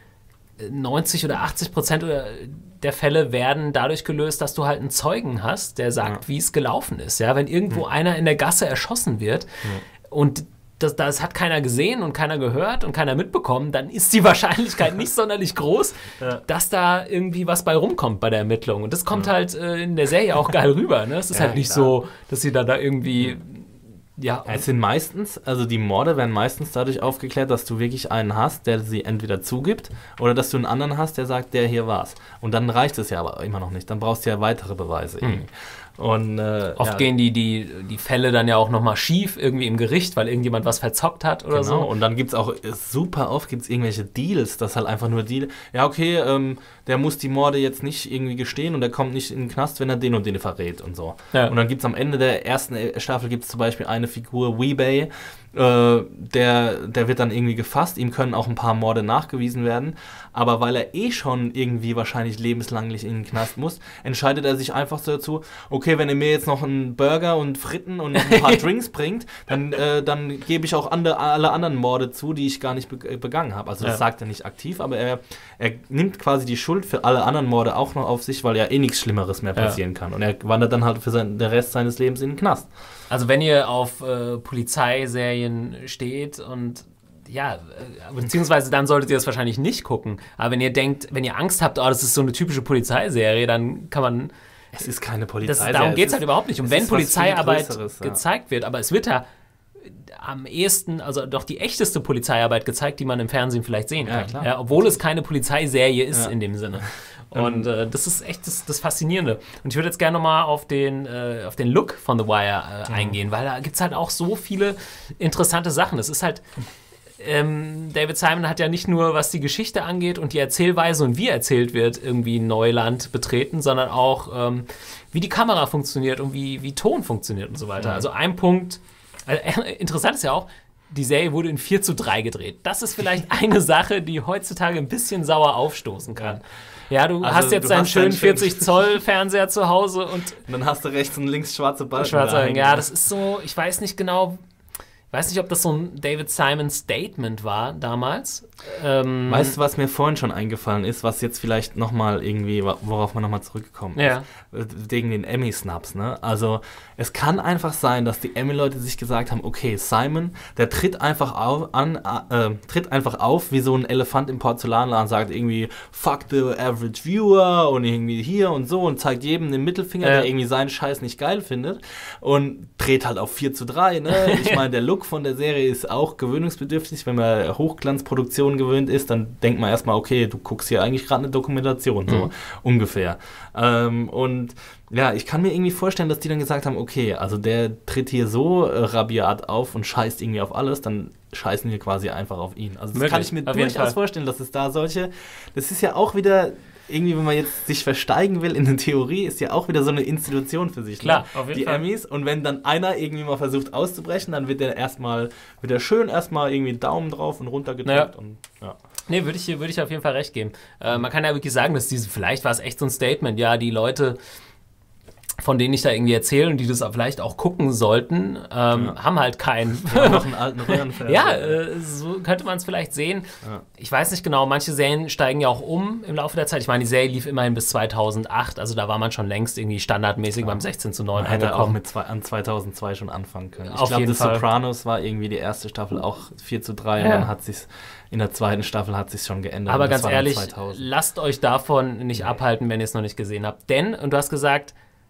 neunzig oder achtzig Prozent der Fälle werden dadurch gelöst, dass du halt einen Zeugen hast, der sagt, ja. wie es gelaufen ist. Ja? Wenn irgendwo mhm. einer in der Gasse erschossen wird mhm. und Das, das hat keiner gesehen und keiner gehört und keiner mitbekommen, dann ist die Wahrscheinlichkeit nicht sonderlich groß, ja. dass da irgendwie was bei rumkommt bei der Ermittlung. Und das kommt ja. halt äh, in der Serie auch geil rüber. Ne? Es ist ja, halt nicht klar. so, dass sie da, da irgendwie... Ja. Es sind meistens, also die Morde werden meistens dadurch aufgeklärt, dass du wirklich einen hast, der sie entweder zugibt oder dass du einen anderen hast, der sagt, der hier war's. Und dann reicht es ja aber immer noch nicht. Dann brauchst du ja weitere Beweise irgendwie. Hm. Und, äh, Oft ja. gehen die, die, die Fälle dann ja auch nochmal schief irgendwie im Gericht, weil irgendjemand was verzockt hat oder genau. so. Und dann gibt es auch, super oft gibt es irgendwelche Deals, das halt einfach nur Deal. Ja, okay, ähm, der muss die Morde jetzt nicht irgendwie gestehen und der kommt nicht in den Knast, wenn er den und den verrät und so. Ja. Und dann gibt es am Ende der ersten Staffel gibt es zum Beispiel eine Figur, Weebay, äh, der, der wird dann irgendwie gefasst, ihm können auch ein paar Morde nachgewiesen werden, aber weil er eh schon irgendwie wahrscheinlich lebenslang in den Knast muss, entscheidet er sich einfach so dazu, okay, wenn er mir jetzt noch einen Burger und Fritten und ein paar Drinks bringt, dann, äh, dann gebe ich auch ande, alle anderen Morde zu, die ich gar nicht be- begangen habe. Also das ja. sagt er nicht aktiv, aber er, er nimmt quasi die Schuld für alle anderen Morde auch noch auf sich, weil ja eh nichts Schlimmeres mehr passieren ja. kann. Und er wandert dann halt für sein, den Rest seines Lebens in den Knast. Also wenn ihr auf äh, Polizeiserien steht und ja, beziehungsweise dann solltet ihr das wahrscheinlich nicht gucken. Aber wenn ihr denkt, wenn ihr Angst habt, oh, das ist so eine typische Polizeiserie, dann kann man... Es ist keine Polizeiserie. Das, darum geht es halt überhaupt nicht. Und wenn Polizeiarbeit ja. gezeigt wird, aber es wird ja am ehesten, also doch die echteste Polizeiarbeit gezeigt, die man im Fernsehen vielleicht sehen kann. Ja, ja, obwohl es keine Polizeiserie ist ja. in dem Sinne. Und äh, das ist echt das, das Faszinierende. Und ich würde jetzt gerne nochmal auf den, äh, auf den Look von The Wire äh, eingehen, weil da gibt es halt auch so viele interessante Sachen. Es ist halt, ähm, David Simon hat ja nicht nur, was die Geschichte angeht und die Erzählweise und wie erzählt wird, irgendwie Neuland betreten, sondern auch, ähm, wie die Kamera funktioniert und wie, wie Ton funktioniert und so weiter. Mhm. Also ein Punkt, also, äh, interessant ist ja auch, die Serie wurde in vier zu drei gedreht. Das ist vielleicht eine Sache, die heutzutage ein bisschen sauer aufstoßen kann. Ja, du also, hast jetzt einen schönen vierzig Zoll Fernseher zu Hause und... und dann hast du rechts und links schwarze Balken. Schwarze, ja, das ist so, ich weiß nicht genau... weiß nicht, ob das so ein David Simon Statement war damals. Ähm, weißt du, was mir vorhin schon eingefallen ist, was jetzt vielleicht nochmal irgendwie, worauf man nochmal zurückgekommen ja. ist, wegen den Emmy-Snubs, ne? Also es kann einfach sein, dass die Emmy-Leute sich gesagt haben, okay, Simon, der tritt einfach auf, an, äh, tritt einfach auf wie so ein Elefant im Porzellanladen, sagt irgendwie, fuck the average viewer und irgendwie hier und so und zeigt jedem den Mittelfinger, ja. der irgendwie seinen Scheiß nicht geil findet und dreht halt auf vier zu drei, ne? Ich meine, der Look von der Serie ist auch gewöhnungsbedürftig, wenn man Hochglanzproduktion gewöhnt ist, dann denkt man erstmal, okay, du guckst hier eigentlich gerade eine Dokumentation, so mhm. ungefähr. Ähm, und ja, ich kann mir irgendwie vorstellen, dass die dann gesagt haben, okay, also der tritt hier so äh, rabiat auf und scheißt irgendwie auf alles, dann scheißen wir quasi einfach auf ihn. Also das Möglich, kann ich mir durchaus vorstellen, dass es da solche, das ist ja auch wieder irgendwie, wenn man jetzt sich versteigen will in der Theorie, ist ja auch wieder so eine Institution für sich. Klar, ne? auf jeden Die Fall. Emmys. Und wenn dann einer irgendwie mal versucht auszubrechen, dann wird der erstmal, wird er schön erstmal irgendwie Daumen drauf und runter gedrückt. Naja. Und, ja. Nee, würde ich, würd ich auf jeden Fall recht geben. Äh, man kann ja wirklich sagen, dass diese, vielleicht war es echt so ein Statement, ja, die Leute, von denen ich da irgendwie erzähle und die das vielleicht auch gucken sollten, ähm, ja. haben halt keinen. Ja, noch einen alten Röhrenfernseher. Ja, äh, so könnte man es vielleicht sehen. Ja. Ich weiß nicht genau, manche Serien steigen ja auch um im Laufe der Zeit. Ich meine, die Serie lief immerhin bis zweitausendacht, also da war man schon längst irgendwie standardmäßig ja. beim sechzehn zu neun man hätte auch mit zwei, an zweitausendzwei schon anfangen können. Ich glaube, The Sopranos war irgendwie die erste Staffel auch vier zu drei ja. und dann hat sich's in der zweiten Staffel hat sich schon geändert. Aber ganz ehrlich, lasst euch davon nicht nee. abhalten, wenn ihr es noch nicht gesehen habt. Denn, und du hast gesagt,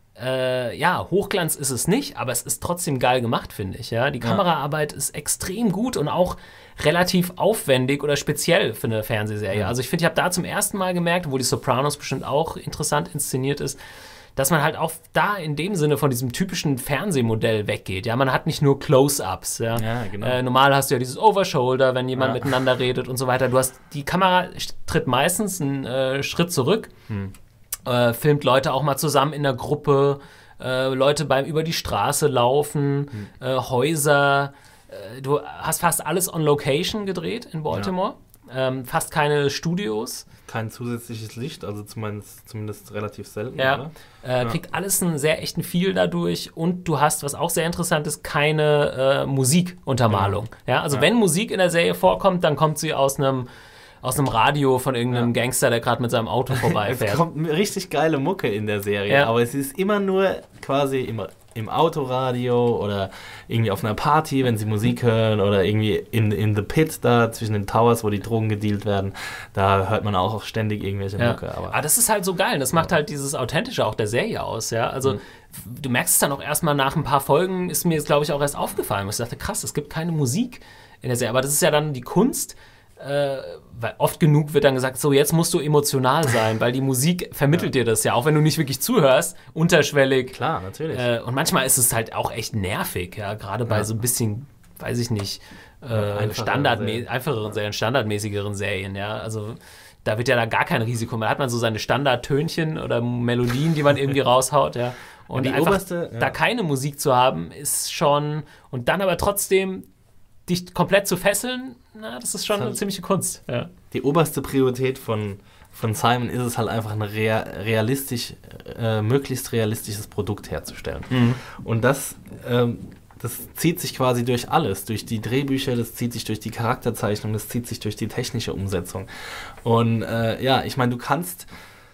Äh, ja, Hochglanz ist es nicht, aber es ist trotzdem geil gemacht, finde ich. Ja? Die ja. Kameraarbeit ist extrem gut und auch relativ aufwendig oder speziell für eine Fernsehserie. Ja. Also ich finde, ich habe da zum ersten Mal gemerkt, wo die Sopranos bestimmt auch interessant inszeniert ist, dass man halt auch da in dem Sinne von diesem typischen Fernsehmodell weggeht. Ja, man hat nicht nur Close-Ups. Ja? Ja, genau. äh, normal hast du ja dieses Overshoulder, wenn jemand ja. miteinander redet und so weiter. Du hast, die Kamera tritt meistens einen äh, Schritt zurück. Hm. Äh, filmt Leute auch mal zusammen in der Gruppe, äh, Leute beim über die Straße laufen, mhm. äh, Häuser. Äh, du hast fast alles on Location gedreht in Baltimore. Ja. Ähm, fast keine Studios. Kein zusätzliches Licht, also zumindest, zumindest relativ selten. Ja. Oder? Äh, ja. Kriegt alles einen sehr echten Feel dadurch und du hast, was auch sehr interessant ist, keine äh, Musikuntermalung. Ja. Ja? Also ja. wenn Musik in der Serie vorkommt, dann kommt sie aus einem aus einem Radio von irgendeinem ja. Gangster, der gerade mit seinem Auto vorbeifährt. Es kommt eine richtig geile Mucke in der Serie, ja. aber es ist immer nur quasi im, im Autoradio oder irgendwie auf einer Party, wenn sie Musik hören oder irgendwie in, in the Pit da zwischen den Towers, wo die Drogen gedealt werden, da hört man auch ständig irgendwelche ja. Mucke. Aber, aber das ist halt so geil, das macht halt dieses Authentische auch der Serie aus, ja, also mhm. du merkst es dann auch erstmal nach ein paar Folgen, ist mir jetzt glaube ich auch erst aufgefallen, ich dachte, krass, es gibt keine Musik in der Serie, aber das ist ja dann die Kunst. Äh, weil oft genug wird dann gesagt, so jetzt musst du emotional sein, weil die Musik vermittelt ja. dir das ja, auch wenn du nicht wirklich zuhörst, unterschwellig. Klar, natürlich. Äh, und manchmal ist es halt auch echt nervig, ja, gerade bei ja. so ein bisschen, weiß ich nicht, äh, standardmä- einfacheren Serien, standardmäßigeren Serien, ja, also da wird ja da gar kein Risiko mehr. Da hat man so seine Standardtönchen oder Melodien, die man irgendwie raushaut, ja. Und ja, die einfach oberste, ja. da keine Musik zu haben, ist schon, und dann aber trotzdem dich komplett zu fesseln, na, das ist schon das eine ziemliche Kunst. Ja. Die oberste Priorität von, von Simon ist es halt einfach, ein rea- realistisch, äh, möglichst realistisches Produkt herzustellen. Mhm. Und das, ähm, das zieht sich quasi durch alles, durch die Drehbücher, das zieht sich durch die Charakterzeichnung, das zieht sich durch die technische Umsetzung. Und äh, ja, ich meine, du kannst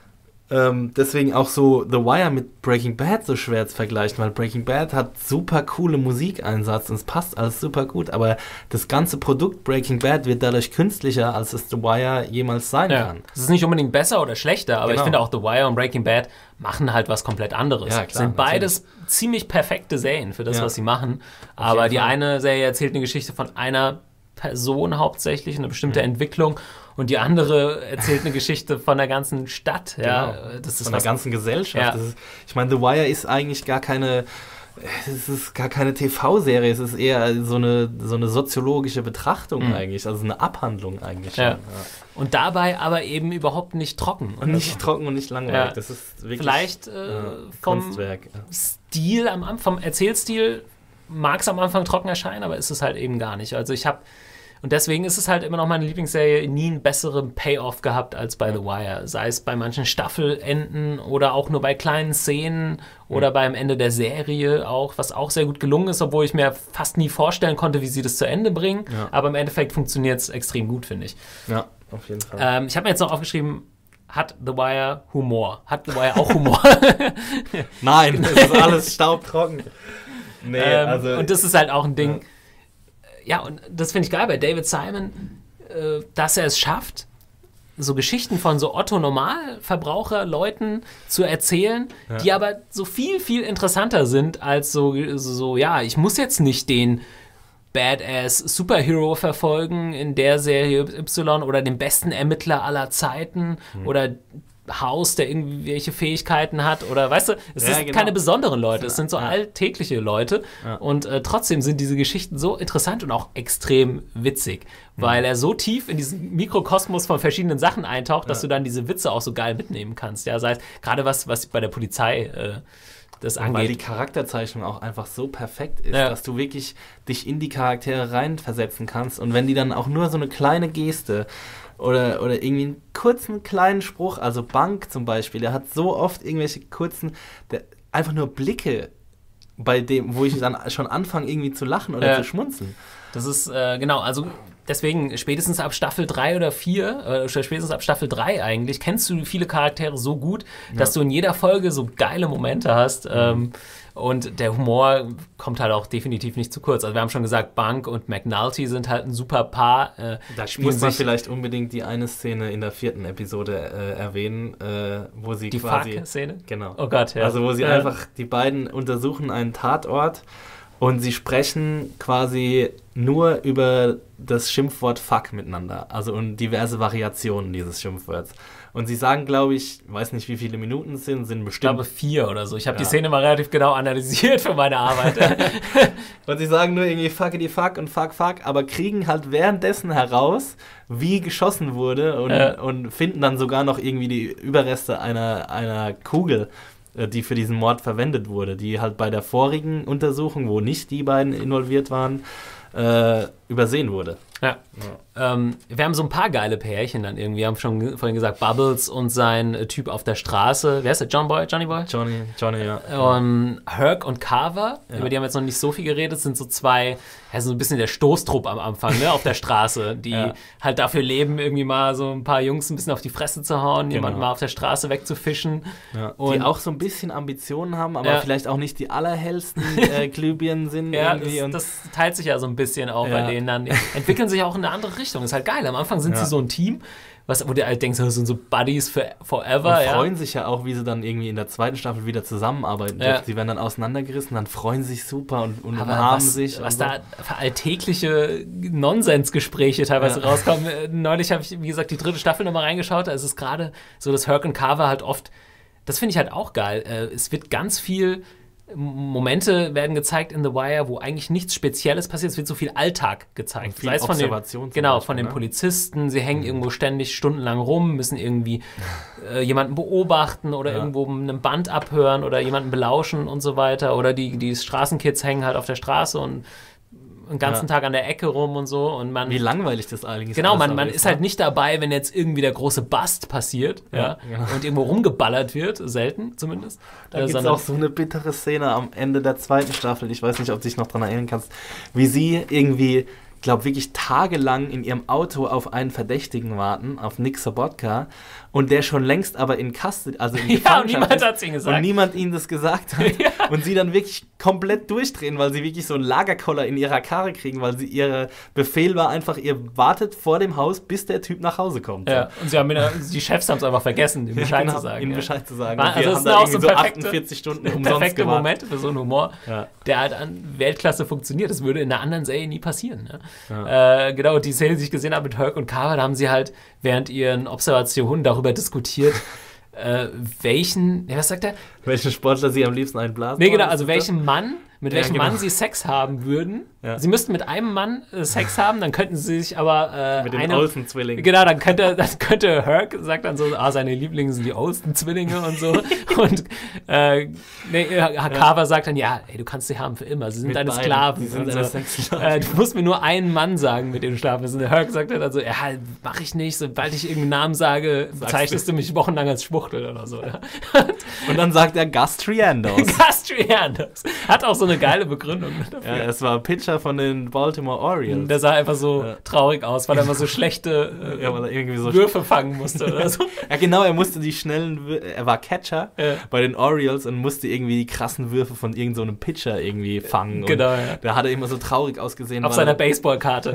Ähm, deswegen auch so The Wire mit Breaking Bad so schwer zu vergleichen, weil Breaking Bad hat super coole Musikeinsatz und es passt alles super gut, aber das ganze Produkt Breaking Bad wird dadurch künstlicher, als es The Wire jemals sein ja. kann. Es ist nicht unbedingt besser oder schlechter, aber genau. ich finde auch The Wire und Breaking Bad machen halt was komplett anderes. Ja, klar, sind beides natürlich. Ziemlich perfekte Serien für das, ja. was sie machen, Auf aber die Fall. Eine Serie erzählt eine Geschichte von einer Person hauptsächlich, eine bestimmte mhm. Entwicklung. Und die andere erzählt eine Geschichte von der ganzen Stadt. Ja, genau. das ist von der ganzen Gesellschaft. Ja. Das ist, ich meine, The Wire ist eigentlich gar keine, es ist gar keine T V-Serie. Es ist eher so eine, so eine soziologische Betrachtung mhm. eigentlich. Also eine Abhandlung eigentlich schon. Ja. Ja. Und dabei aber eben überhaupt nicht trocken. Und nicht so. trocken und nicht langweilig. Ja. Das ist wirklich Vielleicht äh, äh, vom Kunstwerk. Ja. Stil, am Anfang, vom Erzählstil mag es am Anfang trocken erscheinen, aber ist es halt eben gar nicht. Also ich habe Und deswegen ist es halt immer noch meine Lieblingsserie, nie einen besseren Payoff gehabt als bei The Wire. Sei es bei manchen Staffelenden oder auch nur bei kleinen Szenen oder mhm. beim Ende der Serie auch, was auch sehr gut gelungen ist, obwohl ich mir fast nie vorstellen konnte, wie sie das zu Ende bringen. Ja. Aber im Endeffekt funktioniert es extrem gut, finde ich. Ja, auf jeden Fall. Ähm, ich habe mir jetzt noch aufgeschrieben, hat The Wire Humor? Hat The Wire auch Humor? Nein, das ist alles staubtrocken. Nee, ähm, also und das ist halt auch ein Ding, ja. Ja, und das finde ich geil bei David Simon, äh, dass er es schafft, so Geschichten von so Otto-Normalverbraucher-Leuten zu erzählen, ja. die aber so viel, viel interessanter sind als so, so, so, ja, ich muss jetzt nicht den Badass-Superhero verfolgen in der Serie Y oder den besten Ermittler aller Zeiten hm. oder Haus, der irgendwelche Fähigkeiten hat oder, weißt du, es ja, sind genau. keine besonderen Leute, es sind so ja. alltägliche Leute ja. und äh, trotzdem sind diese Geschichten so interessant und auch extrem witzig, mhm. weil er so tief in diesen Mikrokosmos von verschiedenen Sachen eintaucht, dass ja. du dann diese Witze auch so geil mitnehmen kannst, ja, sei es gerade was, was bei der Polizei äh, das angeht. Weil die Charakterzeichnung auch einfach so perfekt ist, ja. dass du wirklich dich in die Charaktere reinversetzen kannst und wenn die dann auch nur so eine kleine Geste Oder, oder irgendwie einen kurzen, kleinen Spruch, also Bank zum Beispiel, der hat so oft irgendwelche kurzen, der, einfach nur Blicke, bei dem, wo ich dann schon anfange irgendwie zu lachen oder ja. zu schmunzeln. Das ist, äh, genau, also deswegen spätestens ab Staffel drei oder vier, äh, spätestens ab Staffel drei eigentlich, kennst du viele Charaktere so gut, dass ja. du in jeder Folge so geile Momente hast, mhm. ähm, und der Humor kommt halt auch definitiv nicht zu kurz. Also wir haben schon gesagt, Bank und McNulty sind halt ein super Paar. Äh, da muss man vielleicht unbedingt die eine Szene in der vierten Episode äh, erwähnen, äh, wo sie die quasi... Die Fuck-Szene? Genau. Oh Gott, ja. Also wo sie ja. einfach, die beiden untersuchen einen Tatort und sie sprechen quasi nur über das Schimpfwort Fuck miteinander. Also und diverse Variationen dieses Schimpfworts. Und sie sagen, glaube ich, weiß nicht, wie viele Minuten es sind, sind bestimmt... Ich glaube vier oder so. Ich habe ja. die Szene mal relativ genau analysiert für meine Arbeit. Und sie sagen nur irgendwie fuckity fuck und fuck fuck, aber kriegen halt währenddessen heraus, wie geschossen wurde und, äh. und finden dann sogar noch irgendwie die Überreste einer, einer Kugel, die für diesen Mord verwendet wurde, die halt bei der vorigen Untersuchung, wo nicht die beiden involviert waren, äh, übersehen wurde. Ja. ja. Ähm, wir haben so ein paar geile Pärchen dann irgendwie. Wir haben schon vorhin gesagt, Bubbles und sein äh, Typ auf der Straße. Wer ist der? John Boy? Johnny Boy? Johnny, Johnny, ja. Und Herc und Carver, ja. über die haben wir jetzt noch nicht so viel geredet, sind so zwei, ja, so ein bisschen der Stoßtrupp am Anfang, ne, auf der Straße, die ja. halt dafür leben, irgendwie mal so ein paar Jungs ein bisschen auf die Fresse zu hauen, genau. jemanden mal auf der Straße wegzufischen. Ja. Und die auch so ein bisschen Ambitionen haben, aber ja. vielleicht auch nicht die allerhellsten äh, Glühbirnen sind. Ja, irgendwie das, und das teilt sich ja so ein bisschen auch ja. bei denen dann. Die entwickeln sich auch in eine andere Richtung. Ist halt geil. Am Anfang sind ja. sie so ein Team, was, wo du halt denkst, das sind so Buddies for, forever. Und freuen ja. sich ja auch, wie sie dann irgendwie in der zweiten Staffel wieder zusammenarbeiten. Ja. Sie werden dann auseinandergerissen, dann freuen sie sich super und, und umarmen sich. Was und da für alltägliche Nonsensgespräche teilweise ja. rauskommen. Neulich habe ich, wie gesagt, die dritte Staffel nochmal reingeschaut. Da ist es gerade so, dass Herc und Carver halt oft, das finde ich halt auch geil. Es wird ganz viel Momente werden gezeigt in The Wire, wo eigentlich nichts Spezielles passiert. Es wird so viel Alltag gezeigt. Viel von den, Observation genau, Beispiel, von den ne? Polizisten. Sie hängen mhm. irgendwo ständig stundenlang rum, müssen irgendwie äh, jemanden beobachten oder ja. irgendwo einem Band abhören oder jemanden belauschen und so weiter. Oder die, die Straßenkids hängen halt auf der Straße und den ganzen ja. Tag an der Ecke rum und so. Und man, wie langweilig das eigentlich ist. Genau, man, man ist halt nicht dabei, wenn jetzt irgendwie der große Bust passiert ja, ja, ja. und irgendwo rumgeballert wird, selten zumindest. Da äh, gibt es auch so eine bittere Szene am Ende der zweiten Staffel, ich weiß nicht, ob du dich noch daran erinnern kannst, wie sie irgendwie, ich glaube wirklich tagelang in ihrem Auto auf einen Verdächtigen warten, auf Nick Sobotka, und der schon längst aber in Custody, also in Gefangenschaft ja, und niemand hat es ihnen gesagt. Und niemand ihnen das gesagt hat. ja. Und sie dann wirklich komplett durchdrehen, weil sie wirklich so einen Lagerkoller in ihrer Karre kriegen, weil sie ihr Befehl war einfach, ihr wartet vor dem Haus, bis der Typ nach Hause kommt. Ja, und sie haben der, die Chefs haben es einfach vergessen, ihm Bescheid ja, genau, zu sagen. Ihnen ja. Bescheid zu sagen. Also wir das haben sind da auch so, so perfekte, achtundvierzig Stunden umsonst perfekte gewartet. Momente für so einen Humor, ja. der halt an Weltklasse funktioniert. Das würde in einer anderen Serie nie passieren. Ne? Ja. Äh, genau, die Szene, die ich gesehen habe mit Herc und Carver, da haben sie halt während ihren Observationen darüber diskutiert, Äh, welchen, ja, was sagt er? Welchen Sportler sie am liebsten einblasen? Nee, genau, also welchen Mann mit Ja, welchem genau. Mann sie Sex haben würden. Ja. Sie müssten mit einem Mann äh, Sex haben, dann könnten sie sich aber äh, Mit den eine, Olsen-Zwillingen. Genau, dann könnte, dann könnte Herc, sagt dann so, ah, seine Lieblinge sind die Olsen-Zwillinge und so. Und äh, nee, Carver sagt dann, ja, ey, du kannst sie haben für immer, sie sind Mit deine beiden. Sklaven. Sie sind und deine so. Sexsklaven. äh, du musst mir nur einen Mann sagen, mit dem du schlafen willst. Und der Herc sagt dann so, ja, mach ich nicht, sobald ich irgendeinen Namen sage, bezeichnest du mich wochenlang als Schwuchtel oder so. Ja. Und dann sagt er Gus Triandos. Gus Triandos. Hat auch so eine geile Begründung dafür. Ja, es war Pitcher von den Baltimore Orioles. Der sah einfach so Ja. traurig aus, weil er immer so schlechte äh, Ja, weil er irgendwie so Würfe fangen musste oder so. Ja, genau, er musste die schnellen, Wür- er war Catcher Ja. bei den Orioles und musste irgendwie die krassen Würfe von irgendeinem so einem Pitcher irgendwie fangen. Genau, und ja. Da hat er immer so traurig ausgesehen. Auf weil seiner er- Baseballkarte.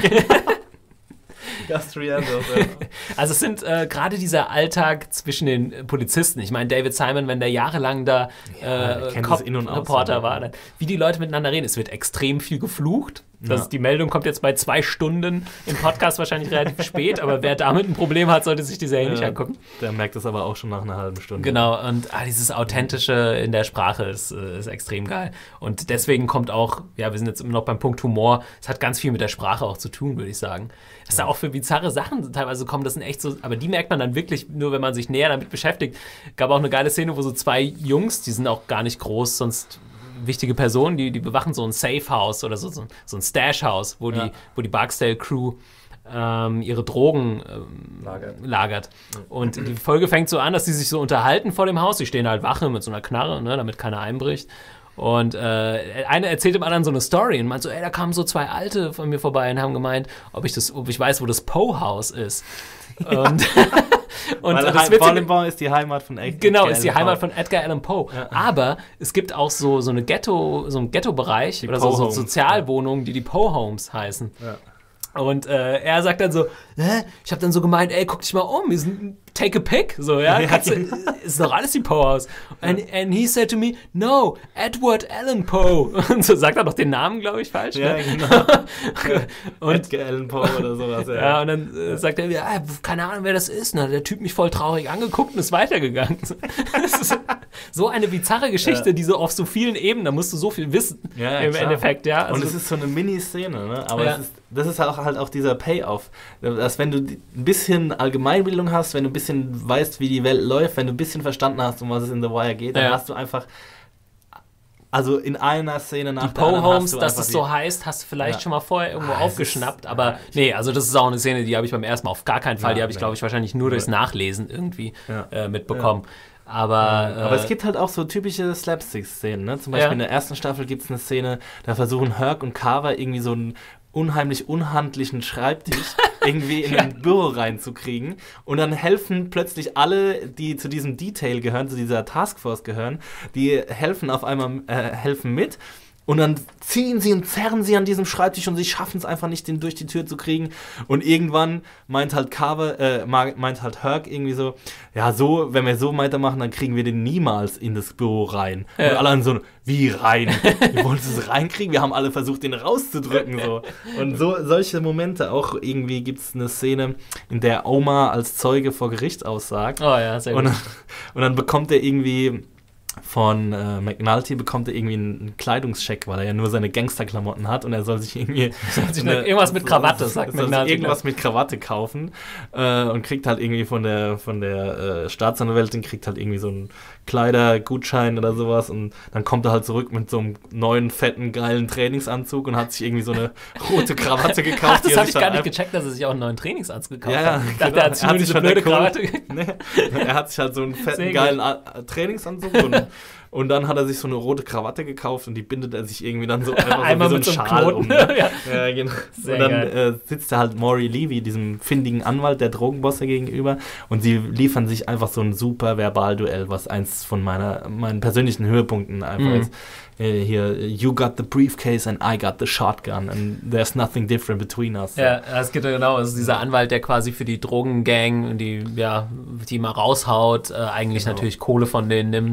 Gus Triandos, ja. Also es sind äh, gerade dieser Alltag zwischen den äh, Polizisten. Ich meine, David Simon, wenn der jahrelang da der äh, kennt das in- und Cop-Reporter auswendig. war, dann, wie die Leute miteinander reden. Es wird extrem viel geflucht. Das, Ja. Die Meldung kommt jetzt bei zwei Stunden im Podcast wahrscheinlich relativ spät, aber wer damit ein Problem hat, sollte sich die Serie nicht Ja, angucken. Der merkt das aber auch schon nach einer halben Stunde. Genau, und ah, dieses Authentische in der Sprache ist, äh, ist extrem geil. Und deswegen kommt auch, ja, wir sind jetzt immer noch beim Punkt Humor, es hat ganz viel mit der Sprache auch zu tun, würde ich sagen. Dass da auch für bizarre Sachen teilweise kommen, das sind echt so, aber die merkt man dann wirklich nur, wenn man sich näher damit beschäftigt. Gab auch eine geile Szene, wo so zwei Jungs, die sind auch gar nicht groß, sonst wichtige Personen, die, die bewachen so ein Safe-House oder so, so, so ein Stash-House, wo, Ja. die, wo die Barksdale-Crew ähm, ihre Drogen ähm, Lagert. lagert. Und die Folge fängt so an, dass sie sich so unterhalten vor dem Haus. Die stehen halt Wache mit so einer Knarre, ne, damit keiner einbricht. Und äh, einer erzählt dem anderen so eine Story und meint so, ey, da kamen so zwei Alte von mir vorbei und haben gemeint, ob ich, das, ob ich weiß, wo das Poe-Haus ist. Und, und Weil das Heim- Witzige- Baltimore ist die Heimat von Edgar Genau, ist die Allan Heimat Poe. von Edgar Allan Poe. Aber es gibt auch so, so eine Ghetto, so einen Ghetto-Bereich Die oder so, so Poe-Homes. Sozialwohnungen, die die Poe-Homes heißen. Ja. Und äh, er sagt dann so, Hä? Ich habe dann so gemeint, ey, guck dich mal um, wir sind, take a pic, so, ja, Ja, Kannst du, genau. ist doch alles die Poe-House. And, and he said to me, no, Edward Allan Poe. Und so sagt er doch den Namen, glaube ich, falsch, Ja, ne? genau. Und Edgar Allan Poe oder sowas. Ja, ja, und dann äh, sagt er, ja, keine Ahnung, wer das ist. Na, der Typ mich voll traurig angeguckt und ist weitergegangen. Das ist so eine bizarre Geschichte, Ja. die so auf so vielen Ebenen, da musst du so viel wissen Ja, im klar. Endeffekt, ja. Also, und es ist so eine Mini-Szene, ne? Aber Ja. es ist, das ist auch, halt auch dieser Payoff. Dass wenn du die- ein bisschen Allgemeinbildung hast, wenn du ein bisschen weißt, wie die Welt läuft, wenn du ein bisschen verstanden hast, um was es in The Wire geht, dann Ja. hast du einfach, also in einer Szene nach die der anderen Poe-Homes, hast du dass einfach es die- so heißt, hast du vielleicht Ja. schon mal vorher irgendwo Ah, es aufgeschnappt, ist- aber ja, ich- nee, also das ist auch eine Szene, die habe ich beim ersten Mal auf gar keinen Fall, Ja, die habe ich, nee. glaube ich, wahrscheinlich nur durchs Ja. Nachlesen irgendwie Ja. äh, mitbekommen. Aber, äh, Aber es gibt halt auch so typische Slapstick-Szenen. Ne? Zum Beispiel Ja. in der ersten Staffel gibt es eine Szene, da versuchen Herc und Carver irgendwie so einen unheimlich unhandlichen Schreibtisch irgendwie in ein Büro reinzukriegen. Und dann helfen plötzlich alle, die zu diesem Detail gehören, zu dieser Taskforce gehören, die helfen auf einmal, äh, helfen mit. Und dann ziehen sie und zerren sie an diesem Schreibtisch und sie schaffen es einfach nicht, den durch die Tür zu kriegen. Und irgendwann meint halt Carver, äh, ma- meint halt Herc irgendwie so, ja, so, wenn wir so weitermachen, dann kriegen wir den niemals in das Büro rein. Ja. Und alle dann so, wie rein? Wir wollen es reinkriegen? Wir haben alle versucht, den rauszudrücken. So. Und so solche Momente, auch irgendwie gibt es eine Szene, in der Omar als Zeuge vor Gericht aussagt. oh ja, sehr Und gut. dann, und dann bekommt er irgendwie von äh, McNulty bekommt er irgendwie einen, einen Kleidungscheck, weil er ja nur seine Gangsterklamotten hat und er soll sich irgendwie sich eine- irgendwas mit Krawatte, sagt soll sich McNulty, irgendwas mit Krawatte kaufen äh, und kriegt halt irgendwie von der von der äh, Staatsanwältin kriegt halt irgendwie so einen Kleidergutschein oder sowas und dann kommt er halt zurück mit so einem neuen fetten geilen Trainingsanzug und hat sich irgendwie so eine rote Krawatte gekauft. Ach, die das er habe sich ich dann gar nicht einfach- gecheckt, dass er sich auch einen neuen Trainingsanzug gekauft Ja, ja, hat. Ich dachte, genau. er hat sich Er nur hat diese sich von blöde der Kohle- Krawatte Nee, er hat sich halt so einen fetten, Sehr geilen A- Trainingsanzug und, und dann hat er sich so eine rote Krawatte gekauft und die bindet er sich irgendwie dann so einfach Einmal so wie mit so so einen einem Schal Knoten. um. Ne? Ja. Ja, genau. Sehr und dann geil. äh, sitzt da halt Maury Levy, diesem findigen Anwalt, der Drogenbosse gegenüber und sie liefern sich einfach so ein super Verbalduell, was eins von meiner, meinen persönlichen Höhepunkten einfach Mhm. ist. Äh, hier, you got the briefcase and I got the shotgun and there's nothing different between us. Ja, es geht ja genau. Es ist dieser Anwalt, der quasi für die Drogengang, die ja, die mal raushaut, äh, eigentlich Genau. natürlich Kohle von denen nimmt. Äh,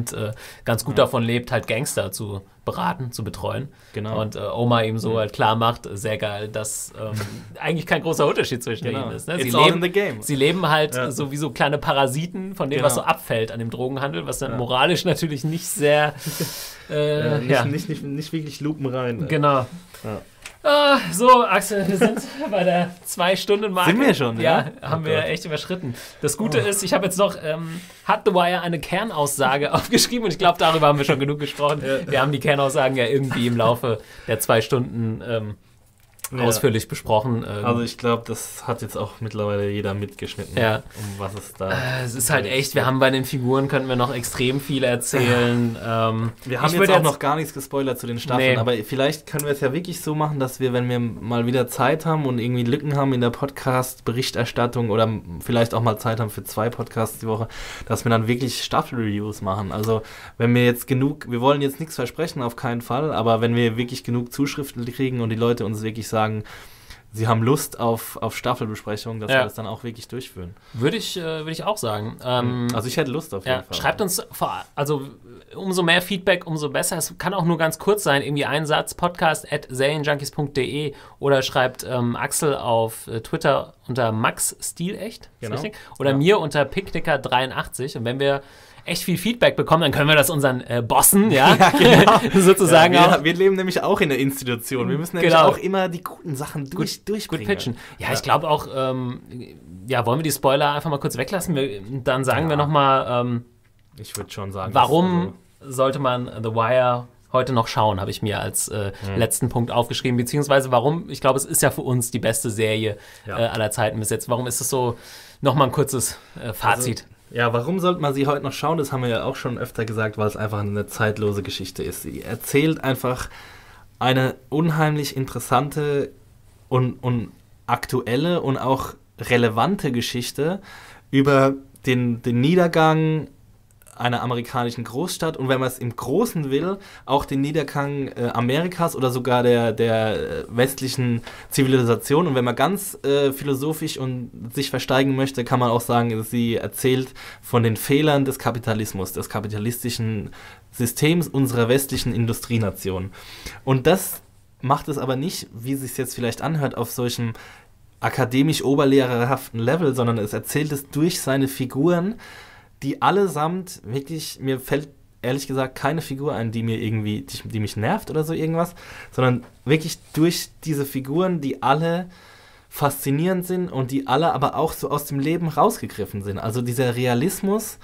ganz gut ja. davon lebt, halt Gangster zu beraten, zu betreuen. Genau. Und äh, Omar ihm so mhm. halt klar macht, sehr geil, dass ähm, eigentlich kein großer Unterschied zwischen genau. ihnen ist. Ne? Sie, It's leben, all in the game. sie leben halt ja. so wie so kleine Parasiten von dem, genau. was so abfällt an dem Drogenhandel, was dann ja. moralisch natürlich nicht sehr äh, ja, nicht, ja. Nicht, nicht, nicht wirklich lupenrein. Genau. Ja. Ah, so, Axel, wir sind bei der Zwei-Stunden-Marke. Sind wir schon, ja? Ja, haben oh wir Gott. echt überschritten. Das Gute oh. ist, ich habe jetzt noch, ähm, hat The Wire eine Kernaussage aufgeschrieben und ich glaube, darüber haben wir schon genug gesprochen. Ja. Wir haben die Kernaussagen ja irgendwie im Laufe der zwei Stunden ähm, ja. ausführlich besprochen. Ähm, also ich glaube, das hat jetzt auch mittlerweile jeder mitgeschnitten, ja. um was es da äh, Es ist halt echt, wir haben bei den Figuren, könnten wir noch extrem viel erzählen. ähm, wir haben jetzt auch jetzt noch gar nichts gespoilert zu den Staffeln, nee. aber vielleicht können wir es ja wirklich so machen, dass wir, wenn wir mal wieder Zeit haben und irgendwie Lücken haben in der Podcast-Berichterstattung oder vielleicht auch mal Zeit haben für zwei Podcasts die Woche, dass wir dann wirklich Staffel-Reviews machen. Also wenn wir jetzt genug, wir wollen jetzt nichts versprechen, auf keinen Fall, aber wenn wir wirklich genug Zuschriften kriegen und die Leute uns wirklich sagen, sie haben Lust auf, auf Staffelbesprechungen, dass ja. wir das dann auch wirklich durchführen. Würde ich, äh, würde ich auch sagen. Ähm, also ich hätte Lust auf jeden ja, Fall. Schreibt uns, vor, also umso mehr Feedback, umso besser. Es kann auch nur ganz kurz sein, irgendwie ein Satz, podcast at serienjunkies punkt de oder schreibt ähm, Axel auf äh, Twitter unter Max Stilecht, genau. oder ja. mir unter picknicker dreiundachtzig und wenn wir echt viel Feedback bekommen, dann können wir das unseren äh, Bossen, ja, ja genau. sozusagen ja, wir, auch. Wir leben nämlich auch in der Institution. Wir müssen nämlich genau. auch immer die guten Sachen durch, gut, durchbringen. Gut pitchen. Ja, ja. ich glaube auch, ähm, ja, wollen wir die Spoiler einfach mal kurz weglassen? Wir, dann sagen ja. wir nochmal, ähm, ich würde schon sagen, warum also sollte man The Wire heute noch schauen, habe ich mir als äh, hm. letzten Punkt aufgeschrieben, beziehungsweise warum, ich glaube, es ist ja für uns die beste Serie ja. äh, aller Zeiten bis jetzt. Warum ist es so, nochmal ein kurzes äh, Fazit. Also, ja, warum sollte man sie heute noch schauen? Das haben wir ja auch schon öfter gesagt, weil es einfach eine zeitlose Geschichte ist. Sie erzählt einfach eine unheimlich interessante und, und aktuelle und auch relevante Geschichte über den, den Niedergang einer amerikanischen Großstadt und wenn man es im Großen will, auch den Niedergang äh, Amerikas oder sogar der, der äh, westlichen Zivilisation. Und wenn man ganz äh, philosophisch und sich versteigen möchte, kann man auch sagen, sie erzählt von den Fehlern des Kapitalismus, des kapitalistischen Systems unserer westlichen Industrienation. Und das macht es aber nicht, wie es sich jetzt vielleicht anhört, auf solchem akademisch oberlehrerhaften Level, sondern es erzählt es durch seine Figuren, die allesamt wirklich, mir fällt ehrlich gesagt keine Figur ein, die mir irgendwie, die, die mich nervt oder so irgendwas, sondern wirklich durch diese Figuren, die alle faszinierend sind und die alle aber auch so aus dem Leben rausgegriffen sind. Also dieser Realismus,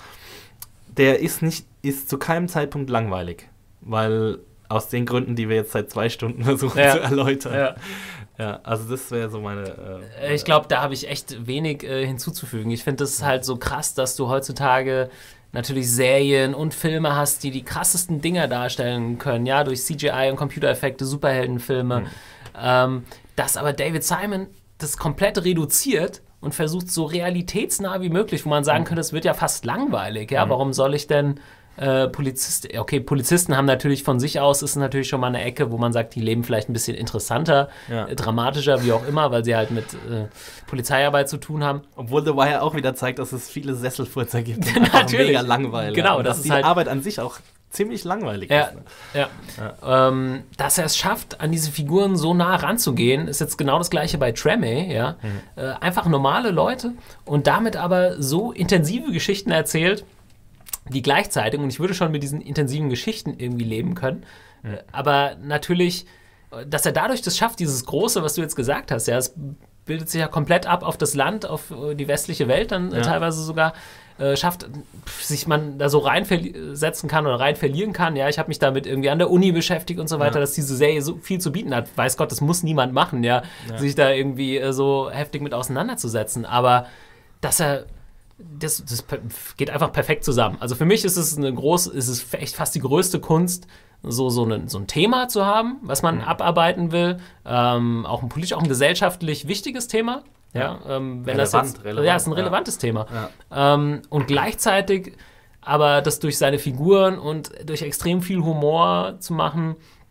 der ist nicht, ist zu keinem Zeitpunkt langweilig, weil aus den Gründen, die wir jetzt seit zwei Stunden versuchen ja. zu erläutern. Ja. Ja, also das wäre so meine... Äh, ich glaube, da habe ich echt wenig äh, hinzuzufügen. Ich finde das halt so krass, dass du heutzutage natürlich Serien und Filme hast, die die krassesten Dinger darstellen können, ja, durch C G I und Computereffekte, Superheldenfilme. Mhm. Ähm, dass aber David Simon das komplett reduziert und versucht, so realitätsnah wie möglich, wo man sagen mhm. könnte, es wird ja fast langweilig, ja, mhm. warum soll ich denn... Äh, Polizist, okay, Polizisten haben natürlich von sich aus, ist natürlich schon mal eine Ecke, wo man sagt, die leben vielleicht ein bisschen interessanter, ja. äh, dramatischer, wie auch immer, weil sie halt mit äh, Polizeiarbeit zu tun haben. Obwohl The Wire auch wieder zeigt, dass es viele Sesselfurzer gibt. Natürlich. Mega langweilig. Genau, und das dass ist die halt Arbeit an sich auch ziemlich langweilig ja, ist. Ne? Ja. ja. Ähm, dass er es schafft, an diese Figuren so nah ranzugehen, ist jetzt genau das Gleiche bei Treme, ja. Mhm. Äh, einfach normale Leute und damit aber so intensive Geschichten erzählt, die gleichzeitig, und ich würde schon mit diesen intensiven Geschichten irgendwie leben können, mhm. aber natürlich, dass er dadurch das schafft, dieses Große, was du jetzt gesagt hast, ja, es bildet sich ja komplett ab auf das Land, auf die westliche Welt dann ja. teilweise sogar, äh, schafft, sich man da so reinsetzen kann oder rein verlieren kann. Ja, ich habe mich damit irgendwie an der Uni beschäftigt und so weiter, ja. dass diese Serie so viel zu bieten hat. Weiß Gott, das muss niemand machen, ja, ja. sich da irgendwie äh, so heftig mit auseinanderzusetzen, aber dass er Das, das geht einfach perfekt zusammen. Also für mich ist es eine große, ist es echt fast die größte Kunst, so, so, eine, so ein Thema zu haben, was man mhm. abarbeiten will. Ähm, auch ein politisch, auch ein gesellschaftlich wichtiges Thema. Ja, ja ähm, wenn relevant, das jetzt, relevant, ja, ist ein relevantes ja. Thema. Ja. Ähm, und gleichzeitig aber das durch seine Figuren und durch extrem viel Humor zu machen,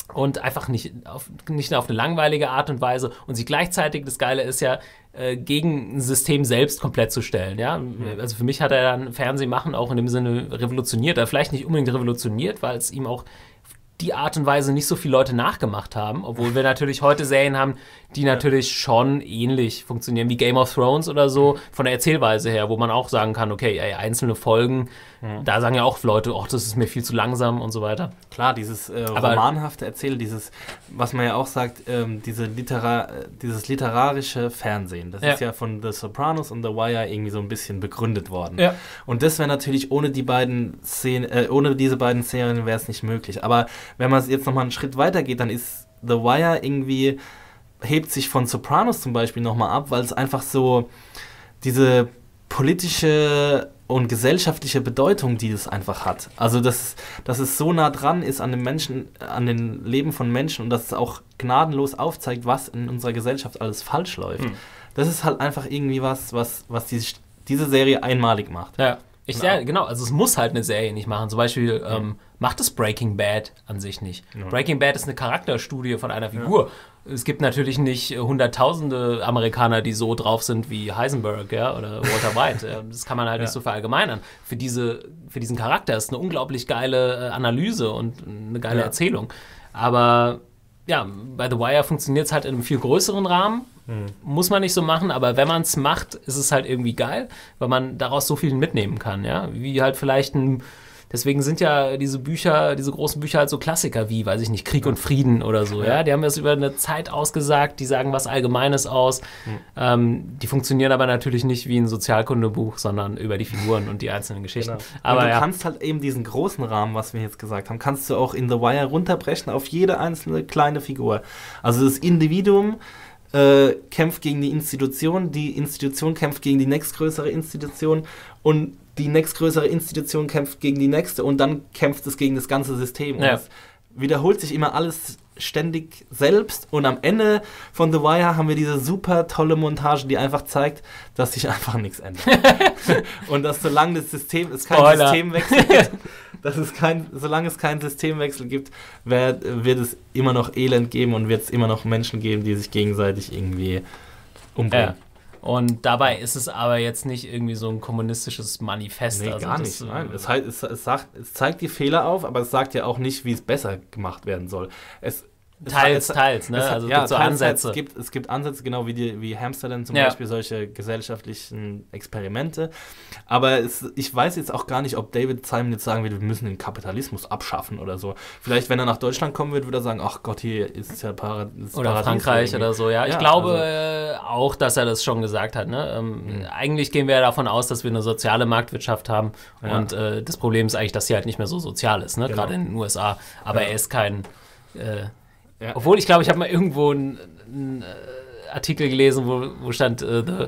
und einfach nicht auf, nicht auf eine langweilige Art und Weise und sie gleichzeitig, das Geile ist ja, äh, gegen ein System selbst komplett zu stellen, ja. Mhm. Also für mich hat er dann Fernsehmachen auch in dem Sinne revolutioniert, oder vielleicht nicht unbedingt revolutioniert, weil es ihm auch die Art und Weise nicht so viele Leute nachgemacht haben, obwohl wir natürlich heute Serien haben, die natürlich schon ähnlich funktionieren, wie Game of Thrones oder so, von der Erzählweise her, wo man auch sagen kann, okay, ey, einzelne Folgen, mhm. da sagen ja auch Leute, ach, das ist mir viel zu langsam und so weiter. Klar, dieses äh, romanhafte Erzählen, dieses, was man ja auch sagt, ähm, diese Litera- dieses literarische Fernsehen, das ja. ist ja von The Sopranos und The Wire irgendwie so ein bisschen begründet worden. Ja. Und das wäre natürlich ohne die beiden Szenen, äh, ohne diese beiden Serien wäre es nicht möglich. Aber wenn man jetzt nochmal einen Schritt weiter geht, dann ist The Wire irgendwie, hebt sich von Sopranos zum Beispiel nochmal ab, weil es einfach so diese politische und gesellschaftliche Bedeutung, die es einfach hat. Also, dass, dass es so nah dran ist an den Menschen, an den Leben von Menschen und dass es auch gnadenlos aufzeigt, was in unserer Gesellschaft alles falsch läuft. Mhm. Das ist halt einfach irgendwie was, was, was die, diese Serie einmalig macht. Ja. Ich, ja, genau, also es muss halt eine Serie nicht machen. Zum Beispiel ähm, ja. macht es Breaking Bad an sich nicht. Ja. Breaking Bad ist eine Charakterstudie von einer Figur. Ja. Es gibt natürlich nicht hunderttausende Amerikaner, die so drauf sind wie Heisenberg, ja, oder Walter White. Das kann man halt ja. nicht so verallgemeinern. Für, diese, für diesen Charakter ist eine unglaublich geile Analyse und eine geile ja. Erzählung. Aber ja, bei The Wire funktioniert es halt in einem viel größeren Rahmen. Hm. Muss man nicht so machen, aber wenn man es macht, ist es halt irgendwie geil, weil man daraus so viel mitnehmen kann, ja. Wie halt vielleicht ein, deswegen sind ja diese Bücher, diese großen Bücher halt so Klassiker wie, weiß ich nicht, Krieg und Frieden oder so, ja. ja? Die haben das über eine Zeit ausgesagt, die sagen was Allgemeines aus. Hm. Ähm, die funktionieren aber natürlich nicht wie ein Sozialkundebuch, sondern über die Figuren und die einzelnen Geschichten. Genau. Aber und du ja. kannst halt eben diesen großen Rahmen, was wir jetzt gesagt haben, kannst du auch in The Wire runterbrechen auf jede einzelne kleine Figur. Also das Individuum Äh, kämpft gegen die Institution, die Institution kämpft gegen die nächstgrößere Institution und die nächstgrößere Institution kämpft gegen die nächste und dann kämpft es gegen das ganze System. Und ja. es wiederholt sich immer alles ständig selbst und am Ende von The Wire haben wir diese super tolle Montage, die einfach zeigt, dass sich einfach nichts ändert. Und dass solange das System, es kein Spoiler. Systemwechsel gibt, dass es kein, solange es keinen Systemwechsel gibt, wird, wird es immer noch Elend geben und wird es immer noch Menschen geben, die sich gegenseitig irgendwie umbringen. Ja. Und dabei ist es aber jetzt nicht irgendwie so ein kommunistisches Manifest. Nee, also gar das, nicht. Nein. Es, heißt, es, es, sagt, es zeigt die Fehler auf, aber es sagt ja auch nicht, wie es besser gemacht werden soll. Es Teils, es, teils, ne? Es, also es ja, gibt so teils, Ansätze. Es gibt, es gibt Ansätze, genau wie, die, wie Amsterdam zum ja. Beispiel, solche gesellschaftlichen Experimente. Aber es, ich weiß jetzt auch gar nicht, ob David Simon jetzt sagen würde, wir müssen den Kapitalismus abschaffen oder so. Vielleicht, wenn er nach Deutschland kommen würde, würde er sagen, ach Gott, hier ist es ja Paradies. Oder Paradies Frankreich irgendwie. oder so, ja. Ich ja, glaube also, äh, auch, dass er das schon gesagt hat. Ne? Ähm, mhm. Eigentlich gehen wir ja davon aus, dass wir eine soziale Marktwirtschaft haben. Ja. Und äh, das Problem ist eigentlich, dass sie halt nicht mehr so sozial ist, ne? Genau. Gerade in den U S A. Aber ja. er ist kein... Äh, Ja. Obwohl, ich glaube, ich habe mal irgendwo einen äh, Artikel gelesen, wo, wo stand, äh, the,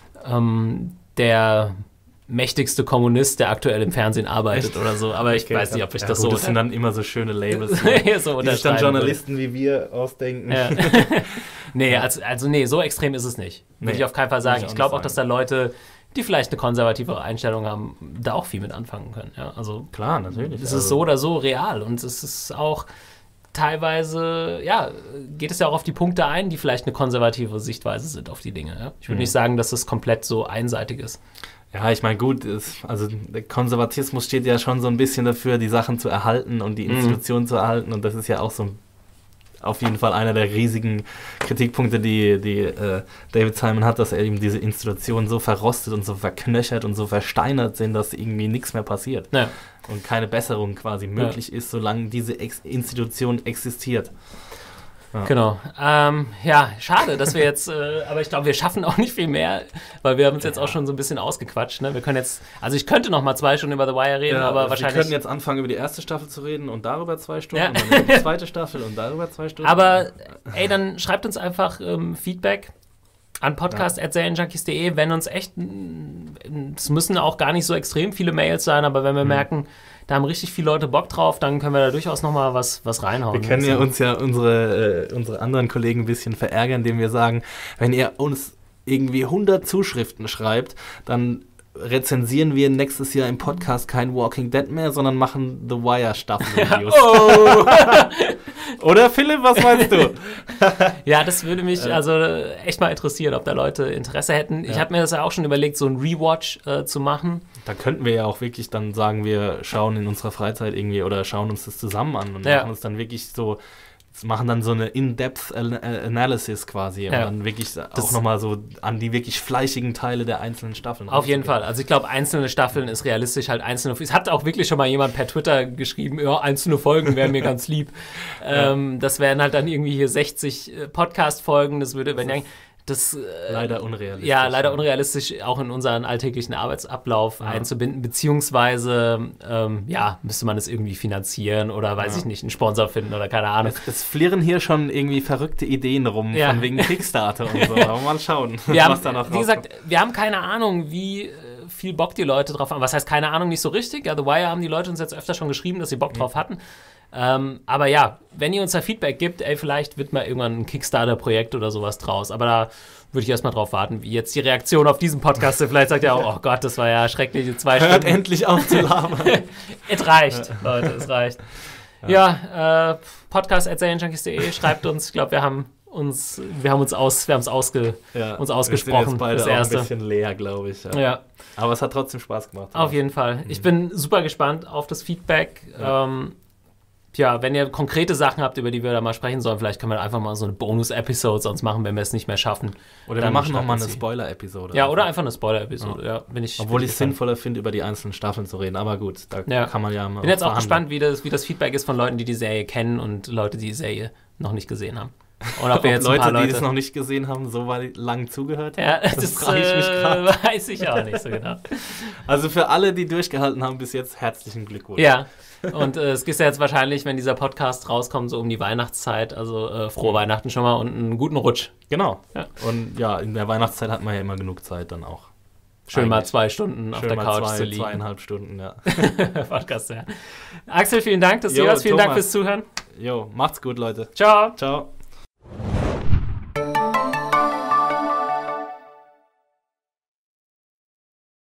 ähm, der mächtigste Kommunist, der aktuell im Fernsehen arbeitet Echt? Oder so. Aber ich okay, weiß nicht, ob ich ja, das gut, so... Das sind dann immer so schöne Labels, so die sich dann Journalisten will. Wie wir ausdenken. Ja. nee, also, also nee, so extrem ist es nicht. Würde nee, ich auf keinen Fall sagen. Ich, ich glaube auch, dass da Leute, die vielleicht eine konservativere Einstellung haben, da auch viel mit anfangen können. Ja, also klar, natürlich. Es ist also. so oder so real und es ist auch... Teilweise, ja, geht es ja auch auf die Punkte ein, die vielleicht eine konservative Sichtweise sind auf die Dinge. Ja? Ich würde mhm. nicht sagen, dass es komplett so einseitig ist. Ja, ich meine, gut, ist, also der Konservatismus steht ja schon so ein bisschen dafür, die Sachen zu erhalten und die Institutionen mhm. zu erhalten. Und das ist ja auch so auf jeden Fall einer der riesigen Kritikpunkte, die, die äh, David Simon hat, dass er eben diese Institutionen so verrostet und so verknöchert und so versteinert sind, dass irgendwie nichts mehr passiert. Ja. Und keine Besserung quasi möglich ja. ist, solange diese Ex- Institution existiert. Ja. Genau. Ähm, ja, schade, dass wir jetzt, äh, aber ich glaube, wir schaffen auch nicht viel mehr, weil wir haben uns ja. jetzt auch schon so ein bisschen ausgequatscht. Ne? Wir können jetzt, also ich könnte noch mal zwei Stunden über The Wire reden, ja, aber also wahrscheinlich... Wir können jetzt anfangen, über die erste Staffel zu reden und darüber zwei Stunden ja. und dann über die zweite Staffel und darüber zwei Stunden. Aber, ey, dann schreibt uns einfach ähm, Feedback an podcast at serienjunkies punkt de, wenn uns echt, es müssen auch gar nicht so extrem viele Mails sein, aber wenn wir mhm. merken, da haben richtig viele Leute Bock drauf, dann können wir da durchaus nochmal was, was reinhauen. Wir können ja uns ja unsere, äh, unsere anderen Kollegen ein bisschen verärgern, indem wir sagen, wenn ihr uns irgendwie hundert Zuschriften schreibt, dann rezensieren wir nächstes Jahr im Podcast kein Walking Dead mehr, sondern machen The Wire Staffel-Videos. Oh! Oder Philipp, was meinst du? Ja, das würde mich also echt mal interessieren, ob da Leute Interesse hätten. Ja. Ich habe mir das ja auch schon überlegt, so ein Rewatch äh, zu machen. Da könnten wir ja auch wirklich dann sagen, wir schauen in unserer Freizeit irgendwie oder schauen uns das zusammen an und ja. machen es dann wirklich so, machen dann so eine In-Depth Analysis quasi und ja. dann wirklich das auch nochmal so an die wirklich fleißigen Teile der einzelnen Staffeln. Auf jeden Fall. Also ich glaube, einzelne Staffeln ist realistisch, halt einzelne. Es hat auch wirklich schon mal jemand per Twitter geschrieben, ja, einzelne Folgen wären mir ganz lieb. ja. ähm, das wären halt dann irgendwie hier sechzig Podcast-Folgen, das würde, wenn ja, das, äh, leider unrealistisch. Ja, leider unrealistisch, auch in unseren alltäglichen Arbeitsablauf ja. einzubinden, beziehungsweise, ähm, ja, müsste man es irgendwie finanzieren oder, weiß ja. ich nicht, einen Sponsor finden oder keine Ahnung. Es, es flirren hier schon irgendwie verrückte Ideen rum, ja. von wegen Kickstarter und so, aber mal schauen, wir was haben, da noch Wie gesagt, wir haben keine Ahnung, wie viel Bock die Leute drauf haben. Was heißt keine Ahnung, nicht so richtig? Ja, The Wire haben die Leute uns jetzt öfter schon geschrieben, dass sie Bock mhm. drauf hatten. Ähm, aber ja, wenn ihr uns da Feedback gibt, ey, vielleicht wird mal irgendwann ein Kickstarter-Projekt oder sowas draus. Aber da würde ich erstmal drauf warten, wie jetzt die Reaktion auf diesen Podcast ist. Vielleicht sagt ihr auch, oh Gott, das war ja schreckliche zwei Hört Stunden. endlich auf zu labern. Es reicht, Leute, es reicht. Ja, ja äh, podcast at serienjunkies punkt de, schreibt uns. Ich glaube, wir haben uns, wir haben uns aus, wir haben es ausge, ja, uns ausgesprochen. Wir sind jetzt beide das auch erste. ein bisschen leer, glaube ich. Ja. ja. Aber es hat trotzdem Spaß gemacht. Auf jeden Fall. Ich bin super gespannt auf das Feedback. Ja. Ähm, Ja, wenn ihr konkrete Sachen habt, über die wir da mal sprechen sollen, vielleicht können wir einfach mal so eine Bonus-Episode sonst machen, wenn wir es nicht mehr schaffen. Oder wir machen nochmal eine Spoiler-Episode. Ja, oder einfach eine Spoiler-Episode, ja. ja bin ich, Obwohl bin ich es sinnvoller finde, über die einzelnen Staffeln zu reden. Aber gut, da ja. kann man ja mal. Ich bin jetzt auch gespannt, wie das, wie das Feedback ist von Leuten, die die Serie kennen und Leute, die die Serie noch nicht gesehen haben. Oder ob wir jetzt Leute, ein paar Leute, die es noch nicht gesehen haben, so lang zugehört haben? Ja, das, das frage ich mich gerade. Äh, weiß ich auch nicht so genau. Also für alle, die durchgehalten haben bis jetzt, herzlichen Glückwunsch. Ja, und äh, es ist ja jetzt wahrscheinlich, wenn dieser Podcast rauskommt, so um die Weihnachtszeit. Also äh, frohe mhm. Weihnachten schon mal und einen guten Rutsch. Genau. Ja. Und ja, in der Weihnachtszeit hat man ja immer genug Zeit dann auch. Schön Eigentlich. mal zwei Stunden Schön auf der mal Couch zwei, zu liegen. Zweieinhalb Stunden, ja. Podcast, ja. Axel, vielen Dank, dass du hier warst. Vielen Thomas. Dank fürs Zuhören. Jo, macht's gut, Leute. Ciao. Ciao.